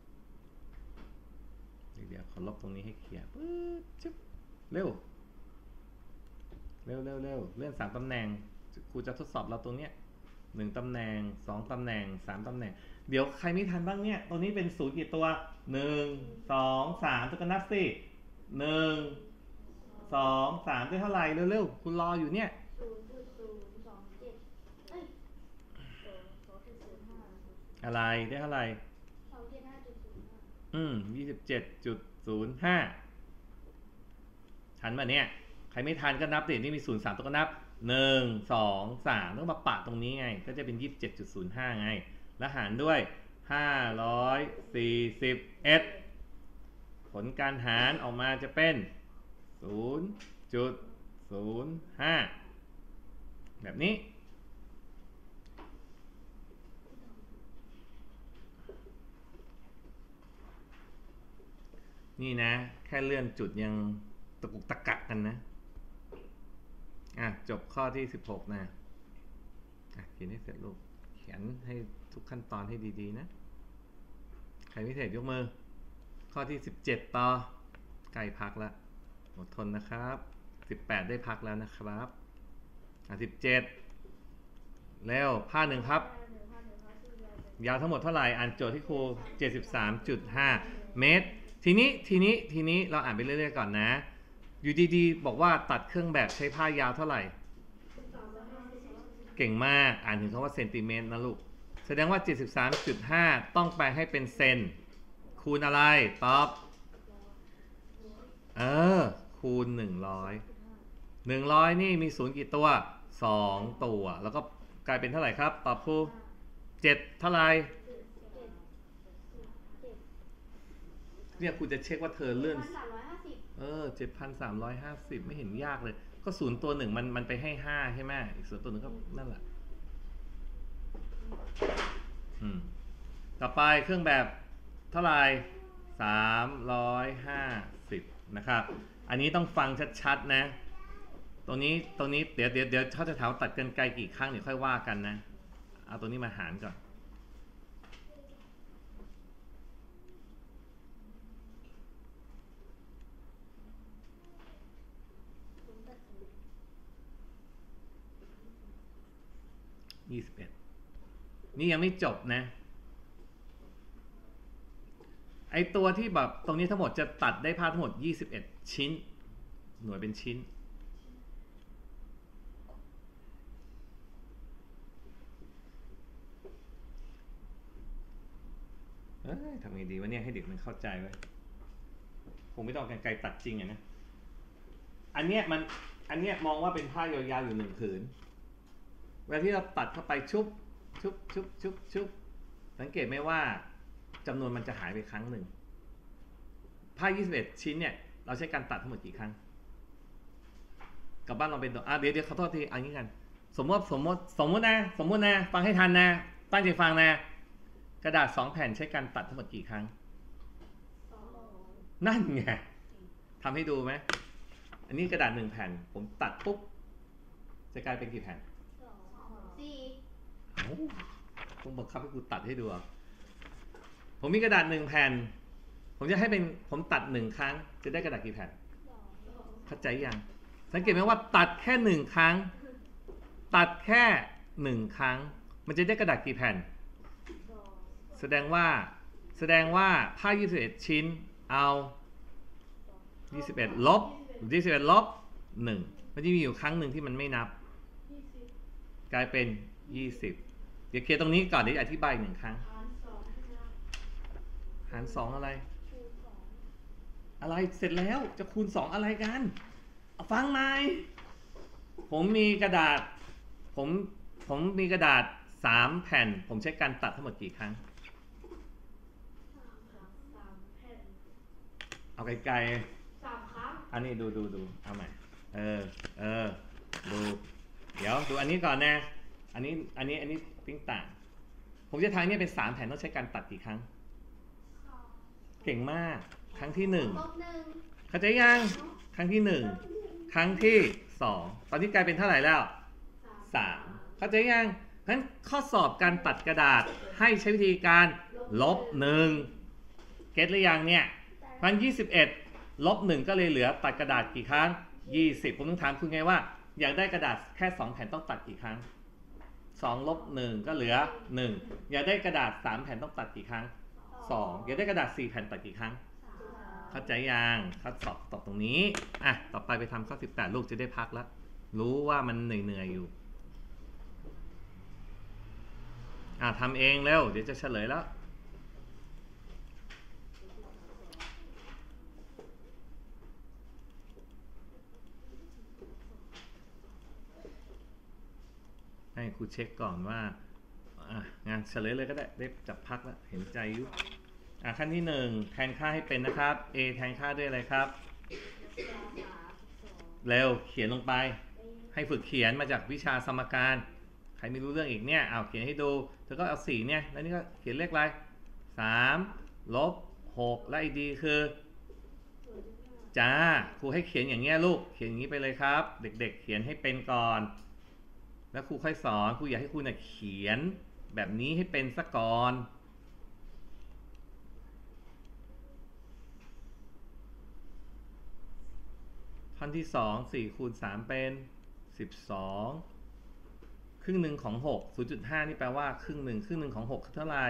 เดี๋ยวขอลบตรงนี้ให้เคลียร์ปึ๊บเร็วเลื่อน3ตำแหน่งครูจะทดสอบเราตรงเนี้ย 1 ตำแหน่ง 2 ตำแหน่ง 3 ตำแหน่ง เดี๋ยวใครไม่ทันบ้างเนี่ย ตัวนี้เป็น0กี่ตัว 1 2 3ตัวกันนับสิ 1 2 3ได้เท่าไหร่เร็วๆคุณรออยู่เนี่ย 0.027 เอ้ยอะไรได้เท่าไหร่ 275.05 27.05 ทันป่ะเนี่ย ใครไม่ทันก็นับดินี่มี0 3ตัวก็นับ 1 2 3ต้องมาปะตรงนี้ไง ก็จะเป็น 27.05 ไง แล้วหารด้วย 541 ผลการหารออกมาจะเป็น 0.05 แบบนี้ นี่นะ แค่เลื่อนจุดยังตะกุกตะกักกันนะจบข้อที่16นะเขียนให้เสร็จลูกเขียนให้ทุกขั้นตอนให้ดีๆนะใครไม่เสร็จยกมือข้อที่17ต่อใกล้พักแล้วอดทนนะครับ18ได้พักแล้วนะครับ17แล้วผ้าหนึ่งครับยาวทั้งหมดเท่าไหร่อ่านโจทย์ที่ครู 73.5 เมตรทีนี้เราอ่านไปเรื่อยๆก่อนนะอยู่ดีๆบอกว่าตัดเครื่องแบบใช้ผ้ายาวเท่าไหร่เก่งมากอ่านถึงคำว่าเซนติเมตรนะลูกแสดงว่า 73.5 ต้องแปลให้เป็นเซนคูณอะไรตอบคูณ100นี่มี0กี่ตัว2ตัวแล้วก็กลายเป็นเท่าไหร่ครับตอบครู7เท่าไหร่เนี่ยคุณจะเช็คว่าเธอเลื่อน7,350ไม่เห็นยากเลยก็0ตัวหนึ่งมันไปให้5ใช่ไหมอีก0ตัวหนึ่งก็นั่นแหละต่อไปเครื่องแบบเท่าไหร่350นะครับอันนี้ต้องฟังชัดๆนะตรงนี้เดี๋ยวเขาจะถามตัดกันไกลกี่ครั้งเดี๋ยวค่อยว่ากันนะเอาตัวนี้มาหารก่อน21นี่ยังไม่จบนะไอตัวที่แบบตรงนี้ทั้งหมดจะตัดได้ผ้าทั้งหมด21ชิ้นหน่วยเป็นชิ้นทำไงดีวะเนี่ยให้เด็กมันเข้าใจไว้คงไม่ต้องกรรไกรตัดจริงนะอันเนี้ยมองว่าเป็นผ้ายาวๆอยู่1ผืนเวลาที่เราตัดเข้าไปชุบสังเกตไหมว่าจำนวนมันจะหายไปครั้งหนึ่งผ้า21ชิ้นเนี่ยเราใช้การตัดทั้งหมดกี่ครั้งกลับบ้านเราเป็นตัวเดี๋ยวขอโทษทีเอางี้กันสมมตินะฟังให้ทันนะตั้งใจฟังนะกระดาษ2แผ่นใช้การตัดทั้งหมดกี่ครั้งนั่นไงทำให้ดูไหมอันนี้กระดาษ1แผ่นผมตัดปุ๊บจะกลายเป็นกี่แผ่นต้องบังคับให้กูตัดให้ดูผมมีกระดาษ1แผ่นผมจะให้เป็นผมตัด1ครั้งจะได้กระดาษกี่แผ่นเข้าใจยังสังเกตไหมว่าตัดแค่1ครั้งตัดแค่1ครั้งมันจะได้กระดาษกี่แผ่นแสดงว่าผ้า21ชิ้นเอา21ลบ1มันจะมีอยู่ครั้งหนึ่งที่มันไม่นับกลายเป็น20เดี๋ยวเคลียร์ตรงนี้ก่อนเดี๋ยวอธิบาย1ครั้งหาร2อะไรเสร็จแล้วจะคูณ2อะไรกันเอาฟังไหมผมมีกระดาษ3แผ่นผมใช้การตัดทั้งหมดกี่ครั้งเอาไกลๆ 3ครั้งอันนี้ดูเอาใหม่ดูเดี๋ยวดูอันนี้ก่อนนะอันนี้ติ้งต่างผมจะทายนี่เป็น3แผ่นต้องใช้การตัดกี่ครั้งเก่งมากครั้งที่1เข้าใจยังครั้งที่1ครั้งที่2ตอนนี้กลายเป็นเท่าไหร่แล้ว3เข้าใจยังงั้นข้อสอบการตัดกระดาษให้ใช้วิธีการลบ1เก็ตหรือยังเนี่ยพัน21ลบ1ก็เลยเหลือตัดกระดาษกี่ครั้ง20ผมต้องถามคุณไงว่าอยากได้กระดาษแค่2แผ่นต้องตัดกี่ครั้ง 2 ลบ 1 ก็เหลือ 1 อยากได้กระดาษ 3 แผ่นต้องตัดกี่ครั้ง 2 อยากได้กระดาษ 4 แผ่นตัดกี่ครั้ง เข้าใจยังข้อสอบตอบตรงนี้อ่ะต่อไปไปทำข้อ 18 ลูกจะได้พักแล้วรู้ว่ามันเหนื่อยอยู่ทำเองเร็วเดี๋ยวจะเฉลยแล้วให้ครูเช็คก่อนว่างานเฉลยเลยก็ได้ได้จับพักแล้วเห็นใจอยู่ขั้นที่ 1แทนค่าให้เป็นนะครับ a แทนค่าด้วยอะไรครับเร็วเขียนลงไปให้ฝึกเขียนมาจากวิชาสมการใครไม่รู้เรื่องอีกเนี่ยเขียนให้ดูเธอก็เอา4เนี่ยแล้วนี่ก็เขียนเลขอะไร3 ลบ 6และ id คือจ้าครูให้เขียนอย่างเงี้ยลูกเขียนอย่างนี้ไปเลยครับเด็กๆเขียนให้เป็นก่อนแล้วครูค่อยสอนครูอยากให้ครูเนี่ยเขียนแบบนี้ให้เป็นซะก่อนท่อนที่2 4 คูณ 3 เป็น 12ครึ่งหนึ่งของ6 0.5 นี่แปลว่าครึ่งหนึ่งของ6คือเท่าไหร่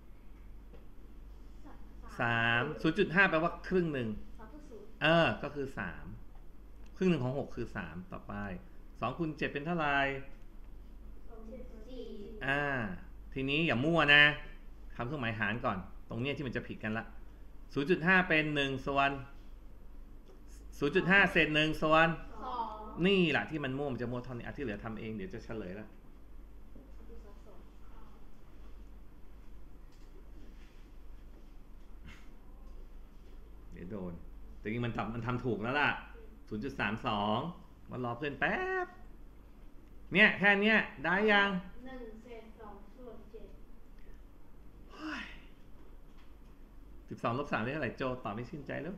3 0.5 แปลว่าครึ่งหนึ่งก็คือ3ครึ่งหนึ่งของ6คือ3ต่อไป2คูณ 7เป็นเท่าไหร่ทีนี้อย่ามั่วนะทำเครื่องหมายหารก่อนตรงนี้ที่มันจะผิดกันละ 0.5 เป็น1ส่วน 0.5 เศษ1ส่วนนี่แหละที่มันมั่วมันจะมั่วท่อนนี้ที่เหลือทำเองเดี๋ยวจะเฉลยแล้วเดี๋ยวโดนแต่จริงมันทำถูกแล้วล่ะ 0.32 มันรอเพื่อนแป๊บเนี่ยแค่เนี้ยได้ยัง 1 เศษ 2 ส่วน 7 12 ลบ 3ได้เท่าไหร่โจตอบไม่ชื่นใจแล้ว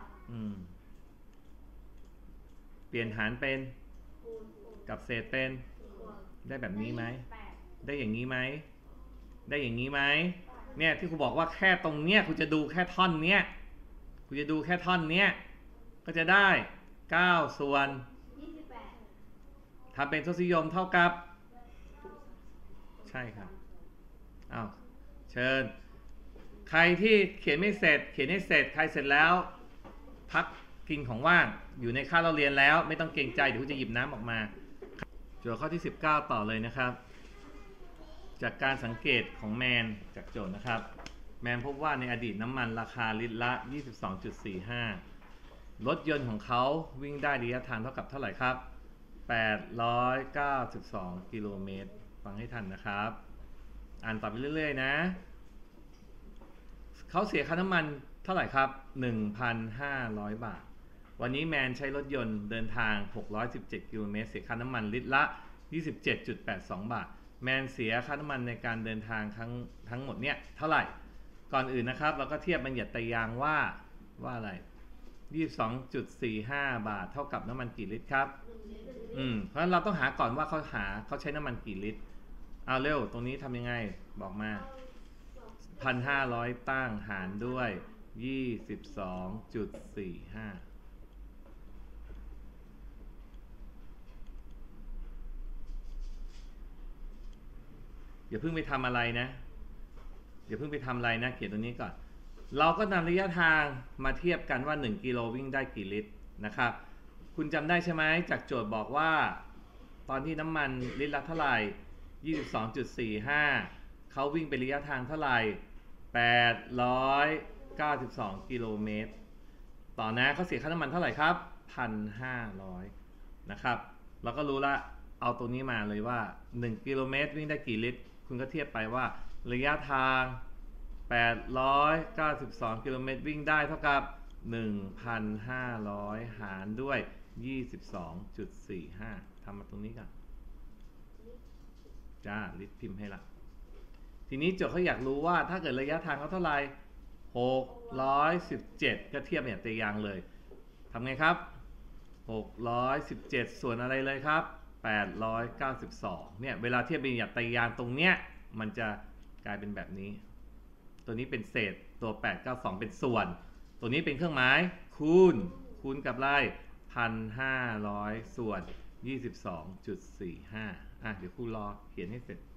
เปลี่ยนหารเป็นกับเศษเป็นได้แบบนี้ไหมได้อย่างนี้ไหมได้อย่างนี้ไหมเนี่ยที่ครูบอกว่าแค่ตรงเนี้ยครูจะดูแค่ท่อนเนี้ยครูจะดูแค่ท่อนเนี้ยก็จะได้9ส่วน28ทำเป็นทศนิยมเท่ากับใช่ครับเชิญใครที่เขียนไม่เสร็จเขียนให้เสร็จใครเสร็จแล้วพักกินของว่างอยู่ในค่าเราเรียนแล้วไม่ต้องเกรงใจเดี๋ยวจะหยิบน้ำออกมาโจทย์ข้อที่19ต่อเลยนะครับจากการสังเกตของแมนจากโจทย์นะครับแมนพบว่าในอดีตน้ำมันราคาลิตรละ 22.45 รถยนต์ของเขาวิ่งได้ระยะทางเท่ากับเท่าไหร่ครับ892กิโลเมตรฟังให้ทันนะครับอ่านต่อไปเรื่อยๆนะเขาเสียค่าน้ำมันเท่าไหร่ครับ 1,500 บาทวันนี้แมนใช้รถยนต์เดินทาง617กิโลเมตรเสียค่าน้ำมันลิตรละ 27.82 บาทแมนเสียค่าน้ำมันในการเดินทางทั้งหมดเนี่ยเท่าไหร่ก่อนอื่นนะครับเราก็เทียบบัญญัติไตรยางว่าอะไร 22.45 บาทเท่ากับน้ำมันกี่ลิตรครับเพราะฉะนั้นเราต้องหาก่อนว่าเขาใช้น้ำมันกี่ลิตรเอาเร็วตรงนี้ทำยังไงบอกมา 1,500 ตั้งหารด้วย 22.45อย่าเพิ่งไปทำอะไรนะเขียนตัวนี้ก่อนเราก็นำระยะทางมาเทียบกันว่า1กิโลวิ่งได้กี่ลิตรนะครับคุณจำได้ใช่ไหมจากโจทย์บอกว่าตอนที่น้ำมันลิตรละเท่าไหร่ 22.45 เขาวิ่งเป็นระยะทางเท่าไหร่892กิโลเมตรต่อนะเขาเสียค่าน้ำมันเท่าไหร่ครับ 1,500 นะครับเราก็รู้ละเอาตัวนี้มาเลยว่า1กิโลเมตรวิ่งได้กี่ลิตรคุณก็เทียบไปว่าระยะทาง892กิโลเมตรวิ่งได้เท่ากับ 1,500 หารด้วย 22.45 ทำมาตรงนี้กันจ้าลิตรพิมพ์ให้ละทีนี้โจทย์เขาอยากรู้ว่าถ้าเกิดระยะทางเขาเท่าไหร่617ก็เทียบเนี่ยตยางเลยทำไงครับ617ส่วนอะไรเลยครับ892เนี่ยเวลาเทียบเป็นอย่างตยางตรงเนี้ยมันจะกลายเป็นแบบนี้ตัวนี้เป็นเศษตัว892เป็นส่วนตัวนี้เป็นเครื่องหมายคูณกับอะไร 1,500 ส่วน 22.45 เดี๋ยวครูรอเขียนให้เสร็จ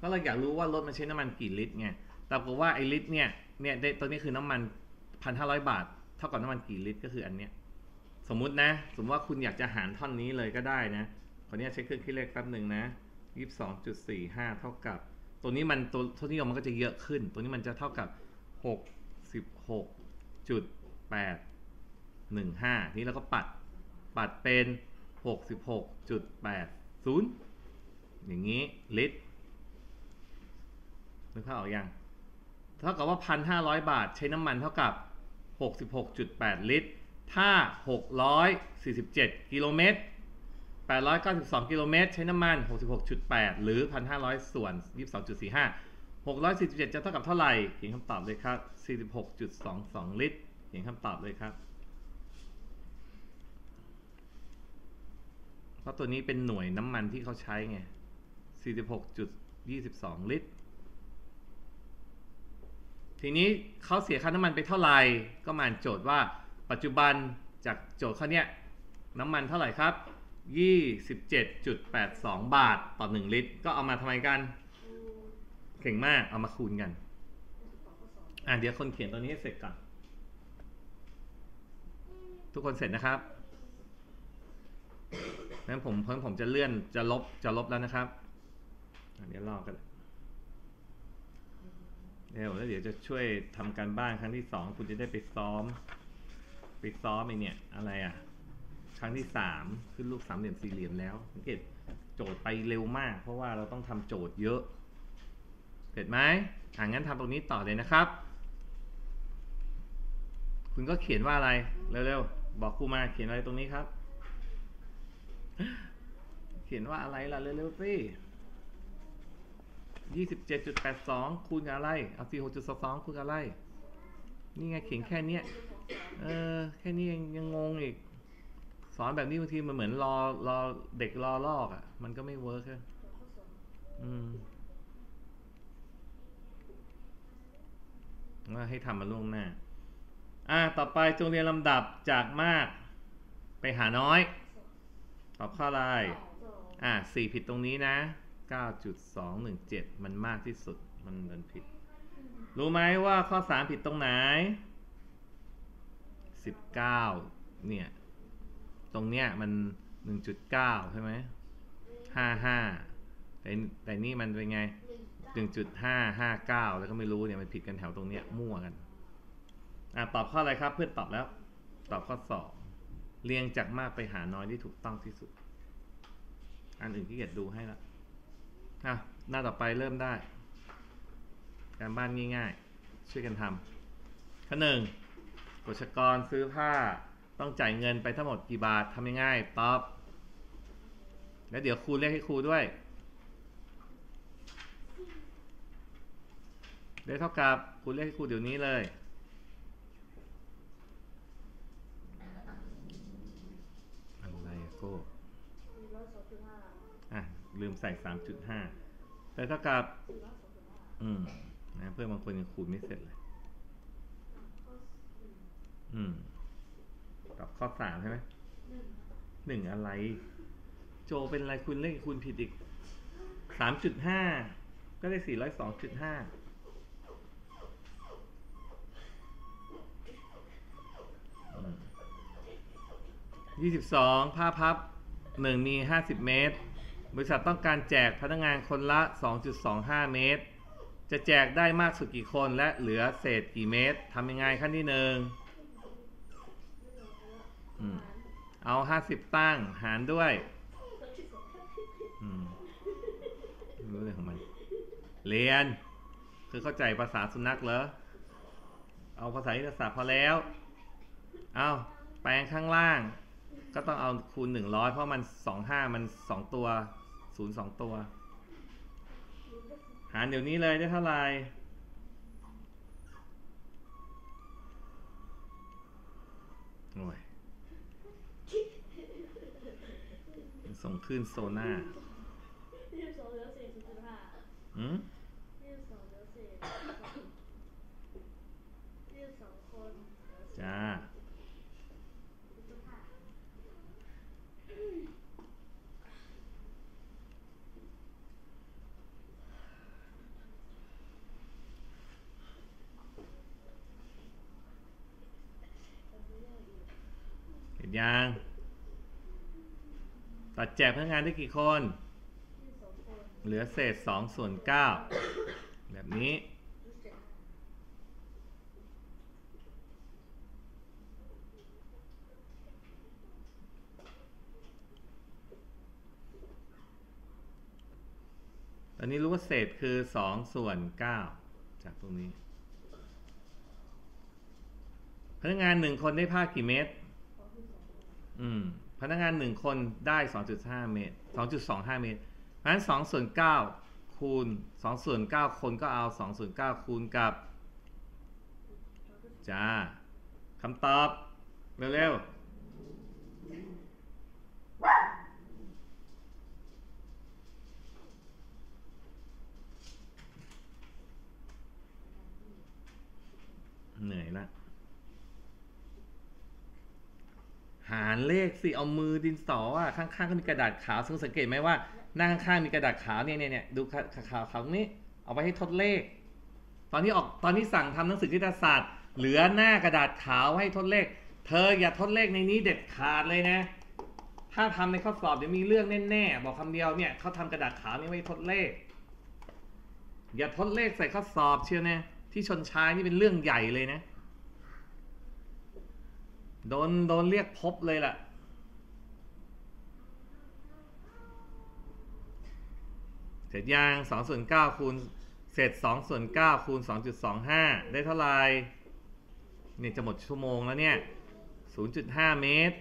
เราอยากรู้ว่ารถมันใช้น้ำมันกี่ลิตรไงแต่บอกว่าไอ้ลิตรเนี่ยตัวนี้คือน้ำมัน 1,500 บาทเท่ากับน้ำมันกี่ลิตรก็คืออันเนี้ยสมมุติว่าคุณอยากจะหารท่อนนี้เลยก็ได้นะขออนุญาตเช็คเครื่องคิดเลขแป๊บหนึ่งนะ 22.45 เท่ากับตัวนี้มันตัวทศนิยมมันก็จะเยอะขึ้นตัวนี้มันจะเท่ากับ 66.815 นี่เราก็ปัดเป็น 66.80 อย่างนี้ลิตรนึกภาพออกยังเท่ากับว่า 1,500 บาทใช้น้ำมันเท่ากับ 66.8 ลิตรถ้า647 กิโลเมตร892 กิโลเมตรใช้น้ำมัน 66.8 หรือ 1,500 ส่วน 22.45 647 จะเท่ากับเท่าไหร่เขียนคำตอบเลยครับ 46.22 ลิตรเขียนคำตอบเลยครับเพราะตัวนี้เป็นหน่วยน้ำมันที่เขาใช้ไง 46.22 ลิตรทีนี้เขาเสียค่าน้ำมันไปเท่าไหร่ก็มาโจทย์ว่าปัจจุบันจากโจทย์ข้อนี้น้ำมันเท่าไหร่ครับ 27.82 บาทต่อ1ลิตรก็เอามาทำไมกันเก่งมากเอามาคูณกันเดี๋ยวคนเขียนตัวนี้ให้เสร็จก่อนทุกคนเสร็จนะครับงั้นผมจะเลื่อนจะลบแล้วนะครับเดี๋ยวรอกันแล้วเดี๋ยวจะช่วยทำการบ้านครั้งที่2คุณจะได้ไปซ้อมไอ้เนี่ยอะไรครั้งที่3ขึ้นรูปสามเหลี่ยมสี่เหลี่ยมแล้วสังเกตโจทย์ไปเร็วมากเพราะว่าเราต้องทำโจทย์เยอะเห็นไหมงั้นทำตรงนี้ต่อเลยนะครับคุณก็เขียนว่าอะไรเร็วๆบอกครูมาเขียนอะไรตรงนี้ครับเขียนว่าอะไรล่ะเร็วๆสิ27.82 คูณกับอะไรเอา 46.22 คูณกับอะไรนี่ไงเขียนแค่เนี้ยแค่นี้ยังงงอีกสอนแบบนี้บางทีมันเหมือนรอเด็กรอลอกมันก็ไม่เวิร์กว่าให้ทำมาล่วงหน้าต่อไปจงเรียนลำดับจากมากไปหาน้อยตอบข้ออะไร4ผิดตรงนี้นะ 9.217 มันมากที่สุดมันผิดรู้ไหมว่าข้อ3ผิดตรงไหน19เนี่ยตรงเนี้ยมัน 1.9 ใช่ไหม55แต่นี่มันเป็นไง 1.559 แล้วก็ไม่รู้เนี่ยมันผิดกันแถวตรงเนี้ยมั่วกันตอบข้ออะไรครับเพื่อนตอบแล้วตอบข้อ2เรียงจากมากไปหาน้อยที่ถูกต้องที่สุดอันอื่นที่เกียรติดูให้ละหน้าต่อไปเริ่มได้การบ้านง่ายๆช่วยกันทำข้อ1กฎชกรซื้อผ้าต้องจ่ายเงินไปทั้งหมดกี่บาททำง่ายๆตอบแล้วเดี๋ยวครูเรียกให้ครูด้วยได้เท่ากับครูเรียกให้ครูเดี๋ยวนี้เลยอะไรโก้ลืมใส่ 3.5 ได้เท่ากับเพื่อนบางคนยังคูณไม่เสร็จเลยตอบข้อ3ใช่ไหม1อะไรโจเป็นอะไรคุณเลขคุณผิดอีก 3.5 ก็ได้ 402.5 22ผ้าพับ1มี50เมตรบริษัทต้องการแจกพนักงานคนละ 2.25 เมตรจะแจกได้มากสุดกี่คนและเหลือเศษกี่เมตรทำยังไงขั้นที่1เอา50ตั้งหารด้วยรู้เรื่องของมันเรียนคือเข้าใจภาษาสุนัขเหรอเอาภาษาอินเตอร์ศาสตร์พอแล้วเอาแปลงข้างล่างก็ต้องเอาคูณ100เพราะมัน25มัน2ตัว0 2ตัวหารเดี๋ยวนี้เลยได้เท่าไหร่โอ้ยส่งขึ้นโซน่า 22เหลือ4.522เหลือ22คนจ้าเสร็จยังตัดแจกพนักงานได้กี่คน เหลือเศษ2 ส่วน 9แบบนี้ตอนนี้รู้ว่าเศษคือ2 ส่วน 9จากตรงนี้พนักงาน1 คนได้ผ้ากี่เมตรพนักงาน1 คนได้ 2.5 เมตร 2.25 เมตรเพราะฉะนั้น2 ส่วน 9 คูณ2 ส่วน 9 คนก็เอา2 ส่วน 9 คูณกับจ้าคำตอบเร็วๆเหนื่อยละหารเลขสิเอามือดินสอข้างๆก็มีกระดาษขาวสังเกตไหมว่าหน้าข้างๆมีกระดาษขาวเนี่ยดูขาวนี้เอาไปให้ทดเลขตอนที่สั่งทำหนังสือคณิตศาสตร์เหลือหน้ากระดาษขาวให้ทดเลขเธออย่าทดเลขในนี้เด็ดขาดเลยนะถ้าทำในข้อสอบเดี๋ยวมีเรื่องแน่ๆบอกคำเดียวเนี่ยเขาทำกระดาษขาวนี่ไว้ทดเลขอย่าทดเลขใส่ข้อสอบเชียวนะที่ชนชายนี่เป็นเรื่องใหญ่เลยนะโดนเรียกพบเลยล่ะเสร็จยัง2 ส่วน 9 คูณเศษ2 ส่วน 9 คูณ 2.25 ได้เท่าไหร่นี่จะหมดชั่วโมงแล้วเนี่ย 0.5 เมตร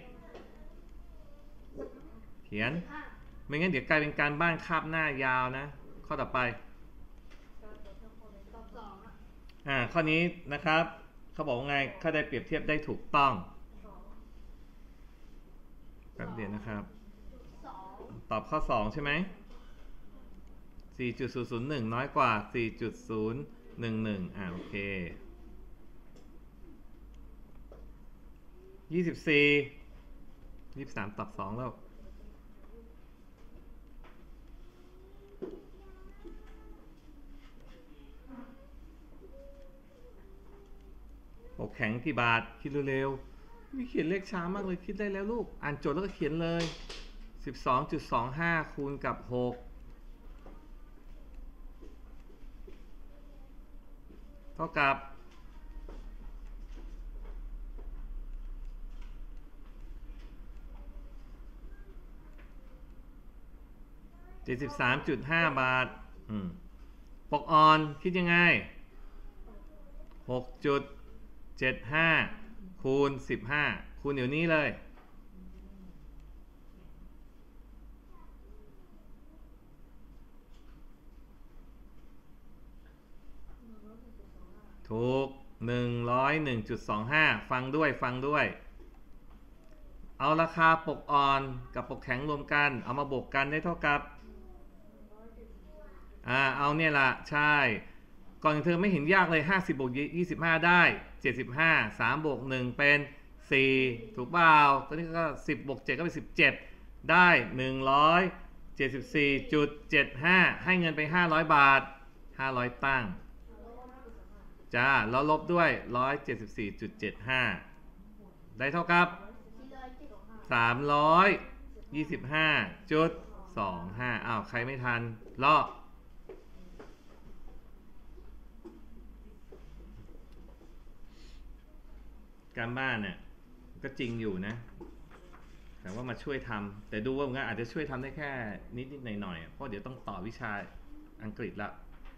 เขียนไม่งั้นเดี๋ยวกลายเป็นการบ้านคาบหน้ายาวนะข้อต่อไปข้อนี้นะครับเขาบอกว่าไงเขาได้เปรียบเทียบได้ถูกต้องแป๊บเดียวนะครับตอบข้อ2ใช่ไหม 4.001 น้อยกว่า 4.011 โอเค 23 ตอบ2แล้วปกแข็งกี่บาทคิดเร็วๆมีเขียนเลขช้ามากเลยคิดได้แล้วลูกอ่านโจทย์แล้วก็เขียนเลย 12.25 คูณกับ6เท่ากับ73.5 บาทปกอ่อนคิดยังไง 6.75 คูณ 15 คูณเดี๋ยวนี้เลยถูก 101.25 ฟังด้วยเอาราคาปกอ่อนกับปกแข็งรวมกันเอามาบวกกันได้เท่ากับเอาเนี่ยล่ะใช่ก่อนเธอไม่เห็นยากเลย50บวก25ได้75 3บวก1เป็น4ถูกเปล่าตอนนี้ก็10บวก7ก็เป็น17ได้174.75 ให้เงินไป500 บาท500ตั้งจ้าแล้วลบด้วย 174.75 ได้เท่ากับ 325.25 ใครไม่ทันลอกการบ้านเนี่ยก็จริงอยู่นะแต่ว่ามาช่วยทำแต่ดูว่าอาจจะช่วยทำได้แค่นิดหน่อยเพราะเดี๋ยวต้องต่อวิชาอังกฤษละ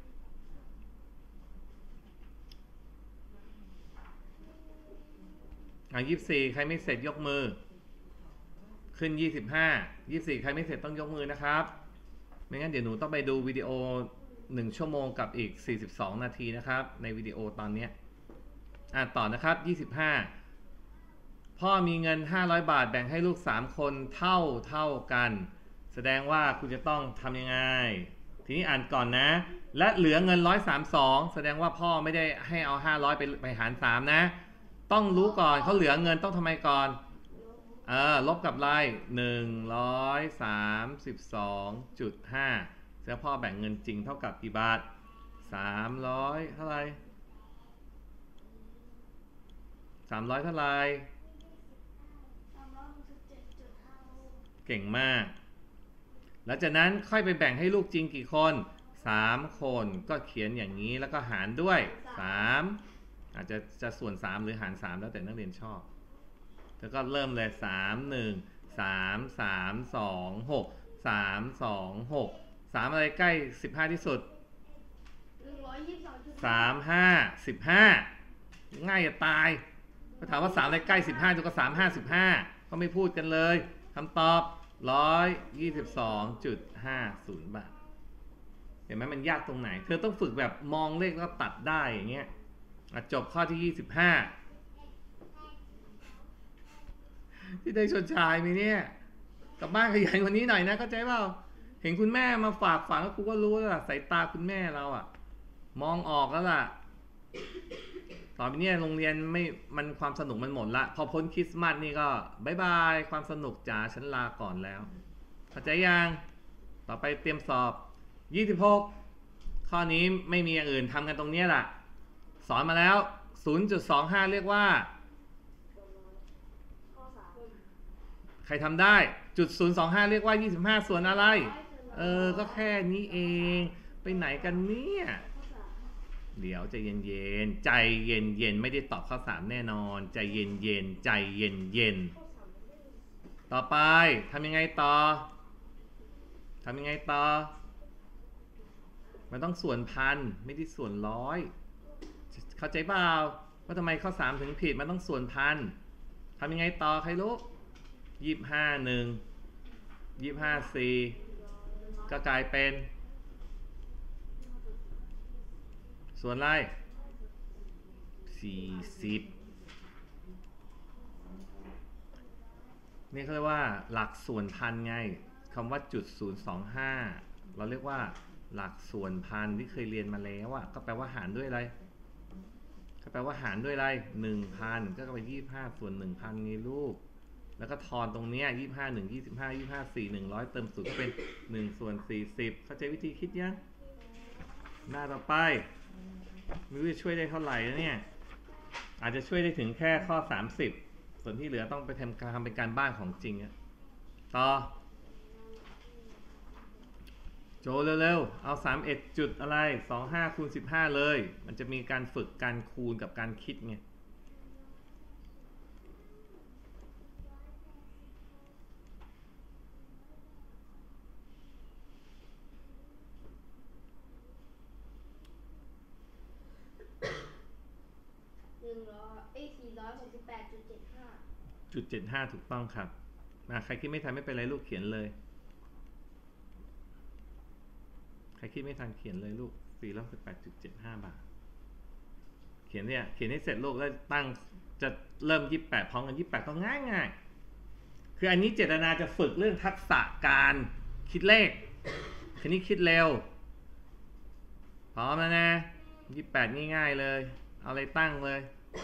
24ใครไม่เสร็จยกมือขึ้น25ใครไม่เสร็จต้องยกมือนะครับไม่งั้นเดี๋ยวหนูต้องไปดูวิดีโอ1 ชั่วโมงกับอีก42 นาทีนะครับในวิดีโอตอนนี้ต่อนะครับ25พ่อมีเงิน500 บาทแบ่งให้ลูก3 คนเท่ากันแสดงว่าคุณจะต้องทำยังไงทีนี้อ่านก่อนนะและเหลือเงิน132แสดงว่าพ่อไม่ได้ให้เอา500ไปหาร3นะต้องรู้ก่อนเขาเหลือเงินต้องทำไมก่อนลบกับไร132.5 แล้วพ่อแบ่งเงินจริงเท่ากับกี่บาท300เท่าไหร่300เท่าไหร่เก่งมากหลังจากนั้นค่อยไปแบ่งให้ลูกจริงกี่คน3 คนก็เขียนอย่างนี้แล้วก็หารด้วย3อาจจะส่วน3หรือหาร3แล้วแต่นักเรียนชอบแล้วก็เริ่มเลย3 1 3 3 2 6 3 2 6 3อะไรใกล้15ที่สุด3 5 15ง่ายจะตายก็ถามว่า3อะไรใกล้15จุดก็3 5 15ก็ไม่พูดกันเลยคำตอบ122.50 บาทเห็นไหมมันยากตรงไหนเธอต้องฝึกแบบมองเลขแล้วตัดได้อย่างเงี้ยจบข้อที่25ที่ได้ชดชายมีเนี่ยกลับบ้านขยันกว่านี้หน่อยนะเข้าใจเปล่าเห็นคุณแม่มาฝากฝังแล้วครูก็รู้แล้วสายตาคุณแม่เราอะมองออกแล้วล่ะตอนนี้โรงเรียนไม่มันความสนุกมันหมดละพอพ้นคริสต์มาสนี่ก็บายบายความสนุกจ๋าฉันลาก่อนแล้วเข้าใจยังต่อไปเตรียมสอบ26ข้อนี้ไม่มีอย่างอื่นทำกันตรงนี้แหละสอนมาแล้ว 0.25 เรียกว่าใครทำได้0.025 เรียกว่า25ส่วนอะไรก็แค่นี้เองไปไหนกันเนี่ยเดี๋ยวใจเย็นๆใจเย็นๆไม่ได้ตอบข้อ3แน่นอนใจเย็นๆใจเย็นๆต่อไปทำยังไงต่อมันต้องส่วนพันไม่ได้ส่วนร้อยเข้าใจเปล่าว่าทำไมข้อ3ถึงผิดมันต้องส่วนพันทำยังไงต่อใครรู้25 ก็กลายเป็นส่วนอะไร40นี่เขาเรียกว่าหลักส่วนพันไงคำว่า0.025เราเรียกว่าหลักส่วนพันที่เคยเรียนมาแล้วอ่ะก็แปลว่าหารด้วยอะไร1,000ก็เป็น25ส่วน 1,000 ไงลูกแล้วก็ทอนตรงเนี้ย25 1 25 25 4 100เติม0ก็เป็น1ส่วน40เข้าใจวิธีคิดยังหน้าต่อไปไม่รู้จะช่วยได้เท่าไหร่แล้วเนี่ยอาจจะช่วยได้ถึงแค่ข้อ30ส่วนที่เหลือต้องไปทำเป็นการบ้านของจริงอะต่อโจเร็วๆเอา31จุดอะไร25คูณ15เลยมันจะมีการฝึกการคูณกับการคิดไง468.75 ถูกต้องครับใครคิดไม่ทันไม่เป็นไรลูกเขียนเลยใครคิดไม่ทันเขียนเลยลูก468.75 บาทเขียนให้เสร็จลูกแล้วตั้งจะเริ่ม28พร้อมกัน28ก็ง่ายคืออันนี้เจตนาจะฝึกเรื่องทักษะการคิดเลขทีนี้คิดเร็วพร้อมแล้วนะ28ง่ายๆเลยเอาอะไรตั้งเลย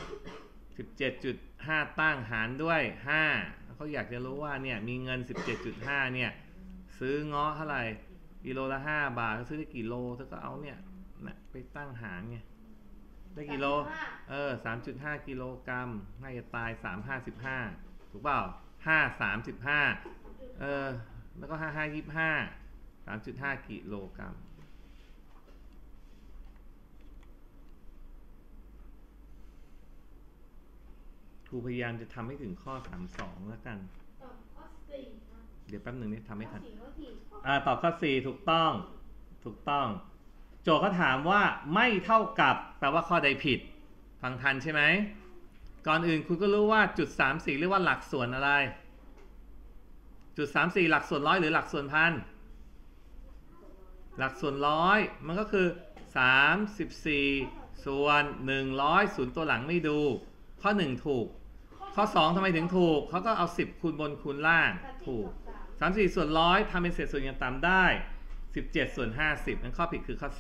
17.5 ตั้งหารด้วย5เขาอยากจะรู้ว่าเนี่ยมีเงิน 17.5 เนี่ยซื้อเงาะเท่าไหร่กิโลละ5 บาทซื้อได้กี่โลเธอก็เอาเนี่ยไปตั้งหารไงได้กี่โล3.5 กิโลกรัมน่าจะตาย3.55ถูกเปล่า5 35แล้วก็5 25 3.5 กิโลกรัมครูพยายามจะทำให้ถึงข้อ32แล้วกันเดี๋ยวแป๊บหนึ่งนี่ทำไม่ทันตอบข้อ4ถูกต้องโจทย์เขาถามว่าไม่เท่ากับแปลว่าข้อใดผิดฟังทันใช่ไหมก่อนอื่นคุณก็รู้ว่าจุด34เรียกว่าหลักส่วนอะไรจุด34หลักส่วนร้อยหรือหลักส่วนพันหลักส่วนร้อยมันก็คือ34ส่วน100ศูนย์ตัวหลังไม่ดูข้อ1ถูกข้อ2ทำไมถึงถูกเขาก็เอา10คูณบนคูณล่างถูก34ส่วน100ทำเป็นเศษส่วนอย่างต่ำได้17ส่วน50นั้นข้อผิดคือข้อ4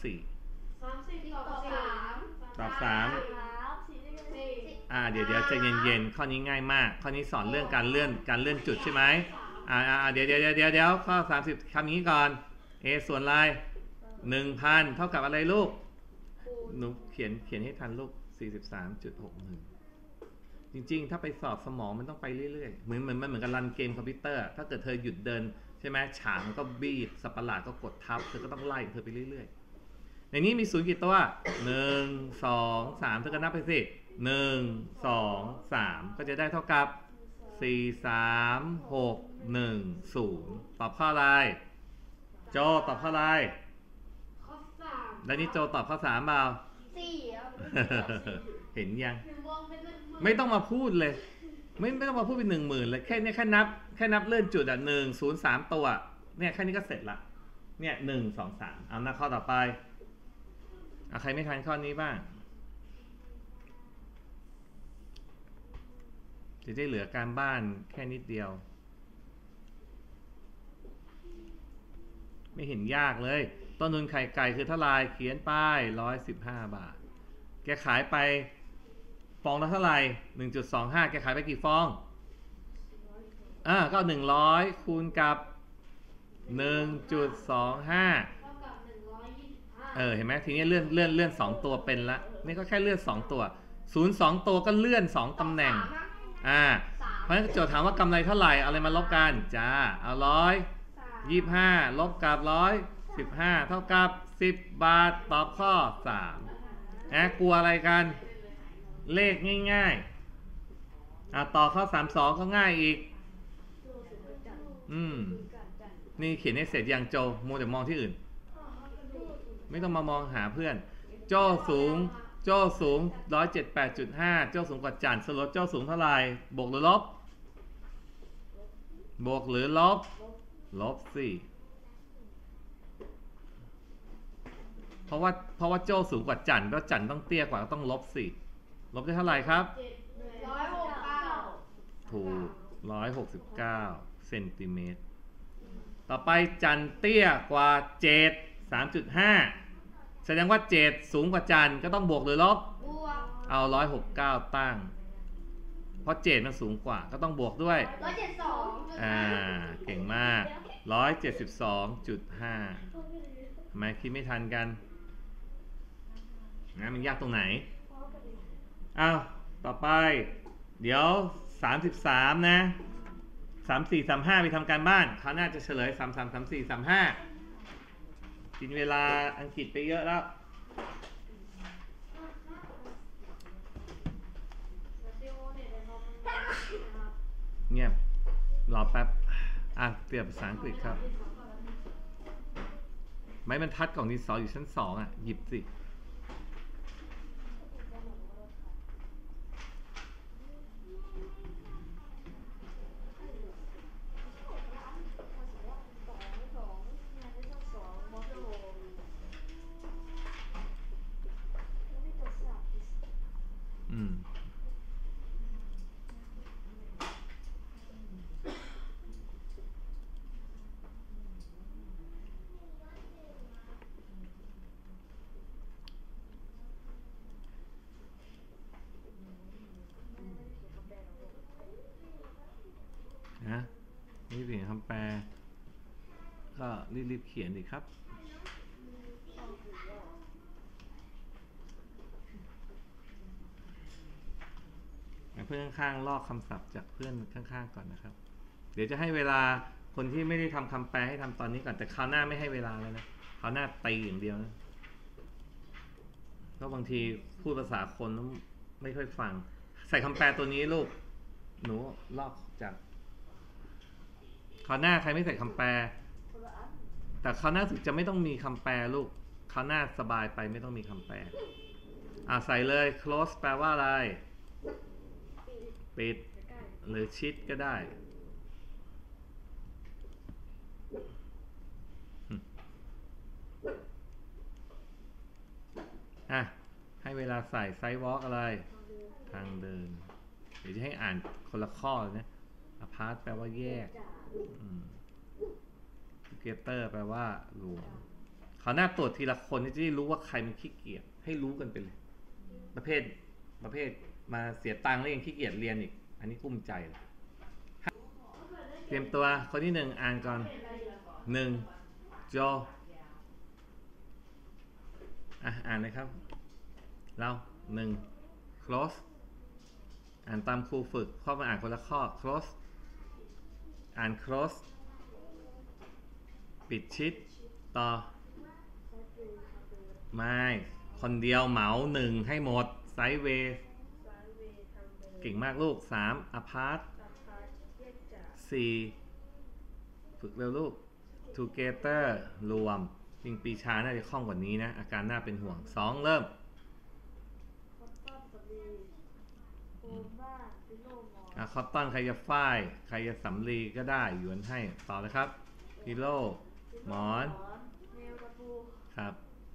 ตอบ3เดี๋ยวใจเย็นๆข้อนี้ง่ายมากข้อนี้สอนเรื่องการเลื่อนจุดใช่ไหมเดี๋ยวข้อ30คำนี้ก่อน a ส่วนอะไร 1,000 เท่ากับอะไรลูกหนูเขียนให้ทันลูก 43.61 จริงๆถ้าไปสอบสมองมันต้องไปเรื่อยๆเหมือนกับรันเกมคอมพิวเตอร์ถ้าเกิดเธอหยุดเดินใช่ไหมฉากมันก็บีบสัตว์ประหลาดก็กดทับเธอก็ต้องไล่เธอไปเรื่อยๆในนี้มีศูนย์กี่ตัว1 2 3เธอก็นับไปสิ1 2 3ก็จะได้เท่ากับ4 3 6 1 0ตอบข้ออะไรโจตอบข้ออะไรข้อ3 แล้วนี่โจตอบข้อ3เปล่า 4ครับเห็นยังหนูมองเป็นเลขหมื่นไม่ต้องมาพูดเลยไม่ต้องมาพูดเป็น10,000เลยแค่นี้แค่นับเลื่อนจุดอ่ะ1 0 3ตัวเนี่ยแค่นี้ก็เสร็จละเนี่ย1 2 3เอาหน้าข้อต่อไปใครไม่ทันข้อนี้บ้างจะได้เหลือการบ้านแค่นิดเดียวไม่เห็นยากเลยต้นทุนไข่ไก่คือเท่าไหร่เขียนป้าย115 บาทแกขายไปฟองละเท่าไหร่ 1.25 แกขายไปกี่ฟองก็100คูณกับ 1.25 เท่ากับ125 เห็นไหมทีนี้เลื่อน2ตัวเป็นละนี่ก็แค่เลื่อน2ตัว0 2ตัวก็เลื่อน2ตำแหน่งเพราะฉะนั้นโจทย์ถามว่ากำไรเท่าไหร่เอาอะไรมาลบกันจ้าเอา125ลบกับ115เท่ากับ10 บาทตอบข้อ3กลัวอะไรกันเลขง่ายๆต่อข้อ32ก็ง่ายอีกนี่เขียนให้เสร็จอย่างโจมัวแต่มองที่อื่นไม่ต้องมามองหาเพื่อนโจ้สูง178.5โจ้สูงกว่าจันทร์สรุปโจ้สูงเท่าไหร่บวกหรือลบบวกหรือลบสิเพราะว่าโจ้สูงกว่าจันทร์ก็จันทร์ต้องเตี้ยกว่าก็ต้องลบสิลบได้เท่าไหร่ครับถูก169 เซนติเมตรต่อไปจันทร์เตี้ยกว่า7 3.5 แสดงว่า7สูงกว่าจันทร์ก็ต้องบวกหรือลบเอา169ตั้งเพราะ7มันสูงกว่าก็ต้องบวกด้วย 172 เก่งมาก 172.5 ทำไมคิดไม่ทันกันมันยากตรงไหนต่อไปเดี๋ยว33นะ34 35ไปทำการบ้านเขาน่าจะเฉลย33 34 35กินเวลาอังกฤษไปเยอะแล้วเงียบรอแป๊บเปลี่ยนภาษาอังกฤษครับไม้บรรทัดกล่องดินสออยู่ชั้น2หยิบสินี่เปลี่ยนคำแปลก็รีบเขียนดิครับเพื่อนข้างๆลอกคำศัพท์จากเพื่อนข้างๆก่อนนะครับเดี๋ยวจะให้เวลาคนที่ไม่ได้ทำคำแปลให้ทำตอนนี้ก่อนแต่คราวหน้าไม่ให้เวลาแล้วนะคราวหน้าตีอย่างเดียวนะเพราะบางทีพูดภาษาคนไม่ค่อยฟังใส่คำแปลตัวนี้ลูกหนูลอกจากคราวหน้าใครไม่ใส่คำแปลแต่คราวหน้าสึกจะไม่ต้องมีคำแปลลูกคราวหน้าสบายไปไม่ต้องมีคำแปลใส่เลย close แปลว่าอะไรปิดหรือชิดก็ได้ให้เวลาใส่ไซด์วอล์กอะไรทางเดินเดี๋ยวจะให้อ่านคนละข้อเลยนะapart แปลว่าแยกtogether แปลว่ารวมเขาหน้าตรวจทีละคนจะได้รู้ว่าใครมันขี้เกียจให้รู้กันไปเลยประเภทมาเสียตังค์แล้วยังขี้เกียจเรียนอีกอันนี้กุ้มใจเลยเตรียมตัวคนที่1อ่านก่อน1โจอ่านเลยครับเรา1 close อ่านตามครูฝึกข้อมาอ่านคนละข้อ close อ่าน close ปิดชิดต่อไม่คนเดียวเหมา1ให้หมด sideways ซ้ายเวทางเดินเก่งมากลูก3 apart อาพาร์ตแยกจาก 4ฝึกเร็วลูก together รวมจริงปีชาน่าจะคล่องกว่านี้นะอาการน่าเป็นห่วง2เริ่มคอตตอนสำลีโฟมบ้านพิโลหมอนคอตตอนใครจะฝ้ายใครจะสำลีก็ได้หยวนให้ต่อเลยครับพิโลหมอนแนวประตูครับ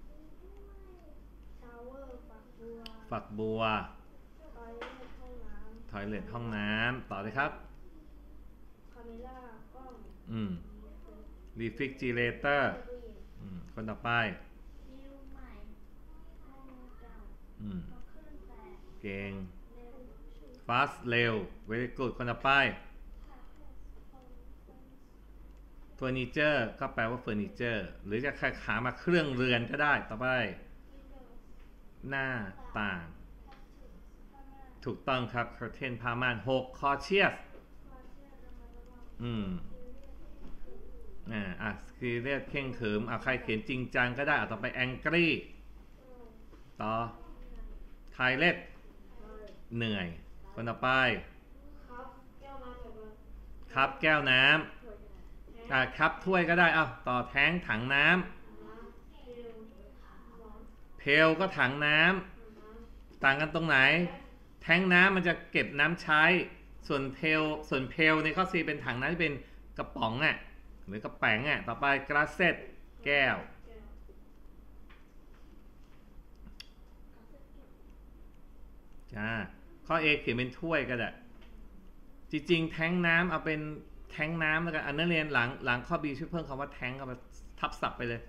ชาวเวอร์ฝัฝักบัวกบัวทอยเล็ตห้องน้ทอยเลทห้องน้ำต่อเลยครับำคาเมล่ากล้อง refrigerator คนต่อไปคิวใหม่ห้องเก่าอืมพอเครื่องแตกเก่งเร็ว fast เร็ว very good คนต่อไป furniture ก็แปลว่า furniture หรือจะขามาเครื่องเรือนก็ได้ต่อไป หน้าต่าง ถูกต้องครับ curtain ผ้าม่าน6 cautious คือเรียกเข่งขรึมใครเขียนจริงจังก็ได้ต่อไป angry ต่อ tired เหนื่อย คนต่อไปครับแก้วน้ำแบบว่าครับถ้วยก็ได้ต่อแท้งถังน้ำเพลก็ถังน้ำต่างกันตรงไหน แท้งน้ำมันจะเก็บน้ำใช้ส่วนเพลในข้อ C เป็นถังน้ำที่เป็นกระป๋องหรือกระแป๋งต่อไปกราเซตแก้วจ้าข้อ A เขียนเป็นถ้วยก็ได้จริงๆแท้งน้ำเอาเป็นแท้งน้ำแล้วกันอันนั้นเรียนหลังข้อ B ช่วยเพิ่มคำว่าแท้งเข้ามาทับศัพท์ไปเลย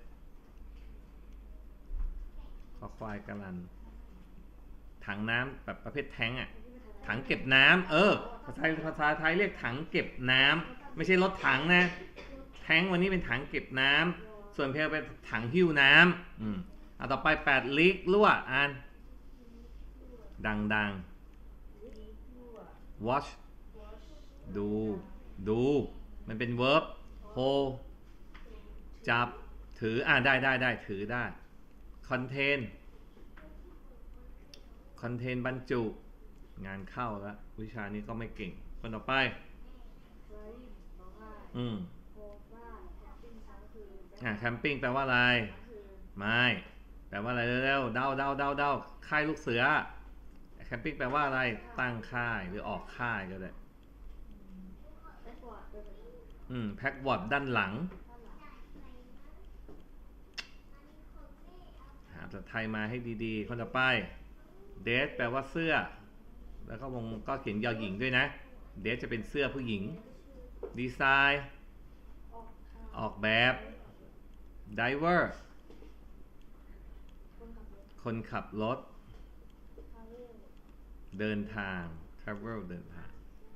ข้อควายกะลันถังน้ำแบบประเภทแท้งถังเก็บน้ำภาษาไทยเรียกถังเก็บน้ำไม่ใช่รถถังนะแท้งวันนี้เป็นถังเก็บน้ำส่วนเพลเป็นถังหิ้วน้ำต่อไป8ลิกรั่วอ่านดังๆ watch ดูมันเป็น verb hold จับถือได้ถือได้ contain บรรจุงานเข้าแล้ววิชานี้ก็ไม่เก่งคนต่อไปไรร้องไห้โฮมบ้านแคมปิ้งค้างคืนแคมปิ้งแปลว่าอะไรไม่แปลว่าอะไรเร็วๆเดาค่ายลูกเสือแคมปิ้งแปลว่าอะไรตั้งค่ายหรือออกค่ายก็ได้แพ็กวอร์ดด้านหลังหาภาษาไทยมาให้ดีๆคนต่อไปเดทแปลว่าเสื้อแล้วก็ก็เขียนยอหญิงด้วยนะเดทจะเป็นเสื้อผู้หญิงดีไซน์ออกแบบไดเวอร์คนขับรถเดินทาง travel เดินทาง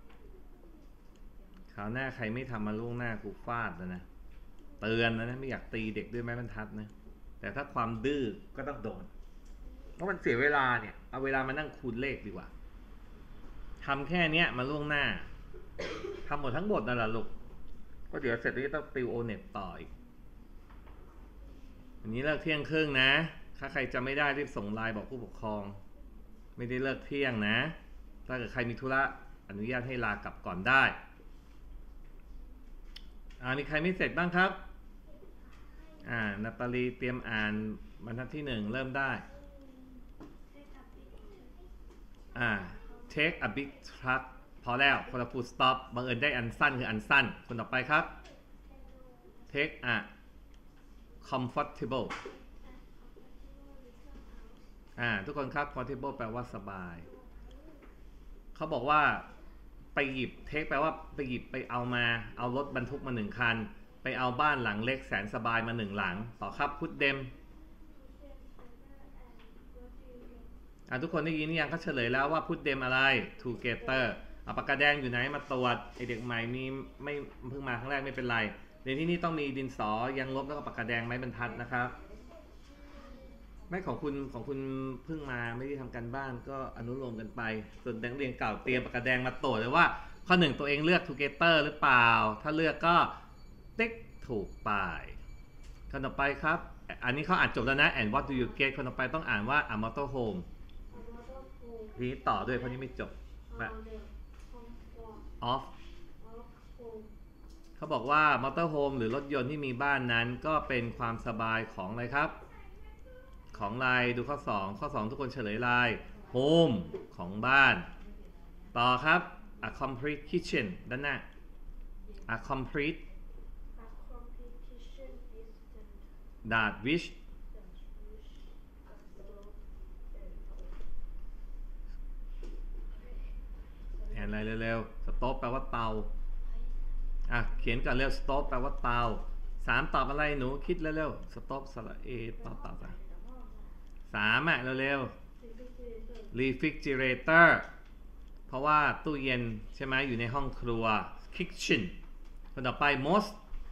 คราวหน้าใครไม่ทำมาล่วงหน้ากูฟาดแล้วนะเตือนนะไม่อยากตีเด็กด้วยไม้บรรทัดนะแต่ถ้าความดื้อก็ต้องโดนเพราะมันเสียเวลาเนี่ยเอาเวลามานั่งคูณเลขดีกว่าทำแค่นี้มาล่วงหน้าทำหมดทั้งหมดนั่นแหละลูกก็เดี๋ยวเสร็จแล้วต้องติวโอเน็ตต่ออีกอันนี้เลิกเที่ยงครึ่งนะถ้าใครจะไม่ได้รีบส่งไลน์บอกผู้ปกครองไม่ได้เลิกเที่ยงนะถ้าเกิดใครมีธุระอนุญาตให้ลากลับก่อนได้มีใครไม่เสร็จบ้างครับนาตาลีเตรียมอ่านบรรทัดที่1เริ่มได้take a big truck พอแล้วคนละ full stop บังเอิญได้อันสั้นคืออันสั้นคนต่อไปครับ take a comfortable ทุกคนครับ comfortable แปลว่าสบายเขาบอกว่าไปหยิบ take แปลว่าไปหยิบไปเอารถบรรทุกมา1คันไปเอาบ้านหลังเล็กแสนสบายมา1หลังต่อครับ put them ทุกคนได้ยินยังเขาเฉลยแล้วว่า put them อะไร together ปากกาแดงอยู่ไหนมาตรวจไอเด็กใหม่มีไม่เพิ่งมาครั้งแรกไม่เป็นไรในที่นี้ต้องมีดินสอยังลบแล้วก็ปากกาแดงไม้บรรทัดนะครับไม่ของคุณเพิ่งมาไม่ได้ทำการบ้านก็อนุโลมกันไป ส่วนนักเรียนเก่าเตรียมปากกาแดงมาตรวจเลยว่าข้อหนึ่งตัวเองเลือก together หรือเปล่า ถ้าเลือกก็ติ๊กถูกไปข้อต่อไปครับ อันนี้เขาอ่านจบแล้วนะ and what do you get คนต่อไปต้องอ่านว่า a motor home ทีนี้ต่อด้วยเพราะนี้ไม่จบแบบ off เขาบอกว่า motor home หรือรถยนต์ที่มีบ้านนั้นก็เป็นความสบายของอะไรครับ ของลายดูข้อ 2 ข้อ 2 ทุกคนเฉลยลาย home ของบ้าน ต่อครับ a complete kitchen ด้านหน้า a complete that which แอนอะไรเร็วๆ stove แปลว่าเตาเขียนก่อนเร็ว stove แปลว่าเตา 3 ตอบอะไรหนูคิดเร็วๆ stove สระเอตอบ3เร็วๆ refrigerator เพราะว่าตู้เย็นใช่ไหมอยู่ในห้องครัว kitchen คนต่อไป most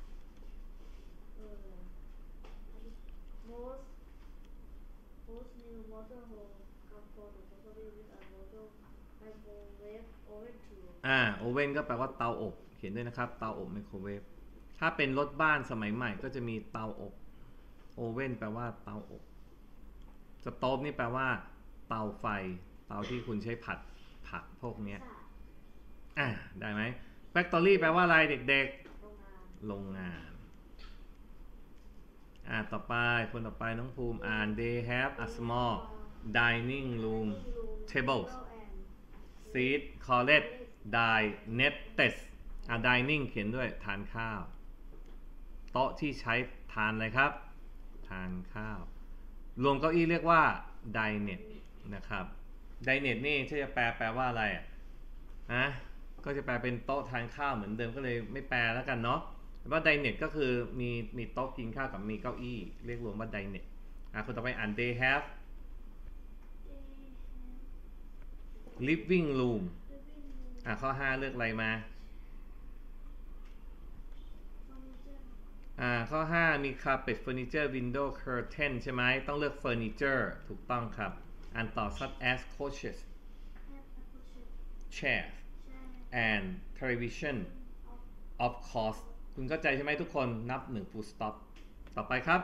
new motorhome come for the property with a motor microwave oven too oven ก็แปลว่าเตาอบเขียนด้วยนะครับเตาอบไมโครเวฟถ้าเป็นรถบ้านสมัยใหม่ก็จะมีเตาอบโอเว่นแปลว่าเตาอบสโต๊ฟนี่แปลว่าเตาไฟเตาที่คุณใช้ผัดผักพวกเนี้ยได้ไหม factory แปลว่าอะไรเด็กๆโรงงานต่อไปคนต่อไปน้องภูมิอ่าน they have a small dining room tables seat called dinette dining เขียนด้วยทานข้าวโต๊ะที่ใช้ทานอะไรครับทานข้าวรวมเก้าอี้เรียกว่า dinette นะครับ dinette นี่ถ้าจะแปลว่าอะไรก็จะแปลเป็นโต๊ะทานข้าวเหมือนเดิมก็เลยไม่แปลแล้วกันเนาะแต่ว่า dinette ก็คือมีโต๊ะกินข้าวกับมีเก้าอี้เรียกรวมว่า dinette คนต่อไปอ่าน they have living room ข้อ 5 เลือกอะไรมาข้อ 5 มี carpet furniture window curtain ใช่ไหมต้องเลือก furniture ถูกต้องครับอ่านต่อ such as coaches chairs and television of course คุณเข้าใจใช่ไหมทุกคนนับ1 full stop ต่อไปครับ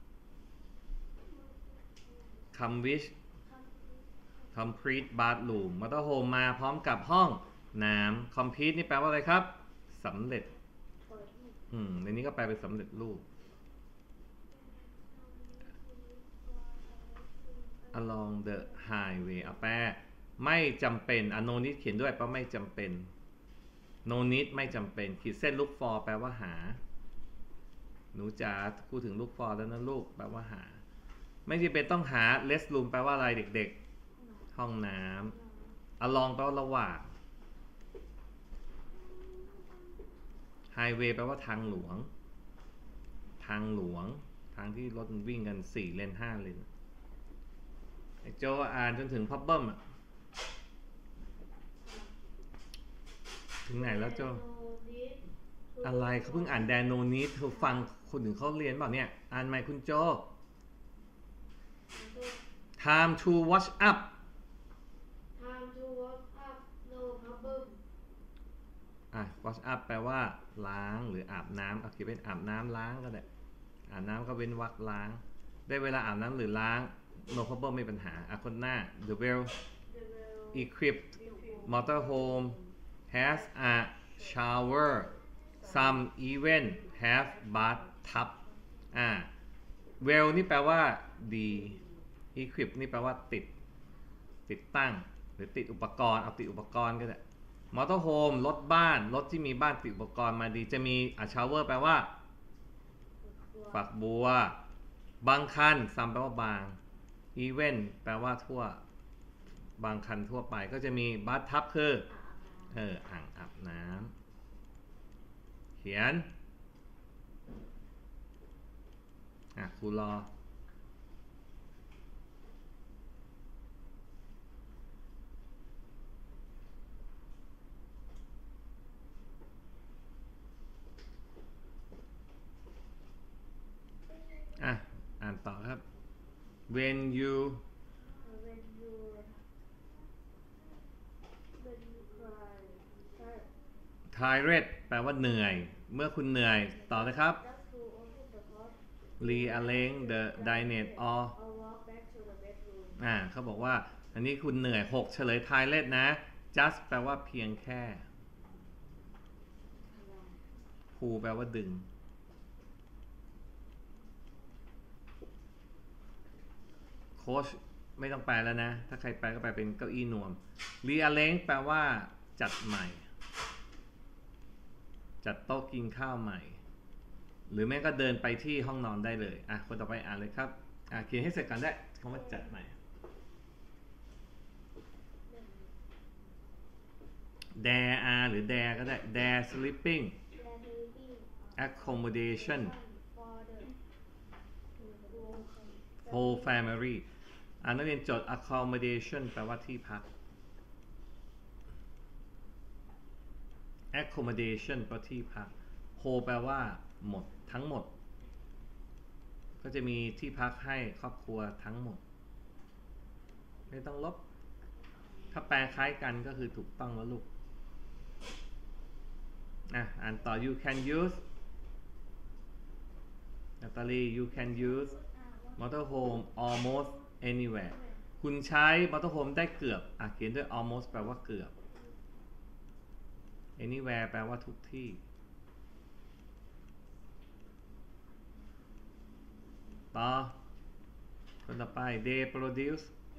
come with complete bathroom motorhome มาพร้อมกับห้องน้ำ complete นี่แปลว่าอะไรครับสำเร็จในนี้ก็แปลเป็นสำเร็จรูป along the highway แปลไม่จำเป็นno need เขียนด้วยแปลไม่จำเป็น no need ไม่จำเป็นขีดเส้น look for แปลว่าหาหนูจ๋าพูดถึง look for แล้วนะลูกแปลว่าหาไม่จำเป็นต้องหา rest room แปลว่าอะไรเด็กๆห้องน้ำ along แปลว่าระหว่างไฮเวย์แปลว่าทางหลวงทางที่รถมันวิ่งกัน4 เลน 5 เลนไอ้โจอ่านจนถึงพับเบิ้มถึงไหนแล้วโจอะไรเขาเพิ่งอ่านแดนโนนิดเธอฟังคนถึงเขาเรียนเปล่าเนี่ยอ่านไหมคุณโจ time to wash up wash up แปลว่าล้างหรืออาบน้ำเอาเขียนเป็นอาบน้ำล้างก็ได้อาบน้ำก็เว้นวรรคล้างได้เวลาอาบน้ำหรือล้าง no problem ไม่มีปัญหาคนหน้า the well equipped motorhome has a shower some even have bathtub well นี่แปลว่าดี equip นี่แปลว่าติดตั้งหรือติดอุปกรณ์เอาติดอุปกรณ์ก็ได้มอเตอร์โฮมรถบ้านรถที่มีบ้านติดอุปกรณ์มาดีจะมีชาวเวอร์แปลว่าฝักบัวบางคันซัมแปลว่าบางอีเวนแปลว่าทั่วบางคันทั่วไปก็จะมีบัตทับคืออ่างอาบน้ำเขียนครูรออ่านต่อครับ when you when you cry tired แปลว่าเหนื่อย เมื่อคุณเหนื่อยต่อเลยครับ just to open the pot rearrange the dinette or or walk back to the bedroom เขาบอกว่าอันนี้คุณเหนื่อย6เฉลย tired นะ just แปลว่าเพียงแค่ pull แปลว่าดึง coach ไม่ต้องแปลแล้วนะ ถ้าใครแปลก็แปลเป็นเก้าอี้นวม rearrange แปลว่าจัดใหม่ จัดโต๊ะกินข้าวใหม่ หรือแม่ก็เดินไปที่ห้องนอนได้เลยคนต่อไปอ่านเลยครับเขียนให้เสร็จก่อนได้คำว่าจัดใหม่ there are หรือ there ก็ได้ there sleeping accommodation for family นักเรียนจด accommodation แปลว่าที่พัก accommodation แปลว่าที่พัก whole แปลว่าหมดทั้งหมด ก็จะมีที่พักให้ครอบครัวทั้งหมด ไม่ต้องลบ ถ้าแปลคล้ายกันก็คือถูกต้องแล้วลูกอ่านต่อ you can use Natalie you can use motorhome almost anywhere คุณใช้ motorhome ได้เกือบเขียนด้วย almost แปลว่าเกือบ anywhere แปลว่าทุกที่ต่อคนต่อไป they produce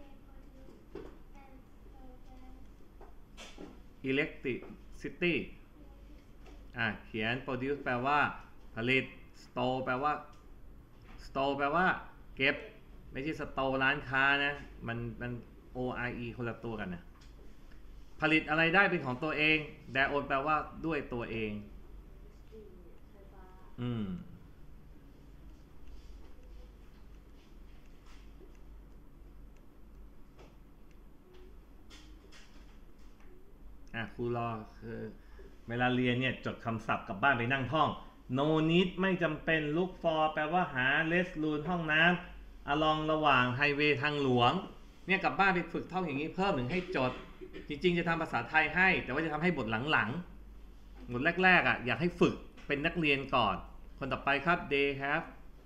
electricity เขียน produce แปลว่าผลิต store แปลว่า store แปลว่าเก็บไม่ใช่ store ร้านค้านะมัน OIE คนละตัวกันนะผลิตอะไรได้เป็นของตัวเอง their own แปลว่าด้วยตัวเองครูรอคือเวลาเรียนเนี่ยจดคำศัพท์กลับบ้านไปนั่งท่อง no need ไม่จำเป็น look for แปลว่าหา restroom ห้องน้ำ along ระหว่างไฮเวย์ทางหลวงเนี่ยกลับบ้านไปฝึกท่องอย่างนี้เพิ่มถึงให้จดจริงๆจะทำภาษาไทยให้แต่ว่าจะทำให้บทหลังๆบทแรกๆอยากให้ฝึกเป็นนักเรียนก่อนคนต่อไปครับ they have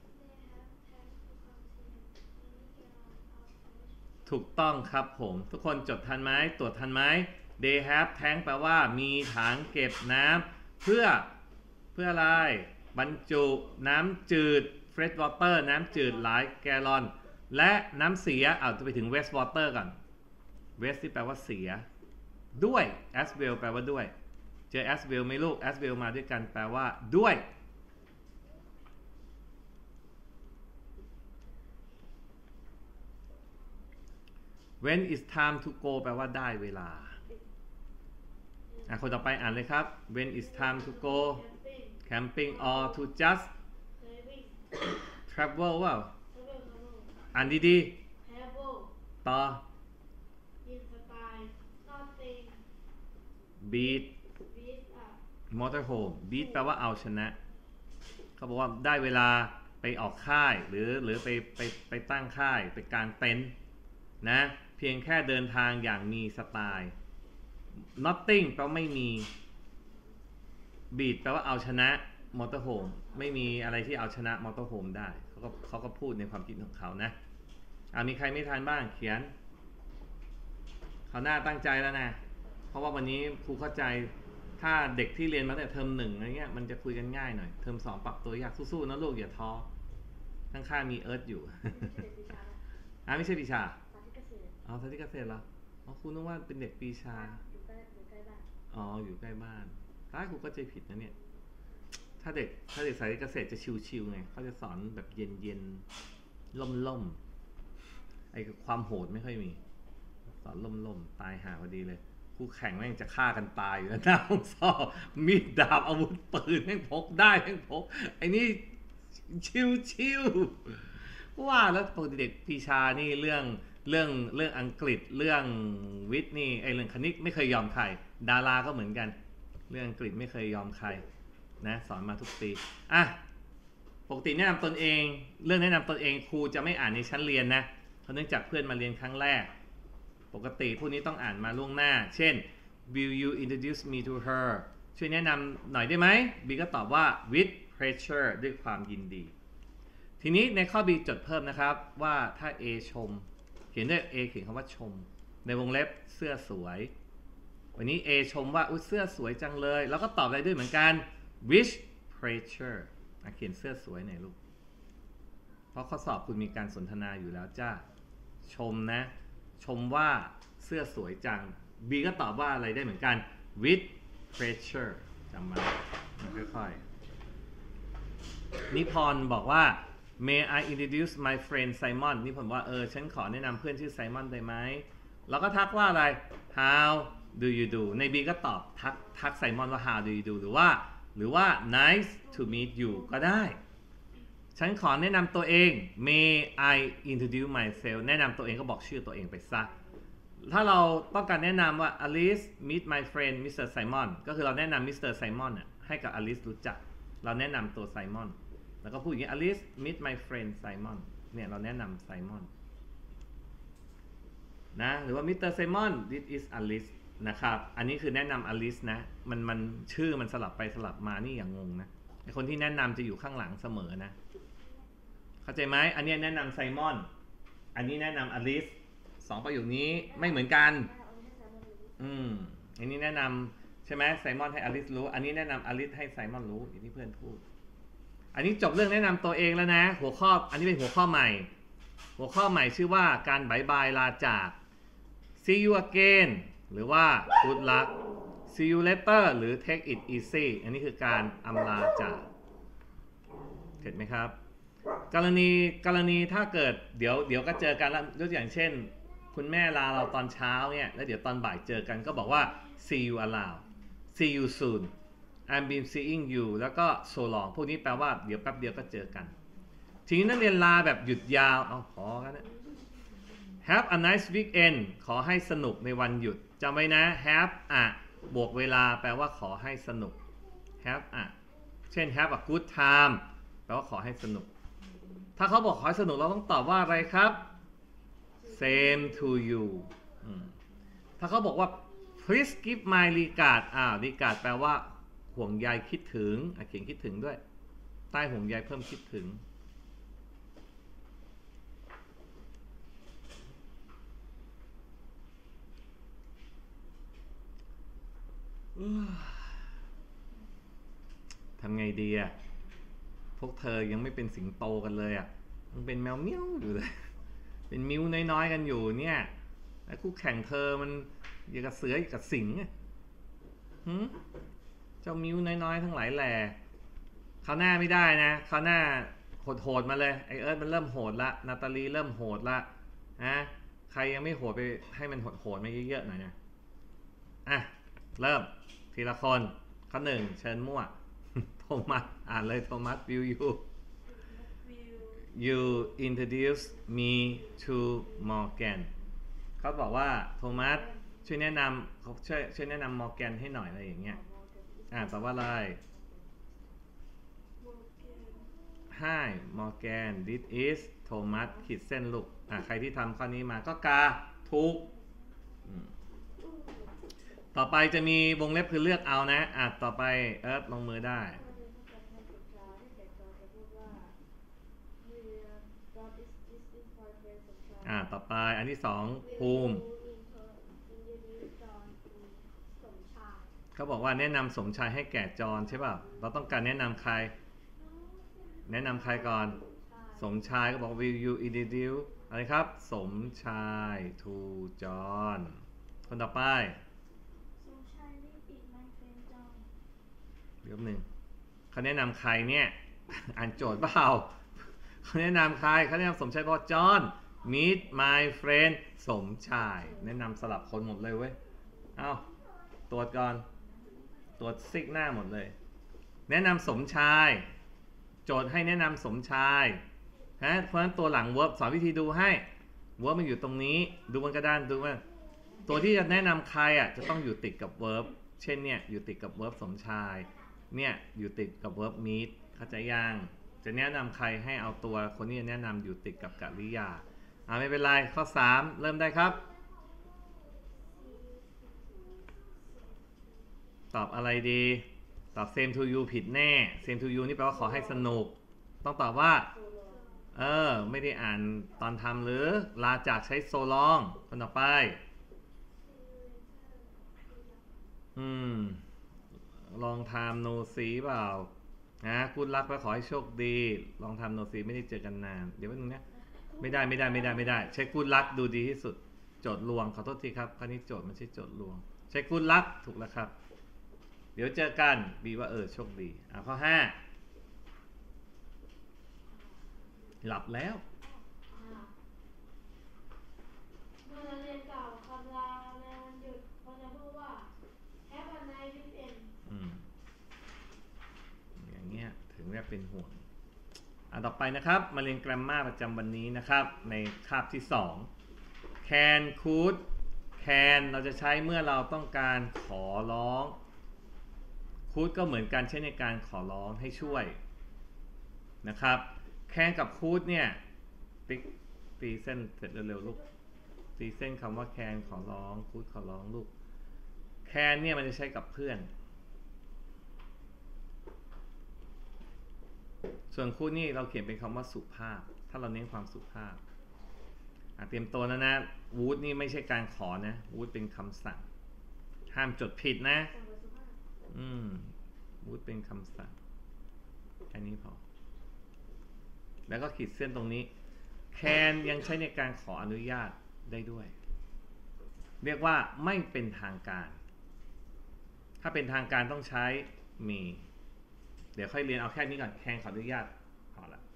ถูกต้องครับผมทุกคนจดทันไหมตรวจทันไหมthey have tank แปลว่ามีถังเก็บน้ำเพื่ออะไรบรรจุน้ำจืด fresh water น้ำจืดหลายแกลลอนและน้ำเสียจะไปถึง waste water ก่อน waste ที่แปลว่าเสียด้วย as well แปลว่าด้วยเจอ as well ไหมลูก as well มาด้วยกันแปลว่าด้วยwhen it's time to go แปลว่าได้เวลาคนต่อไปอ่านเลยครับ when it's time to go camping or to just travel ว่าอ่านดีๆต่อ beat motorhome beat แปลว่าเอาชนะเขาบอกว่าได้เวลาไปออกค่ายหรือไปตั้งค่ายไปกางเต็นท์นะเพียงแค่เดินทางอย่างมีสไตล์ nothing แปลว่าไม่มี beat แปลว่าเอาชนะ motorhome ไม่มีอะไรที่เอาชนะ motorhome ได้เขาก็พูดในความคิดของเขานะมีใครไม่ทันบ้างเขียนเขาหน้าตั้งใจแล้วนะเพราะว่าวันนี้ครูเข้าใจถ้าเด็กที่เรียนมาแต่เทอม1อะไรเงี้ยมันจะคุยกันง่ายหน่อยเทอม2ปรับตัวยากสู้ๆนะลูกอย่าท้อข้างๆมีเอิร์ธอยู่ ไม่ใช่ปีชาสาธิตเกษตรเหรอครูนึกว่าเป็นเด็กปีชาอยู่ใกล้บ้านอยู่ใกล้บ้านถ้าครูก็ใจผิดนะเนี่ยถ้าเด็กสายเกษตรจะชิวๆไงเขาจะสอนแบบเย็นๆล่มๆไอ้ความโหดไม่ค่อยมีสอนล่มๆตายหาพอดีเลยคู่แข่งแม่งจะฆ่ากันตายอยู่แล้วหน้าห้องสอบมีดดาบอาวุธปืนแม่งพกได้แม่งพกไอ้นี่ชิวว่าแล้วปกติเด็กปีชานี่เรื่องอังกฤษเรื่องวิทย์นี่เรื่องคณิตไม่เคยยอมใครดาราก็เหมือนกันเรื่องอังกฤษไม่เคยยอมใครนะสอนมาทุกปีปกติแนะนำตนเองเรื่องแนะนำตนเองครูจะไม่อ่านในชั้นเรียนนะเพราะเนื่องจากเพื่อนมาเรียนครั้งแรกปกติพวกนี้ต้องอ่านมาล่วงหน้าเช่น Will you introduce me to her ช่วยแนะนำหน่อยได้ไหม B ก็ตอบว่า with pleasure ด้วยความยินดีทีนี้ในข้อ B จดเพิ่มนะครับว่าถ้า A ชมเขียนด้วย A เขียนคำว่าชมในวงเล็บเสื้อสวยวันนี้ A ชมว่าอุ๊ยเสื้อสวยจังเลยแล้วก็ตอบอะไรด้วยเหมือนกัน with pleasure เขียนเสื้อสวยหน่อยลูกเพราะข้อสอบคุณมีการสนทนาอยู่แล้วจ้าชมนะชมว่าเสื้อสวยจัง B ก็ตอบว่าอะไรได้เหมือนกัน with pleasure จำมาค่อยๆนิพนธ์บอกว่า May I introduce my friend Simon นิพนธ์ว่าฉันขอแนะนำเพื่อนชื่อไซมอนได้ไหมแล้วก็ทักว่าอะไร How do you do ใน B ก็ตอบทักไซมอนว่า How do you do หรือว่า Nice to meet you ก็ได้ฉันขอแนะนำตัวเอง May I introduce myself แนะนำตัวเองก็บอกชื่อตัวเองไปซะถ้าเราต้องการแนะนำว่า Alice meet my friend Mr. Simon ก็คือเราแนะนำ Mr. Simon ให้กับ Alice รู้จักเราแนะนำตัว Simon แล้วก็พูดอย่างนี้ Alice meet my friend Simon เนี่ยเราแนะนำ Simon นะหรือว่า Mr. Simon this is Alice นะครับอันนี้คือแนะนำ Alice นะมันชื่อมันสลับไปสลับมานี่อย่างงงนะไอคนที่แนะนำจะอยู่ข้างหลังเสมอนะเข้าใจไหมอันนี้แนะนำ Simon อันนี้แนะนำ Alice สองประโยคนี้ไม่เหมือนกันอันนี้แนะนำใช่ไหม Simon ให้ Alice รู้อันนี้แนะนำ Alice ให้ Simon รู้อย่างที่เพื่อนพูดอันนี้จบเรื่องแนะนำตัวเองแล้วนะหัวข้ออันนี้เป็นหัวข้อใหม่ชื่อว่าการบายบายลาจาก see you again หรือว่า good luck see you later หรือ take it easy อันนี้คือการอำลาจากเห็นไหมครับกรณีถ้าเกิดเดี๋ยวก็เจอกันแล้วยกอย่างเช่นคุณแม่ลาเราตอนเช้าเนี่ยแล้วเดี๋ยวตอนบ่ายเจอกันก็บอกว่า see you around see you soon I've been seeing you แล้วก็ so long พวกนี้แปลว่าเดี๋ยวแป๊บเดียวก็เจอกันทีนี้นักเรียนลาแบบหยุดยาวพอกันนะ Have a nice weekend ขอให้สนุกในวันหยุดจำไว้นะ Have a บวกเวลาแปลว่าขอให้สนุก Have a เช่น Have a good time แปลว่าขอให้สนุกถ้าเขาบอกขอให้สนุกเราต้องตอบว่าอะไรครับ Same to you ถ้าเขาบอกว่า Please give my regard regard แปลว่าห่วงใยคิดถึงเขียนคิดถึงด้วยใต้ห่วงใยเพิ่มคิดถึงทำไงดีพวกเธอยังไม่เป็นสิงโตกันเลยมันเป็นแมวเมี้ยวอยู่เลยเป็นมิ้วน้อยๆกันอยู่เนี่ยแล้วคู่แข่งเธอมันอย่างกับเสืออย่างกับสิงเจ้ามิ้วน้อยๆทั้งหลายแหล่คราวหน้าไม่ได้นะคราวหน้าโหดมาเลยไอเอิร์ธมันเริ่มโหดละนาตาลีเริ่มโหดละใครยังไม่โหดไปให้มันโหดมาเยอะๆหน่อยนะเริ่มทีละคนข้อหนึ่งเชิญมั่วโทมัสอ่านเลยโทมัส will you introduce me to Morgan เขาบอกว่าโทมัสช่วยแนะนำมอร์แกนให้หน่อยอะไรอย่างเงี้ยตอบว่าอะไร Hi Morgan this is Thomas ขีดเส้นลูกใครที่ทำข้อนี้มาก็กาถูกต่อไปจะมีวงเล็บคือเลือกเอานะต่อไปเอิร์ธลงมือได้ต่อไปอันที่สองภูมิเขาบอกว่าแนะนำสมชายให้แก่จอนใช่ป่ะเราต้องการแนะนำใครก่อนสมชายก็บอก will you introduce อะไรครับสมชาย to John คนต่อไปสมชายนี่ปิด my friend John เดี๋ยวนึงเขาแนะนำใครเนี่ยอ่านโจทย์เปล่าเขาแนะนำใครเขาแนะนำสมชายบอก John meet my friend สมชายแนะนำสลับคนหมดเลยเว้ยตรวจก่อนตรวจซิกหน้าหมดเลยแนะนำสมชายโจทย์ให้แนะนำสมชายเพราะฉะนั้นตัวหลัง verb สอนวิธีดูให้ verb มันอยู่ตรงนี้ดูบนกระดานดูว่าตัวที่จะแนะนำใครจะต้องอยู่ติดกับ verb เช่นเนี่ยอยู่ติดกับ verb สมชายเนี่ยอยู่ติดกับ verb meet เข้าใจยังจะแนะนำใครให้เอาตัวคนนี้แนะนำอยู่ติดกับกริยาไม่เป็นไรข้อ3เริ่มได้ครับตอบอะไรดีตอบ same to you ผิดแน่ same to you นี่แปลว่าขอให้สนุกต้องตอบว่าไม่ได้อ่านตอนทำหรือลาจากใช้ so long คนต่อไปลองทำ no see เปล่านะคุณรักและขอให้โชคดีลองทำ no see ไม่ได้เจอกันนานเดี๋ยววันนึงนะไม่ได้ใช้กูดลักดูดีที่สุดโจทย์ลวงขอโทษทีครับคราวนี้โจทย์มันใช่โจทย์ลวงใช้กูดลักถูกแล้วครับเดี๋ยวเจอกันบีว่าโชคดีข้อ5หลับแล้วเมื่อเรียนเก่าคำลาในวันหยุดเขาจะพูดว่า Have a nice weekend อย่างเงี้ยถึงเรียกเป็นห่วงต่อไปนะครับมาเรียน grammar ประจำวันนี้นะครับในคาบที่2 can could can เราจะใช้เมื่อเราต้องการขอร้อง could ก็เหมือนกันใช้ในการขอร้องให้ช่วยนะครับ can กับ could เนี่ยตีเส้นเสร็จเร็วๆลูกตีเส้นคำว่า can ขอร้อง could ขอร้องลูก can เนี่ยมันจะใช้กับเพื่อนส่วนคู่นี่เราเขียนเป็นคำว่าสุภาพถ้าเราเน้นความสุภาพเตรียมตัวแล้วนะ would นี่ไม่ใช่การขอนะ would เป็นคำสั่งห้ามจดผิดนะwould เป็นคำสั่งแค่นี้พอแล้วก็ขีดเส้นตรงนี้ can ยังใช้ในการขออนุญาตได้ด้วยเรียกว่าไม่เป็นทางการถ้าเป็นทางการต้องใช้มีเดี๋ยวค่อยเรียนเอาแค่นี้ก่อนแคนขออนุญาตพอละ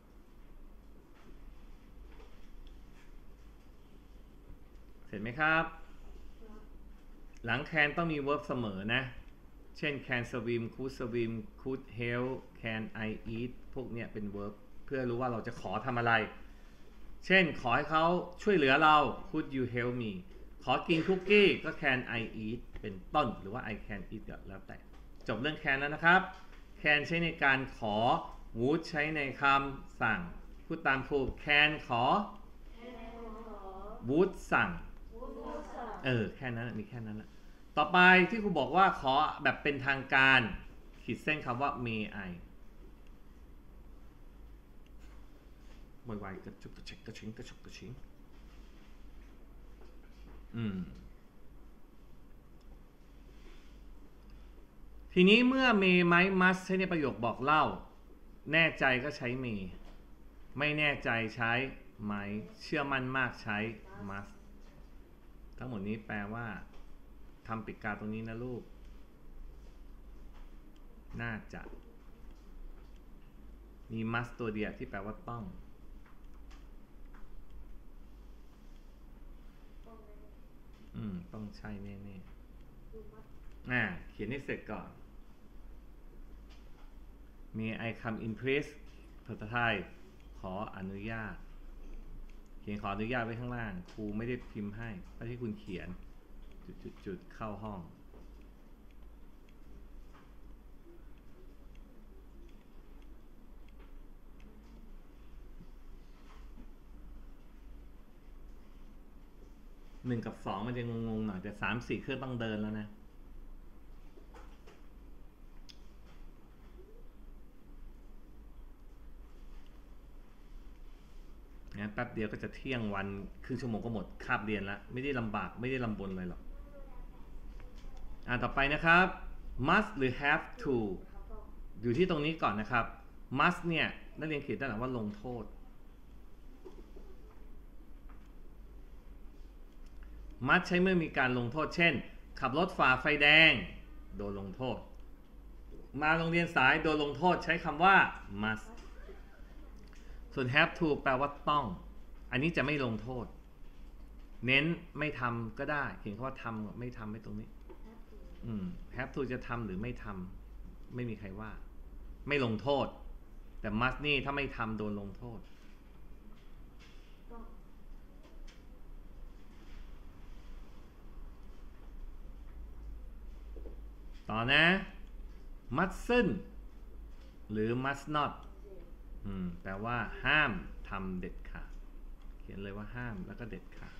เสร็จไหมครับหลังแคนต้องมี verb เสมอนะเช่น can swim could help can I eat พวกเนี้ยเป็น verb เพื่อรู้ว่าเราจะขอทำอะไรเช่นขอให้เขาช่วยเหลือเรา could you help me ขอกินคุกกี้ก็ can I eat เป็นต้นหรือว่า I can eat ก็แล้วแต่จบเรื่อง can แล้วนะครับcan ใช้ในการขอ would ใช้ในคำสั่งพูดตามครู can ขอ would สั่งแค่นั้นมีแค่นั้นแหละต่อไปที่ครูบอกว่าขอแบบเป็นทางการขีดเส้นคำว่า may I ไวๆกระชิงทีนี้เมื่อ may ไหม must ใช้ในประโยคบอกเล่าแน่ใจก็ใช้ may ไม่แน่ใจใช้ might เชื่อมั่นมากใช้ must ทั้งหมดนี้แปลว่าทำปิดกาตรงนี้นะลูกน่าจะมี must ตัวเดียวที่แปลว่าต้องต้องใช่แน่ๆเขียนให้เสร็จก่อน May I come in please ภาษาไทยขออนุญาตเขียนขออนุญาตไว้ข้างล่างครูไม่ได้พิมพ์ให้เพราะที่คุณเขียนจุดเข้าห้อง1 กับ 2มันจะงงๆหน่อยแต่3 4เครื่องต้องเดินแล้วนะแป๊บเดียวก็จะเที่ยงวันครึ่งชั่วโมงก็หมดคาบเรียนแล้วไม่ได้ลำบากไม่ได้ลำบนเลยหรอกต่อไปนะครับ must หรือ have to อยู่ที่ตรงนี้ก่อนนะครับ must เนี่ยนักเรียนเขียนด้านหลังว่าลงโทษ must ใช้เมื่อมีการลงโทษเช่นขับรถฝ่าไฟแดงโดนลงโทษมาโรงเรียนสายโดนลงโทษใช้คำว่า mustส่วน have to แปลว่าต้องอันนี้จะไม่ลงโทษเน้นไม่ทำก็ได้เขียนคำว่าทำไม่ทำไว้ตรงนี้have to จะทำหรือไม่ทำไม่มีใครว่าไม่ลงโทษแต่ must นี่ถ้าไม่ทำโดนลงโทษต่อนะ mustn't หรือ must notแปลว่าห้ามทำเด็ดขาดโอเคขียนเลยว่าห้ามแล้วก็เด็ดขาด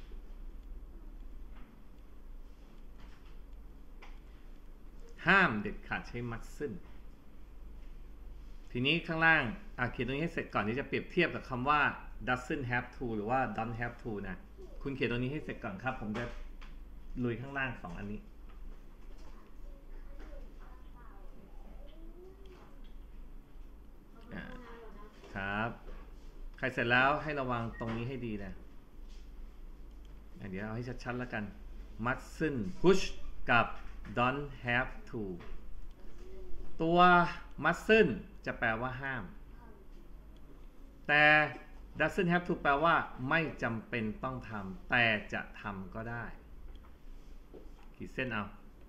ห้ามเด็ดขาดใช้ mustn't ทีนี้ข้างล่างเขียนตรงนี้ให้เสร็จก่อนที่จะเปรียบเทียบกับคำว่า doesn't have to หรือว่า don't have to นะคุณเขียนตรงนี้ให้เสร็จก่อนครับผมจะลุยข้างล่าง2อันนี้ครับใครเสร็จแล้วให้ระวังตรงนี้ให้ดีนะเดี๋ยวเอาให้ชัดๆแล้วกัน mustn't push กับ don't have to ตัว mustn't จะแปลว่าห้ามแต่ doesn't have to แปลว่าไม่จำเป็นต้องทำแต่จะทำก็ได้ขีดเส้นเอา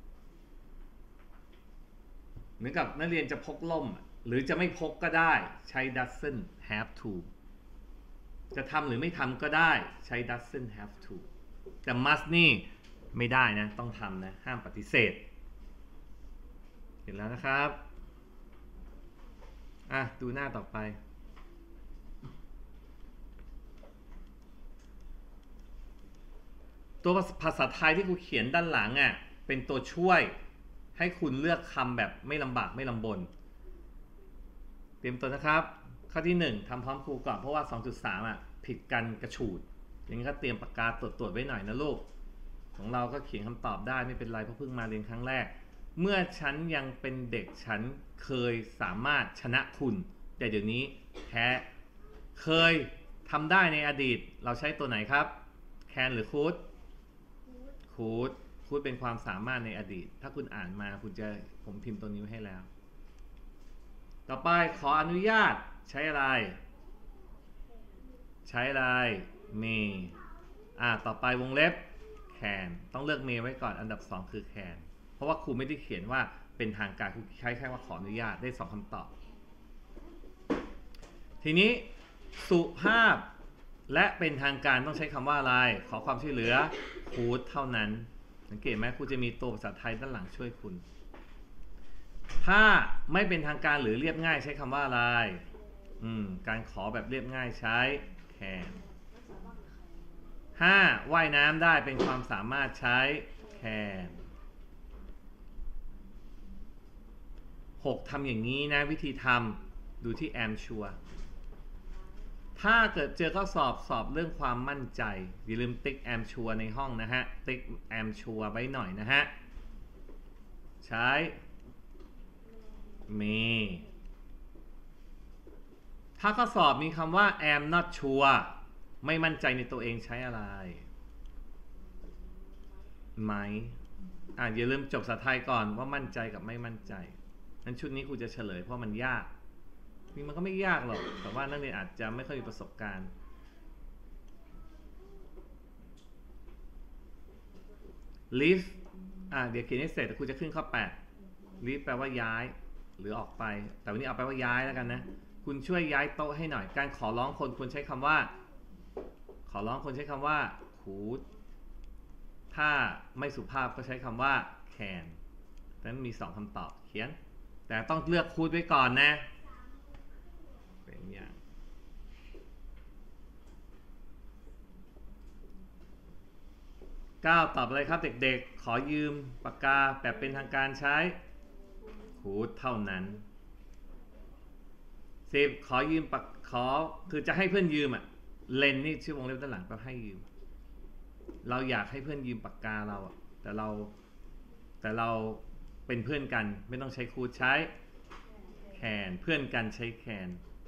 เหมือนกับนักเรียนจะพกล่มหรือจะไม่พกก็ได้ใช้ doesn't have to จะทำหรือไม่ทำก็ได้ใช้ doesn't have to แต่ must นี่ไม่ได้นะต้องทำนะห้ามปฏิเสธเห็นแล้วนะครับดูหน้าต่อไปตัวภาษาไทยที่ครูเขียนด้านหลังเป็นตัวช่วยให้คุณเลือกคำแบบไม่ลำบากไม่ลำบนเตรียมตัวนะครับข้อที่1ทำพร้อมครูก่อนเพราะว่า 2.3 ผิดกันกระฉูดอย่างนี้ก็เตรียมปากกาตรวจไว้หน่อยนะลูกของเราก็เขียนคำตอบได้ไม่เป็นไรเพราะเพิ่งมาเรียนครั้งแรกเมื่อฉันยังเป็นเด็กฉันเคยสามารถชนะคุณแต่เดี๋ยวนี้แพ้เคยทำได้ในอดีตเราใช้ตัวไหนครับ can หรือ could couldเป็นความสามารถในอดีตถ้าคุณอ่านมาผมพิมพ์ตัวนี้ให้แล้วต่อไปขออนุญาตใช้อะไรmay ต่อไปวงเล็บ can ต้องเลือก may ไว้ก่อนอันดับ2คือ can เพราะว่าครูไม่ได้เขียนว่าเป็นทางการครูใช้แค่ว่าขออนุญาตได้2คำตอบทีนี้สุภาพและเป็นทางการต้องใช้คำว่าอะไรขอความช่วยเหลือคูดเท่านั้นสังเกตไหมครูจะมีตัวภาษาไทยด้านหลังช่วยคุณถ้าไม่เป็นทางการหรือเรียบง่ายใช้คำว่าอะไรการขอแบบเรียบง่ายใช้ can 5ว่ายน้ำได้เป็นความสามารถใช้ can 6ทำอย่างนี้นะวิธีทำดูที่ am sure ถ้าเกิดเจอข้อสอบเรื่องความมั่นใจอย่าลืมติ๊ก am sure ในห้องนะฮะติ๊ก am sure ไว้หน่อยนะฮะใช้ may ถ้าข้อสอบมีคำว่า am not sure ไม่มั่นใจในตัวเองใช้อะไรไหมอย่าลืมจบภาษาไทยก่อนว่ามั่นใจกับไม่มั่นใจนั้นชุดนี้ครูจะเฉลยเพราะมันยากนี่มันก็ไม่ยากหรอกแต่ว่านักเรียนอาจจะไม่ค่อยมีประสบการณ์ leave เดี๋ยวเขียนให้เสร็จแต่ครูจะขึ้นข้อ8 leave แปลว่าย้ายหรือออกไปแต่วันนี้เอาไปว่าย้ายแล้วกันนะคุณช่วยย้ายโต๊ะให้หน่อยการขอร้องคนควรใช้คำว่าcould ถ้าไม่สุภาพก็ใช้คำว่า can ดังนั้นมี2คำตอบเขียนแต่ต้องเลือก could ไว้ก่อนนะเป็นอย่าง9ตอบอะไรครับเด็กๆขอยืมปากกาแบบเป็นทางการใช้ could เท่านั้น10ขอยืมคือจะให้เพื่อนยืมเลนนี่ชื่อวงเล็บด้านหลังก็ให้ยืมเราอยากให้เพื่อนยืมปากกาเราแต่เราเป็นเพื่อนกันไม่ต้องใช้คูดใช้แคนเพื่อนกันใช้แคน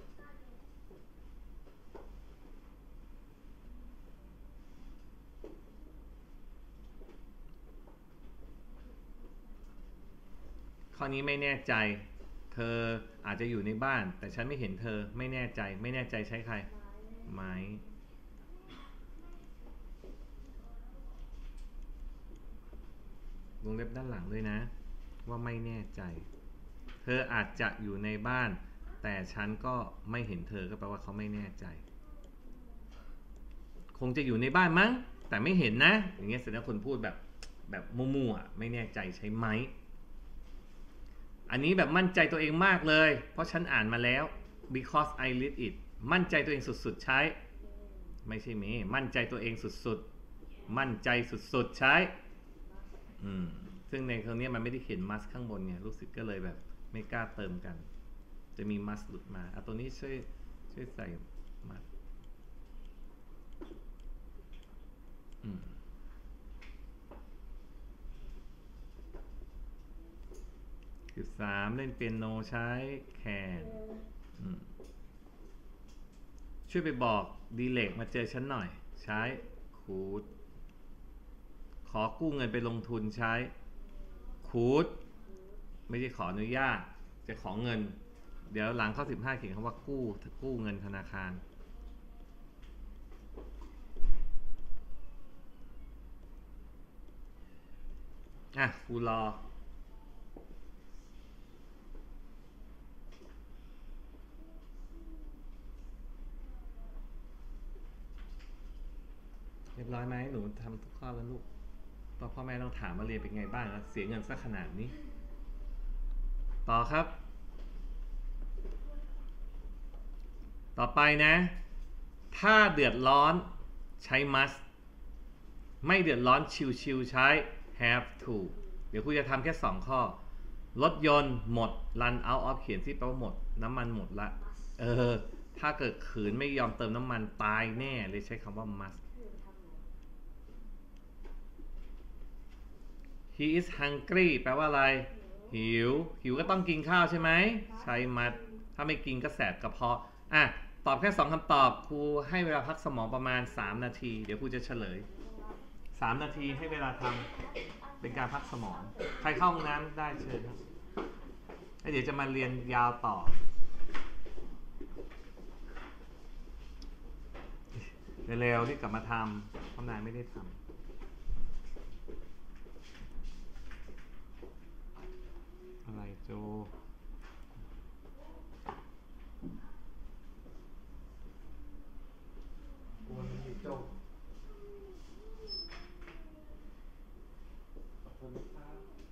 ข้อนี้ไม่แน่ใจเธออาจจะอยู่ในบ้านแต่ฉันไม่เห็นเธอไม่แน่ใจใช้ใครไหมวงเล็บด้านหลังด้วยนะว่าไม่แน่ใจเธออาจจะอยู่ในบ้านแต่ฉันก็ไม่เห็นเธอก็แปลว่าเขาไม่แน่ใจคงจะอยู่ในบ้านมั้งแต่ไม่เห็นนะอย่างเงี้ยแสดงว่าคนพูดแบบมั่วๆไม่แน่ใจใช่ไหมอันนี้แบบมั่นใจตัวเองมากเลยเพราะฉันอ่านมาแล้ว because I read it มั่นใจตัวเองสุดๆใช้ไม่ใช่มีมั่นใจตัวเองสุดๆมั่นใจสุดๆใช้ซึ่งในตรงนี้มันไม่ได้เขียน must ข้างบนไงรู้สึกก็เลยแบบไม่กล้าเติมกันจะมี must หลุดมาตัวนี้ช่วยใส่ must คือ3เล่นเปียโนใช้ can ช่วยไปบอกดีเลกมาเจอฉันหน่อยใช้ could ขอกู้เงินไปลงทุนใช้ could ไม่ใช่ขออนุญาตจะขอเงินเดี๋ยวหลังข้อ15เขียนคำว่ากู้เงินธนาคารครูรอเรียบร้อยไหมหนูทำทุกข้อแล้วลูกพ่อแม่ต้องถามมาเรียนเป็นไงบ้างเสียเงินสักขนาดนี้ต่อครับต่อไปนะถ้าเดือดร้อนใช้ must ไม่เดือดร้อนชิวๆใช้ have to เดี๋ยวครูจะทำแค่2ข้อรถยนต์หมด run out of เขียนที่แปลว่าหมดน้ำมันหมดละถ้าเกิดขืนไม่ยอมเติมน้ำมันตายแน่เลยใช้คำว่า must he is hungry แปลว่าอะไรหิวก็ต้องกินข้าวใช่ไหมใช้ must ถ้าไม่กินก็แสบกระเพาะตอบแค่2คำตอบครูให้เวลาพักสมองประมาณ3นาทีเดี๋ยวครูจะเฉลย3นาทีให้เวลาทำเป็นการพักสมองใครเข้าห้องน้ำได้เชิญครับแล้วเดี๋ยวจะมาเรียนยาวต่อเร็วๆที่กลับมาทำเพราะนายไม่ได้ทำอะไรโจโจขอบคุณครับ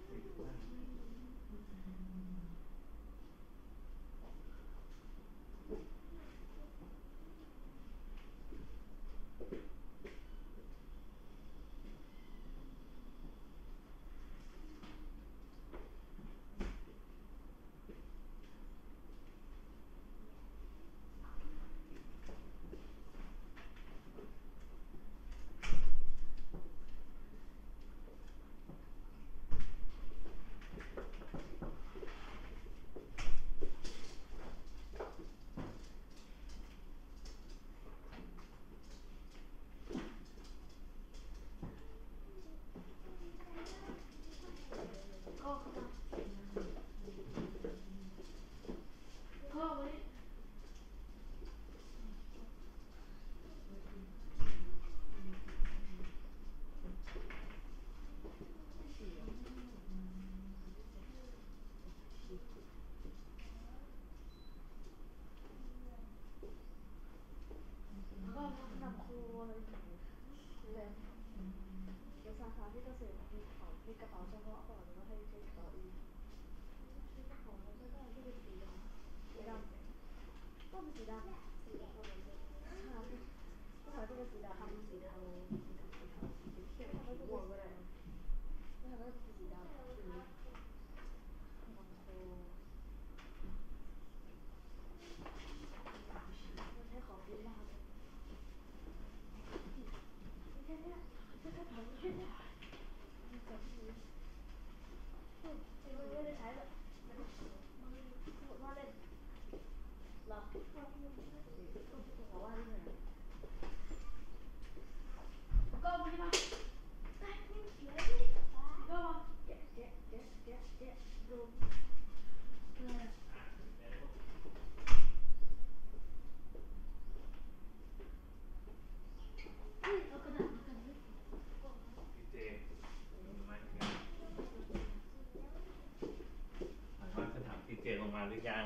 หรือยัง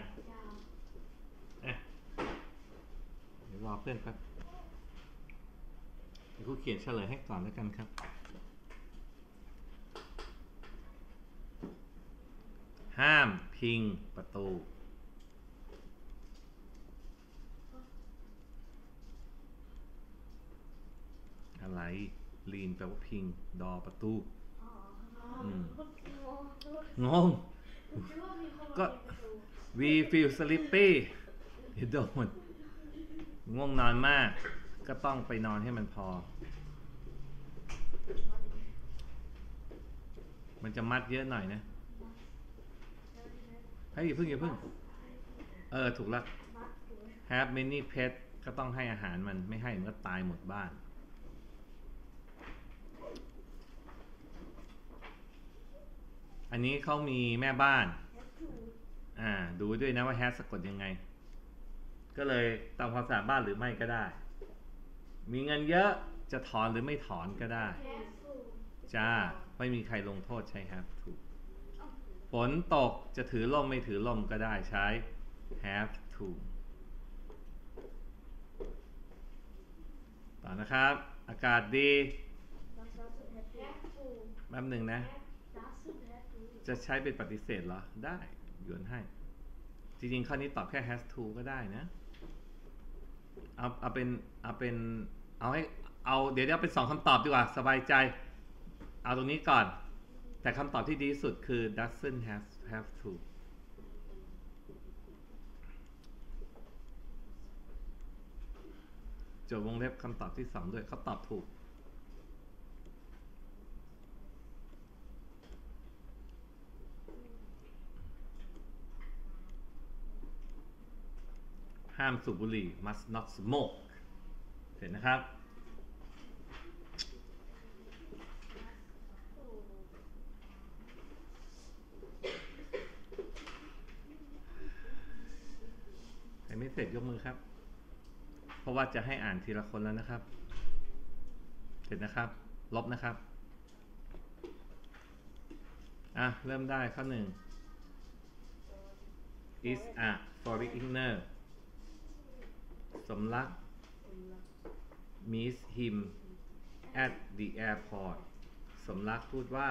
เดี๋ยวรอเพื่อนแป๊บเดี๋ยวครูเขียนเฉลยให้ก่อนแล้วกันครับห้ามพิงประตูลีนแปลว่าพิงดอประตูอ๋องงคิดว่ามีคนก็มาปิดประตู we feel sleepy you don't ง่วงนอนมาก ก็ต้องไปนอนให้มันพอ มันจะมัดเยอะหน่อยนะเฮ้ยอย่าเพิ่งถูกละ have many pets ก็ต้องให้อาหารมันไม่ให้มันก็ตายหมดบ้าน อันนี้เขามีแม่บ้าน ดูด้วยนะว่า has สะกดยังไง ก็เลยตามความสะอาดบ้านหรือไม่ก็ได้ มีเงินเยอะจะถอนหรือไม่ถอนก็ได้แคสซูจ้า ไม่มีใครลงโทษใช้ have to ฝนตกจะถือร่มไม่ถือร่มก็ได้ใช้ have to ต่อนะครับ อากาศดีแคสซูแป๊บหนึ่งนะ จะใช้เป็นปฏิเสธเหรอ ได้โยนให้ จริงๆข้อนี้ตอบแค่ has to ก็ได้นะ เอาเดี๋ยวเป็น2คำตอบดีกว่าสบายใจ เอาตรงนี้ก่อน แต่คำตอบที่ดีที่สุดคือ doesn't have to จดวงเล็บคำตอบที่2ด้วยเขาตอบถูก ห้ามสูบบุหรี่ must not smoke เสร็จนะครับ ใครไม่เสร็จยกมือครับ เพราะว่าจะให้อ่านทีละคนแล้วนะครับ เสร็จนะครับ ลบนะครับ เริ่มได้ข้อ 1 is a foreigner สมรัก meets him at the airport สมรักพูดว่า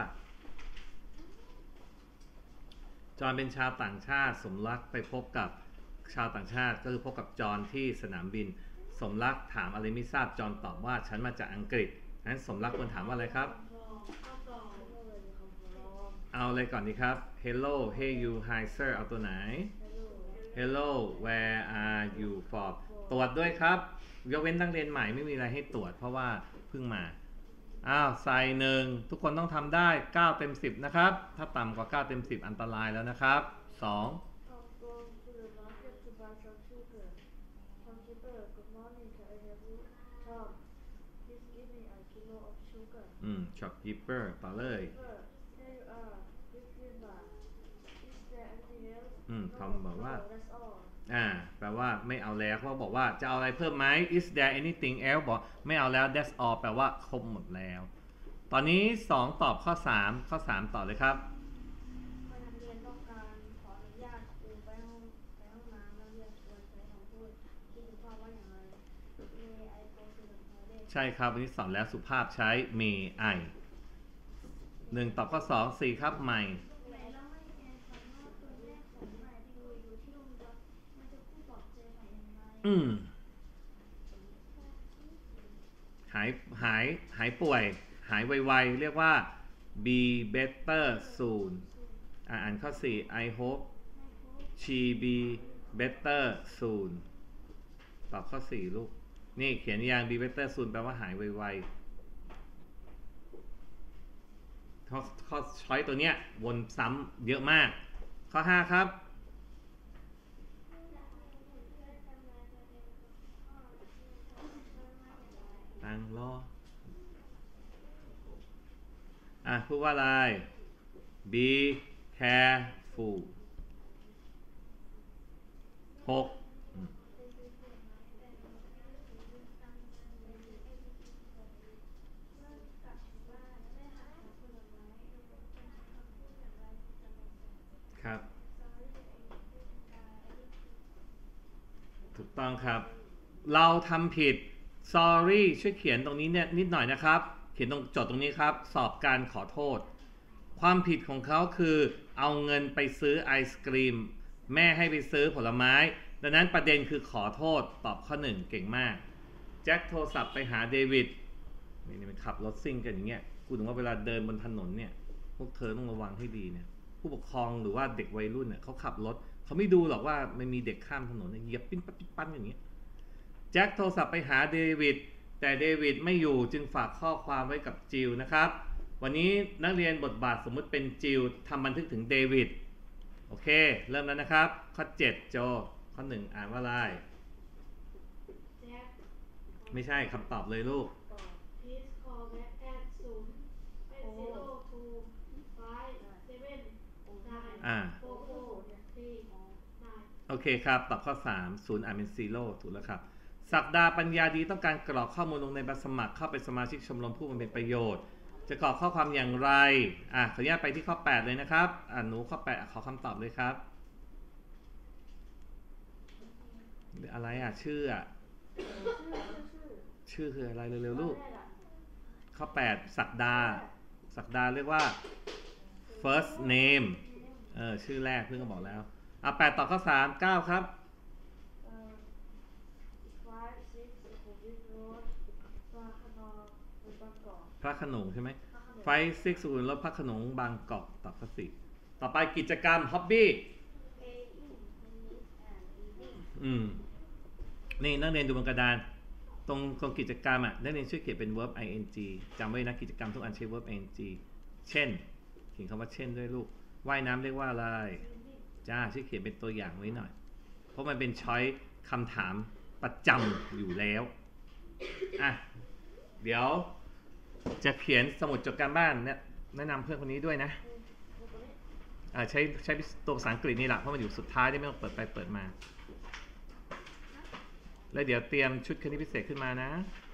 จอห์นเป็นชาวต่างชาติสมรักไปพบกับชาวต่างชาติก็คือพบกับจอห์นที่สนามบินสมรักถามอะไรไม่ทราบจอห์นตอบว่าฉันมาจากอังกฤษนั้นสมรักควรถามว่าอะไรครับข้อสองเอาอะไรก่อนดีครับ hello hey you hi sir เอาตัวไหน hello where are you from ตรวจด้วยครับยกเว้นนักเรียนใหม่ไม่มีอะไรให้ตรวจเพราะว่าเพิ่งมาใส่1ทุกคนต้องทำได้9 เต็ม 10นะครับถ้าต่ำกว่า9 เต็ม 10อันตรายแล้วนะครับ2 I'm going to the market to buy some sugar. Shopkeeper, good morning. Can I help you? Tom, please give me a kilo of sugar. shopkeeper ต่อเลย Shopkeeper, here you are. 15 baht. Is there anything else? ทอมบอกว่า No, that's all. แปลว่าไม่เอาแล้วเขาบอกว่าจะเอาอะไรเพิ่มไหม is there anything else บอกไม่เอาแล้ว that's all แปลว่าครบหมดแล้ว ตอนนี้2ตอบข้อ3ข้อ3ต่อเลยครับเมื่อนักเรียนต้องการขออนุญาตครูไปห้องน้ำนักเรียนควรใช้คำพูดที่สุภาพว่าอย่างไร May I go to the toilet? ใช่ครับวันนี้สอนแล้วสุภาพใช้ may I 1ตอบข้อ2 4ครับใหม่ไหนเล่าให้แอนฟังว่าตัวแรกของใหม่อยู่ที่โรงเรียนมันจะพูดบอกเจอใหม่ยังไงหายป่วยหายไวๆเรียกว่า be better soon อ่านข้อ4 I hope she be better soon ตอบข้อ4ลูกนี่เขียนอย่าง be better soon แปลว่าหายไวๆข้อช้อยตัวเนี้ยวนซ้ำเยอะมากข้อ5ครับตั้งรอพูดว่าอะไร be careful 6ครับถูกต้องครับเราทำผิด sorry ช่วยเขียนตรงนี้เนี่ยนิดหน่อยนะครับเขียนตรงจดตรงนี้ครับสอบการขอโทษความผิดของเขาคือเอาเงินไปซื้อไอศกรีมแม่ให้ไปซื้อผลไม้ดังนั้นประเด็นคือขอโทษตอบข้อ1เก่งมากแจ็คโทรศัพท์ไปหาเดวิดนี่มันขับรถซิ่งกันอย่างเงี้ยพูดถึงว่าเวลาเดินบนถนนเนี่ยพวกเธอต้องระวังให้ดีเนี่ยผู้ปกครองหรือว่าเด็กวัยรุ่นเนี่ยเขาขับรถเขาไม่ดูหรอกว่ามันมีเด็กข้ามถนนเหยียบปิ้นปั้นอย่างเงี้ยแจ็คโทรศัพท์ไปหาเดวิดแต่เดวิดไม่อยู่จึงฝากข้อความไว้กับจิลนะครับวันนี้นักเรียนบทบาทสมมุติเป็นจิลทำบันทึกถึงเดวิดโอเคเริ่มแล้วนะครับข้อ7โจข้อ1อ่านว่าอะไรแจ็คไม่ใช่คำตอบเลยลูก please call back at 0802574 โอเคครับตอบข้อ3 0อ่านเป็น0ถูกแล้วครับศักดาปัญญาดีต้องการกรอกข้อมูลลงในใบสมัครเข้าเป็นสมาชิกชมรมผู้บำเพ็ญประโยชน์จะกรอกข้อความอย่างไรขออนุญาตไปที่ข้อ8เลยนะครับหนูข้อ8ขอคำตอบเลยครับอะไรชื่อชื่อคืออะไรเร็วๆลูกข้อ8ศักดาเรียกว่า first name ชื่อแรกเพิ่งก็บอกแล้ว8ตอบข้อ3 9ครับพระโขนงใช่ไหมไฟซิกศูนย์รถพระโขนงบางกอกตอบข้อ4ต่อไปกิจกรรม hobby นี่นักเรียนดูบนกระดานตรงกิจกรรมนักเรียนช่วยเขียนเป็น verb ing จำไว้นะกิจกรรมทุกอันใช้ verb ing เช่นเขียนคำว่าเช่นด้วยลูกว่ายน้ำเรียกว่าอะไรจ้าช่วยเขียนเป็นตัวอย่างไว้หน่อยเพราะมันเป็นช้อยคำถามประจำอยู่แล้วเดี๋ยวจะเขียนสมุดจดการบ้านเนี่ยแนะนำเพื่อนคนนี้ด้วยนะใช้ตัวภาษาอังกฤษนี่แหละเพราะมันอยู่สุดท้ายที่ไม่ต้องเปิดไปเปิดมาแล้วเดี๋ยวเตรียมชุดคณิตพิเศษขึ้นมานะ